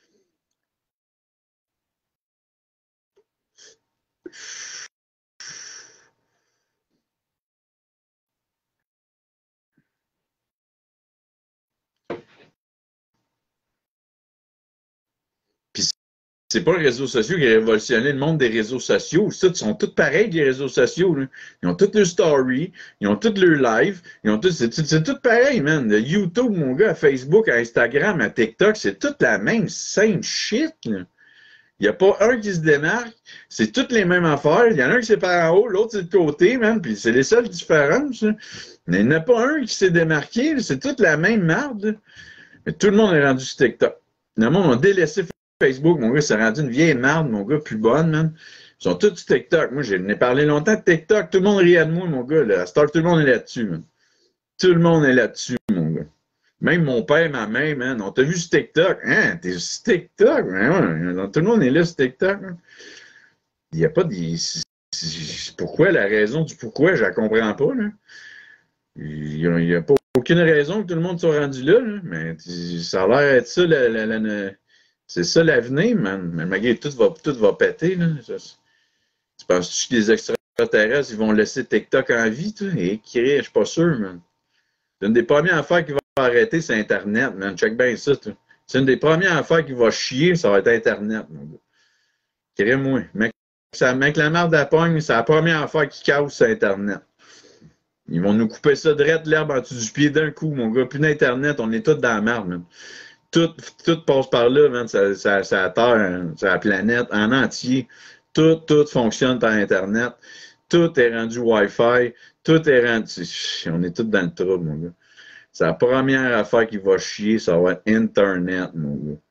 C'est pas les réseaux sociaux qui ont révolutionné le monde des réseaux sociaux. Ça, ils sont tous pareils, les réseaux sociaux. Là. Ils ont toutes leurs stories, ils ont toutes leurs lives, c'est tout pareil, man. De YouTube, mon gars, à Facebook, à Instagram, à TikTok, c'est toute la même same shit. Là. Il n'y a pas un qui se démarque. C'est toutes les mêmes affaires. Il y en a un qui c'est par en haut, l'autre c'est de côté, man. Puis c'est les seules différences. Là. Mais il n'y en a pas un qui s'est démarqué. C'est toute la même merde. Là. Mais tout le monde est rendu sur TikTok. Le monde a délaissé Facebook, mon gars, c'est rendu une vieille merde, mon gars, plus bonne, man. Ils sont tous sur TikTok. Moi, j'en ai parlé longtemps de TikTok. Tout le monde riait de moi, mon gars. Là. À Star, tout le monde est là-dessus, man. Tout le monde est là-dessus, mon gars. Même mon père, ma mère, man. On t'a vu sur TikTok. Hein? T'es sur TikTok? Ouais. Tout le monde est là sur TikTok. Man. Il n'y a pas de... Pourquoi? La raison du pourquoi, je la comprends pas, là. Il n'y a pas aucune raison que tout le monde soit rendu là, là. Mais ça a l'air d'être ça, c'est ça l'avenir, man. Mais malgré tout va péter, là. Tu penses-tu que les extraterrestres, ils vont laisser TikTok en vie, toi? Et je suis pas sûr, man. C'est une des premières affaires qui va arrêter, c'est Internet, man. Check bien ça, toi. C'est une des premières affaires qui va chier, ça va être Internet, mon gars. Crée-moi. Mec, la merde à pogne, c'est la première affaire qui casse, c'est Internet. Ils vont nous couper ça direct l'herbe en dessous du pied d'un coup, mon gars. Plus d'Internet, on est tous dans la merde, man. Tout passe par là, man. Ça la Terre, la planète en entier. Tout fonctionne par Internet. Tout est rendu Wi-Fi. Tout est rendu... On est tous dans le trouble, mon gars. C'est la première affaire qui va chier, ça va être Internet, mon gars.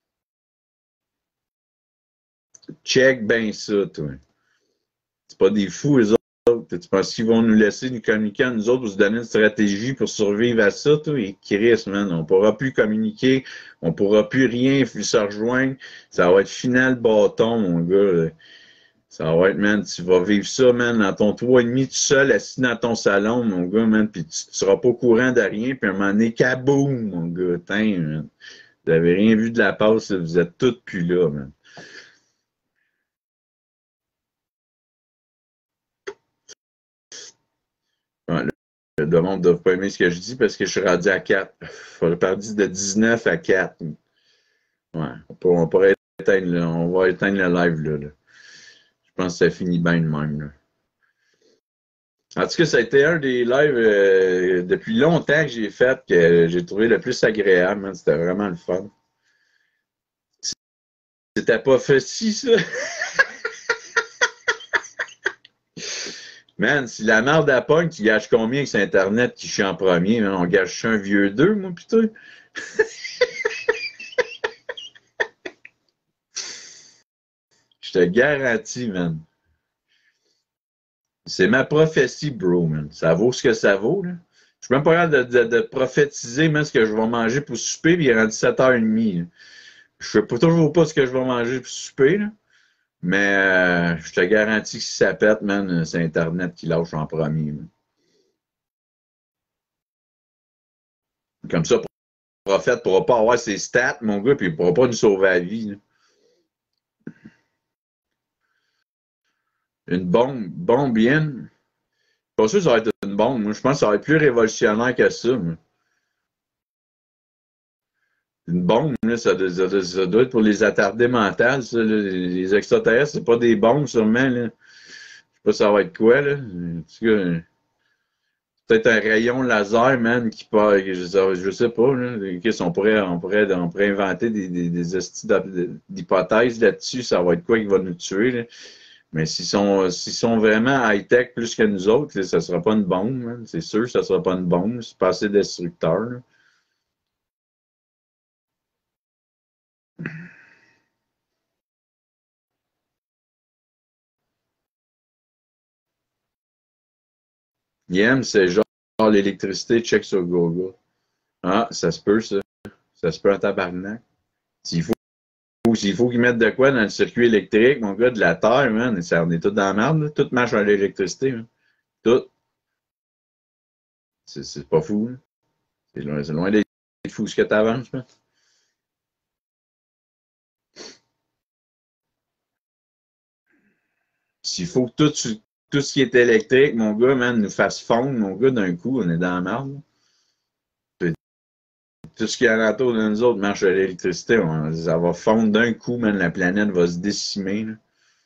Check bien ça, toi. C'est pas des fous, les autres. Tu penses qu'ils vont nous laisser nous communiquer à nous autres pour se donner une stratégie pour survivre à ça, toi? Et Chris, man, on pourra plus communiquer, on pourra plus rien se rejoindre. Ça va être final bâton, mon gars. Ça va être, man, tu vas vivre ça, man, dans ton 3,5 tout seul, assis dans ton salon, mon gars, man, puis tu seras pas au courant de rien, puis à un moment donné, kaboum, mon gars, tain, man. Vous avez rien vu de la passe, vous êtes tous plus là, man. Ouais, le monde ne doit pas aimer ce que je dis parce que je suis rendu à 4. Il faudrait partir de 19 à 4. Ouais, on pourrait éteindre, là, on va éteindre le live, là. Je pense que ça finit bien de même, là. En tout cas, ça a été un des lives depuis longtemps que j'ai fait que j'ai trouvé le plus agréable, man. C'était vraiment le fun. C'était pas facile, ça. Man, si la merde à pogne, tu gages combien que c'est Internet qui chie en premier? Man? On gage un vieux 2, moi, putain. Je te garantis, man. C'est ma prophétie, bro, man. Ça vaut ce que ça vaut, là. Je suis même pas capable de prophétiser, man, ce que je vais manger pour souper, puis il est rendu 7h30. Là. Je sais pas toujours pas ce que je vais manger pour souper, là. Mais je te garantis que si ça pète, man, c'est Internet qui lâche en premier. Man. Comme ça, le prophète ne pourra pas avoir ses stats, mon gars, puis il ne pourra pas nous sauver la vie. Là. Une bombe bien. Pas sûr que ça va être une bombe. Moi, je pense que ça va être plus révolutionnaire que ça. Moi. Une bombe, là, ça doit être pour les attardés mentales. Ça, là. Les extraterrestres, c'est pas des bombes, sûrement. Là. Je sais pas ça va être quoi. Là. En tout cas, peut-être un rayon laser, man, qui part. Je sais pas. Là. On pourrait inventer des d'hypothèses là-dessus. Ça va être quoi qui va nous tuer. Là. Mais s'ils sont vraiment high-tech plus que nous autres, là, ça ne sera pas une bombe. C'est sûr que ça ne sera pas une bombe. C'est pas assez destructeur. Là. Yem, c'est genre l'électricité, check sur Google. Ah, ça se peut, ça. Ça se peut en tabarnak. S'il faut qu'ils mettent de quoi dans le circuit électrique, mon gars, de la terre, man, on est tous dans la merde, là. Tout marche à l'électricité. Tout. C'est pas fou. Là. C'est loin d'être fou ce que t'avances. S'il faut que tout ce qui est électrique, mon gars, man, nous fasse fondre, mon gars, d'un coup, on est dans la merde. Tout ce qui est alentour de nous autres marche à l'électricité. Ça va fondre d'un coup, man, la planète va se décimer. Là.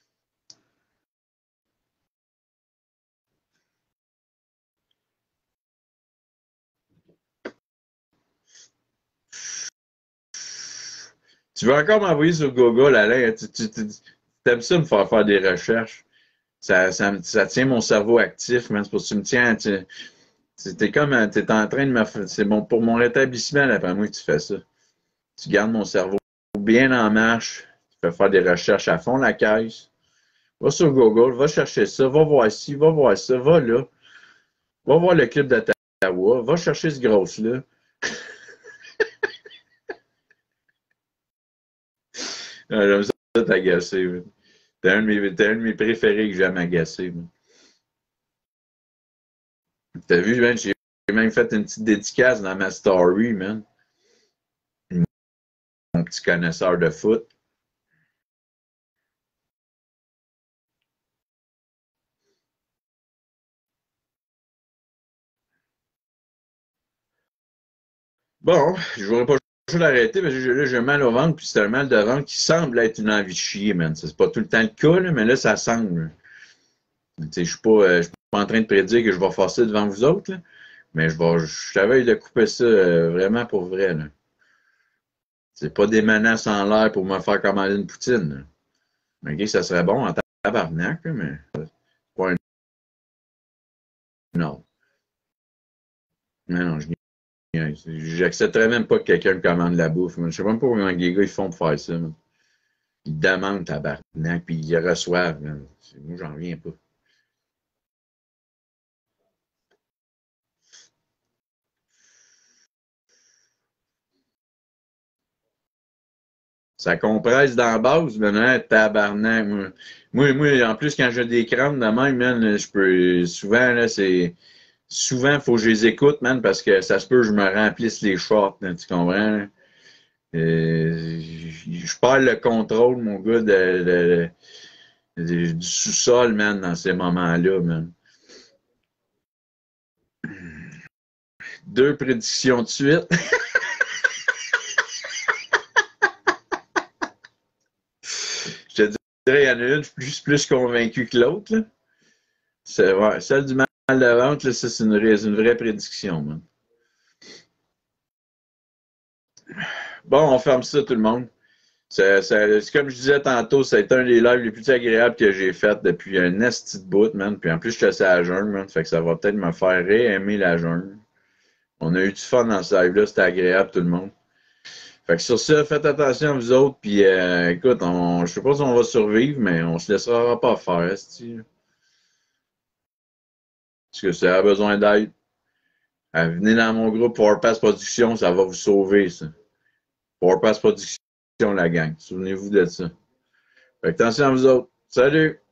Tu veux encore m'envoyer sur Google, Alain? Tu aimes ça me faire des recherches? Ça tient mon cerveau actif, man. C'est pour que tu me tiens. T'es en train de me faire. C'est bon pour mon rétablissement, d'après moi, que tu fais ça. Tu gardes mon cerveau bien en marche. Tu peux faire des recherches à fond la caisse. Va sur Google, va chercher ça, va voir ci, va voir ça, va là. Va voir le clip d'Ottawa, va chercher ce gros-là. J'aime ça t'agacer. T'es un de mes préférés que j'aime agacer. T'as vu, man, j'ai même fait une petite dédicace dans ma story, man. Mon petit connaisseur de foot. Bon, je voudrais pas l'arrêter parce que là, j'ai mal au ventre, puis c'est un mal de ventre qui semble être une envie de chier, man. C'est pas tout le temps le cas, là, mais là, ça semble. Je suis pas en train de prédire que je vais faire ça devant vous autres, là, mais je t'avais de couper ça vraiment pour vrai. Là. C'est pas des menaces en l'air pour me faire commander une poutine. Là. OK, ça serait bon en tabarnak, là, mais pas un. Non. Non, j'accepterais même pas que quelqu'un me commande la bouffe. Je sais même pas comment les gars ils font pour faire ça. Man. Ils demandent tabarnak, puis ils reçoivent. Man. Moi, j'en reviens pas. Ça compresse dans la base, maintenant, tabarnak. Moi, en plus, quand j'ai des crampes de même, man, je peux. Souvent, là, c'est. Souvent, il faut que je les écoute, man, parce que ça se peut que je me remplisse les shorts, là, tu comprends? Je perds le contrôle, mon gars, du sous-sol, man, dans ces moments-là, man. 2 prédictions de suite. Je te dirais, il y en a une, je suis plus convaincu que l'autre. Ouais, celle du mal de ventre, là, ça, c'est une vraie prédiction, man. Bon, on ferme ça, tout le monde. C'est comme je disais tantôt, c'est un des lives les plus agréables que j'ai fait depuis un esti de bout, man. Puis en plus, je suis assez à la jungle, man. Fait que ça va peut-être me faire réaimer la jungle. On a eu du fun dans ce live-là, c'était agréable, tout le monde. Fait que sur ça, faites attention à vous autres. Puis écoute, je sais pas si on va survivre, mais on se laissera pas faire, esti. Parce que ça a besoin d'aide. Venez dans mon groupe PowerPass Production, ça va vous sauver, ça. PowerPass Production, la gang. Souvenez-vous de ça. Fait que attention à vous autres. Salut!